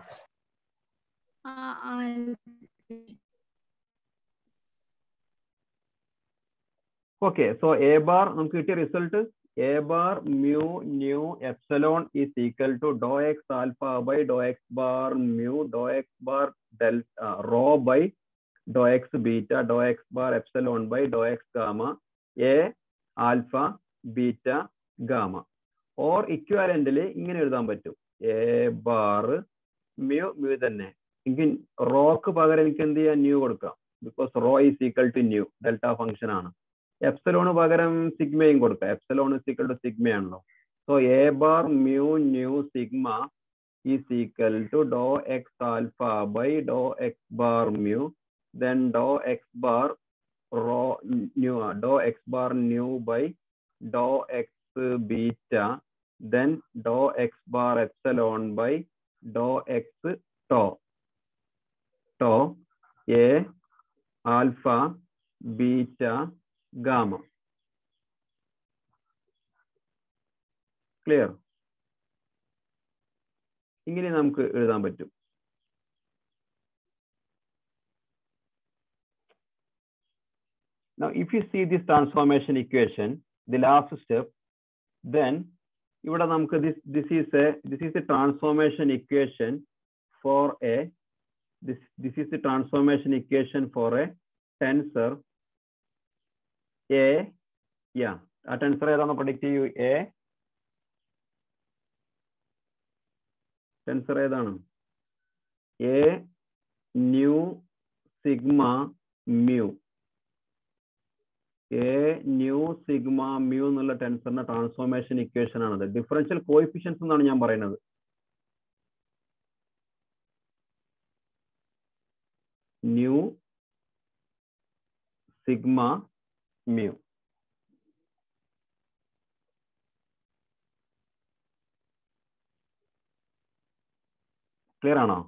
ഓക്കെ. സോ എ ബാർ നമുക്ക് കിട്ടിയ result a bar mu nu epsilon is equal to dou X alpha by dou X bar mu dou X bar delta rho by dou X beta dou X bar epsilon by dou X gamma a alpha beta gamma. Or ഇക്വാലന്റിൽ ഇങ്ങനെ എഴുതാൻ പറ്റും, A bar mu mu തന്നെ എങ്കിൽ rock പകരം എനിക്ക് എന്ത് ചെയ്യാൻ ന്യൂ കൊടുക്കാം, because rho is equal to nu delta function ആണ്. എപ്സലോണ് പകരം സിഗ്മയും കൊടുക്കാം, എപ്സലോൺ ഈസ് ഈക്വൽ ടു സിഗ്മയാണല്ലോ. So A bar mu nu sigma is equal to dou X alpha by dou X bar mu then dou x bar rho new dou x bar new by dou x beta then dou x bar epsilon by dou x tau tau a alpha beta gamma. Clear? ഇങ്ങനെ നമുക്ക് എഴുതാൻ പറ്റും. Now, if you see this transformation equation, the last step, then ഇവിടെ നമുക്ക് this this is a this is a transformation equation for a this this is the transformation equation for a tensor a yeah a tensor ഏതാണെന്ന് predict ചെയ്യൂ. a tensor ഏതാണ്? a nu sigma mu a nu sigma mu എന്നുള്ള ടെൻസറിന്റെ transformation equation ആണത്. Differential coefficients എന്നാണ് ഞാൻ പറയുന്നത്. Nu sigma mu. Clear ആണോ?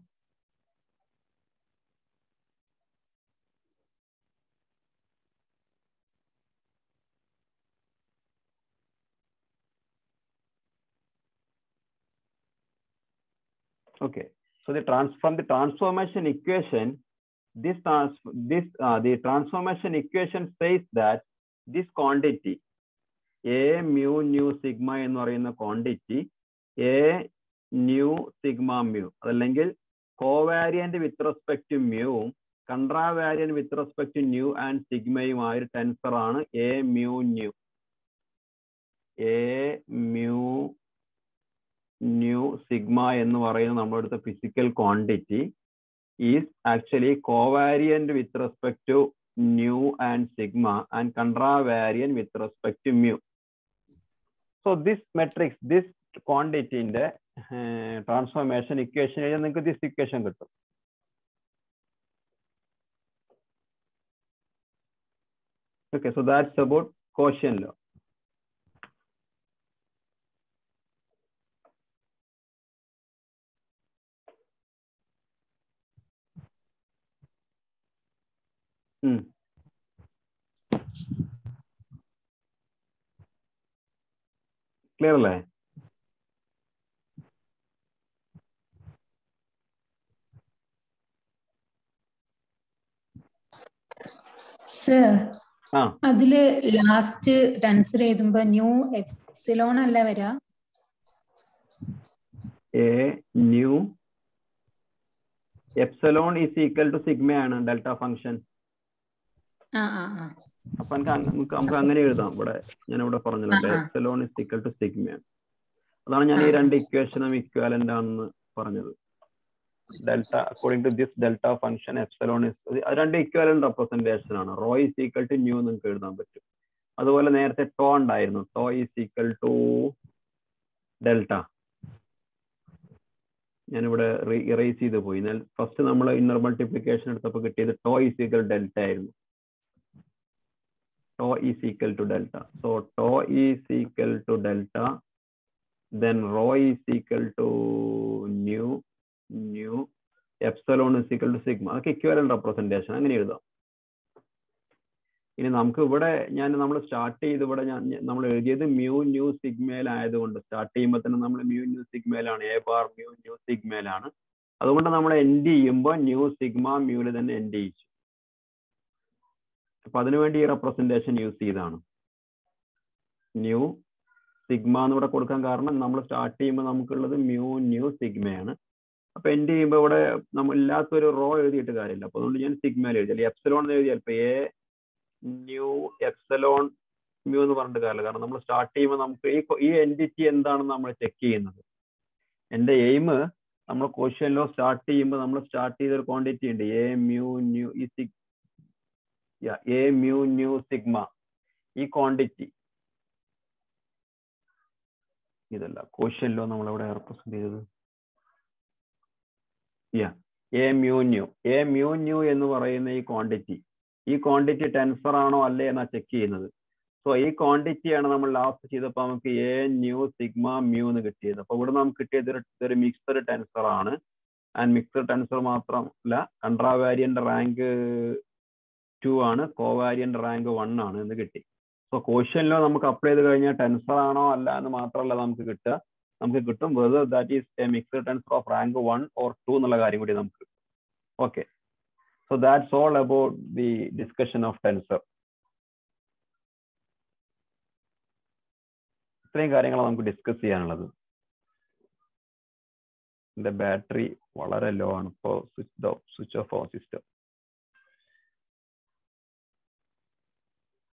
Okay, so the trans from the transformation equation, this trans this uh, the transformation equation says that this quantity a mu nu sigma എന്ന് പറയുന്ന quantity a nu sigma mu അതല്ലെങ്കിൽ covariant with respect to mu contravariant with respect to nu and sigma യുമായ ഒരു tensor ആണ് a mu nu. a mu nu sigma എന്ന് പറയുന്ന നമ്മുടെ അടുത്ത physical quantity is actually covariant with respect to nu and sigma and contravariant with respect to mu. So this matrix this ക്വാണ്ടിറ്റിന്റെ transformation equation എഴുതാൻ നിങ്ങൾക്ക് this equation കിട്ടും. Okay, so that's about quotient law. Clear അല്ലേ? Sir അതില് last tensor എഴുതുമ്പോ nu epsilon അല്ല വരാ? A nu epsilon is equal to sigma ആണ് ഡെൽറ്റ ഫംഗ്ഷൻ. അപ്പൊ നമുക്ക് നമുക്ക് അങ്ങനെ എഴുതാം. ഇവിടെ ഞാൻ ഇവിടെ പറഞ്ഞിട്ടുണ്ട് epsilon is equal to sigma. അതാണ് ഞാൻ ഈ രണ്ട് ഇക്വേഷനും ഇക്വാലന്റ് ആണെന്ന് പറഞ്ഞത്. Delta according to this delta function epsilon is രണ്ട് ഇക്വാലന്റ് റെപ്രസെന്റേഷൻ ആണ്. Rho is equal to nu നിങ്ങൾക്ക് എഴുതാൻ പറ്റും. അതുപോലെ നേരത്തെ ടോ ഉണ്ടായിരുന്നു, tau is equal to delta. ഞാനിവിടെ ഇറേസ് ചെയ്ത് പോയി. ഫസ്റ്റ് നമ്മൾ ഇന്നർ മൾട്ടിപ്ലിക്കേഷൻ എടുത്തപ്പോൾ കിട്ടിയത് ടോ ഈസ് ഈക്വൽ ഡെൽറ്റ ആയിരുന്നു. tau is equal to delta. So tau is equal to delta, then rho is equal to nu, nu epsilon is equal to sigma. അതൊക്കെ equivalent representation, അങ്ങനെ എഴുതാം. ഇനി നമുക്ക് ഇവിടെ ഞാൻ നമ്മൾ സ്റ്റാർട്ട് ചെയ്ത് ഇവിടെ ഞാൻ നമ്മൾ എഴുതിയത് മ്യൂ ന്യൂ സിഗ്മയിലായതുകൊണ്ട് സ്റ്റാർട്ട് ചെയ്യുമ്പോൾ തന്നെ നമ്മൾ മ്യൂ ന്യൂ സിഗ്മയിലാണ്, എ ബാർ മ്യൂ ന്യൂ സിഗ്മയിലാണ്. അതുകൊണ്ട് നമ്മൾ എൻഡ് ചെയ്യുമ്പോൾ ന്യൂ സിഗ്മ മ്യൂല് തന്നെ എൻഡ് ചെയ്യിച്ചു. അപ്പൊ അതിനുവേണ്ടി ഈ റെപ്രസെന്റേഷൻ യൂസ് ചെയ്താണ്. ന്യൂ സിഗ്മ എന്ന് ഇവിടെ കൊടുക്കാൻ കാരണം നമ്മൾ സ്റ്റാർട്ട് ചെയ്യുമ്പോൾ നമുക്കുള്ളത് മ്യൂ ന്യൂ സിഗ്മയാണ്. അപ്പൊ എൻഡ് ചെയ്യുമ്പോൾ ഇവിടെ നമ്മൾ ഇല്ലാത്തൊരു റോ എഴുതിയിട്ട് കാര്യമില്ല. അപ്പൊ അതുകൊണ്ട് ഞാൻ സിഗ്മയിൽ എഴുതി, അല്ലെങ്കിൽ എപ്സലോൺ എന്ന് എഴുതിയാൽ ഇപ്പൊ എ ന്യൂ എപ്സലോൺ മ്യൂ എന്ന് പറഞ്ഞിട്ട് കാര്യമില്ല. കാരണം നമ്മൾ സ്റ്റാർട്ട് ചെയ്യുമ്പോൾ നമുക്ക് ഈ ഈ എൻറ്റിറ്റി എന്താണെന്ന് നമ്മൾ ചെക്ക് ചെയ്യുന്നത്. എൻ്റെ എയിം നമ്മൾ ക്വസ്റ്റ്യൻ ലോ സ്റ്റാർട്ട് ചെയ്യുമ്പോൾ നമ്മൾ സ്റ്റാർട്ട് ചെയ്ത ഒരു ക്വാണ്ടിറ്റി ഉണ്ട്, എ മ്യൂ ന്യൂ ഈ സിഗ് എ മ്യൂ ന്യൂ സിഗ്മ. ഈ ക്വാണ്ടിറ്റി ഇതല്ല ക്വസ്റ്റ്യൻ ലോ നമ്മൾ എവിടെ റെപ്രസെന്റ് ചെയ്തത്, yeah a mu nu. A mu nu എന്ന് പറയുന്ന ഈ ക്വാണ്ടിറ്റി, ഈ ക്വാണ്ടിറ്റി ടെൻസർ ആണോ അല്ലേ എന്നാ ചെക്ക് ചെയ്യുന്നത്. സോ ഈ ക്വാണ്ടിറ്റിയാണ് നമ്മൾ ലാസ്റ്റ് ചെയ്തപ്പോൾ നമുക്ക് എ ന്യൂ സിഗ്മ മ്യൂ എന്ന് കിട്ടിയത്. അപ്പൊ ഇവിടെ നമുക്ക് കിട്ടിയത് ഒരു മിക്സഡ് ടെൻസർ ആണ്. ആൻഡ് മിക്സഡ് ടെൻസർ മാത്രമല്ല, കൺട്രാവാരിയന്റ് റാങ്ക് ടു ആണ്, കോവാരിയന്റ് റാങ്ക് വൺ ആണ് എന്ന് കിട്ടി. സോ ക്വസ്റ്റ്യനിലോ നമുക്ക് അപ്ലൈ ചെയ്ത് കഴിഞ്ഞാൽ ടെൻസർ ആണോ അല്ല എന്ന് മാത്രമല്ല നമുക്ക് കിട്ടുക, നമുക്ക് കിട്ടും whether that is a mixed tensor of rank one or two എന്നുള്ള കാര്യം കൂടി നമുക്ക് കിട്ടും. Okay, so that's all about the discussion of tensor. ഇത്രയും കാര്യങ്ങളാണ് നമുക്ക് ഡിസ്കസ് ചെയ്യാനുള്ളത്. എൻ്റെ ബാറ്ററി വളരെ ലോ ആണ്, ഇപ്പോൾ switch off switch off system.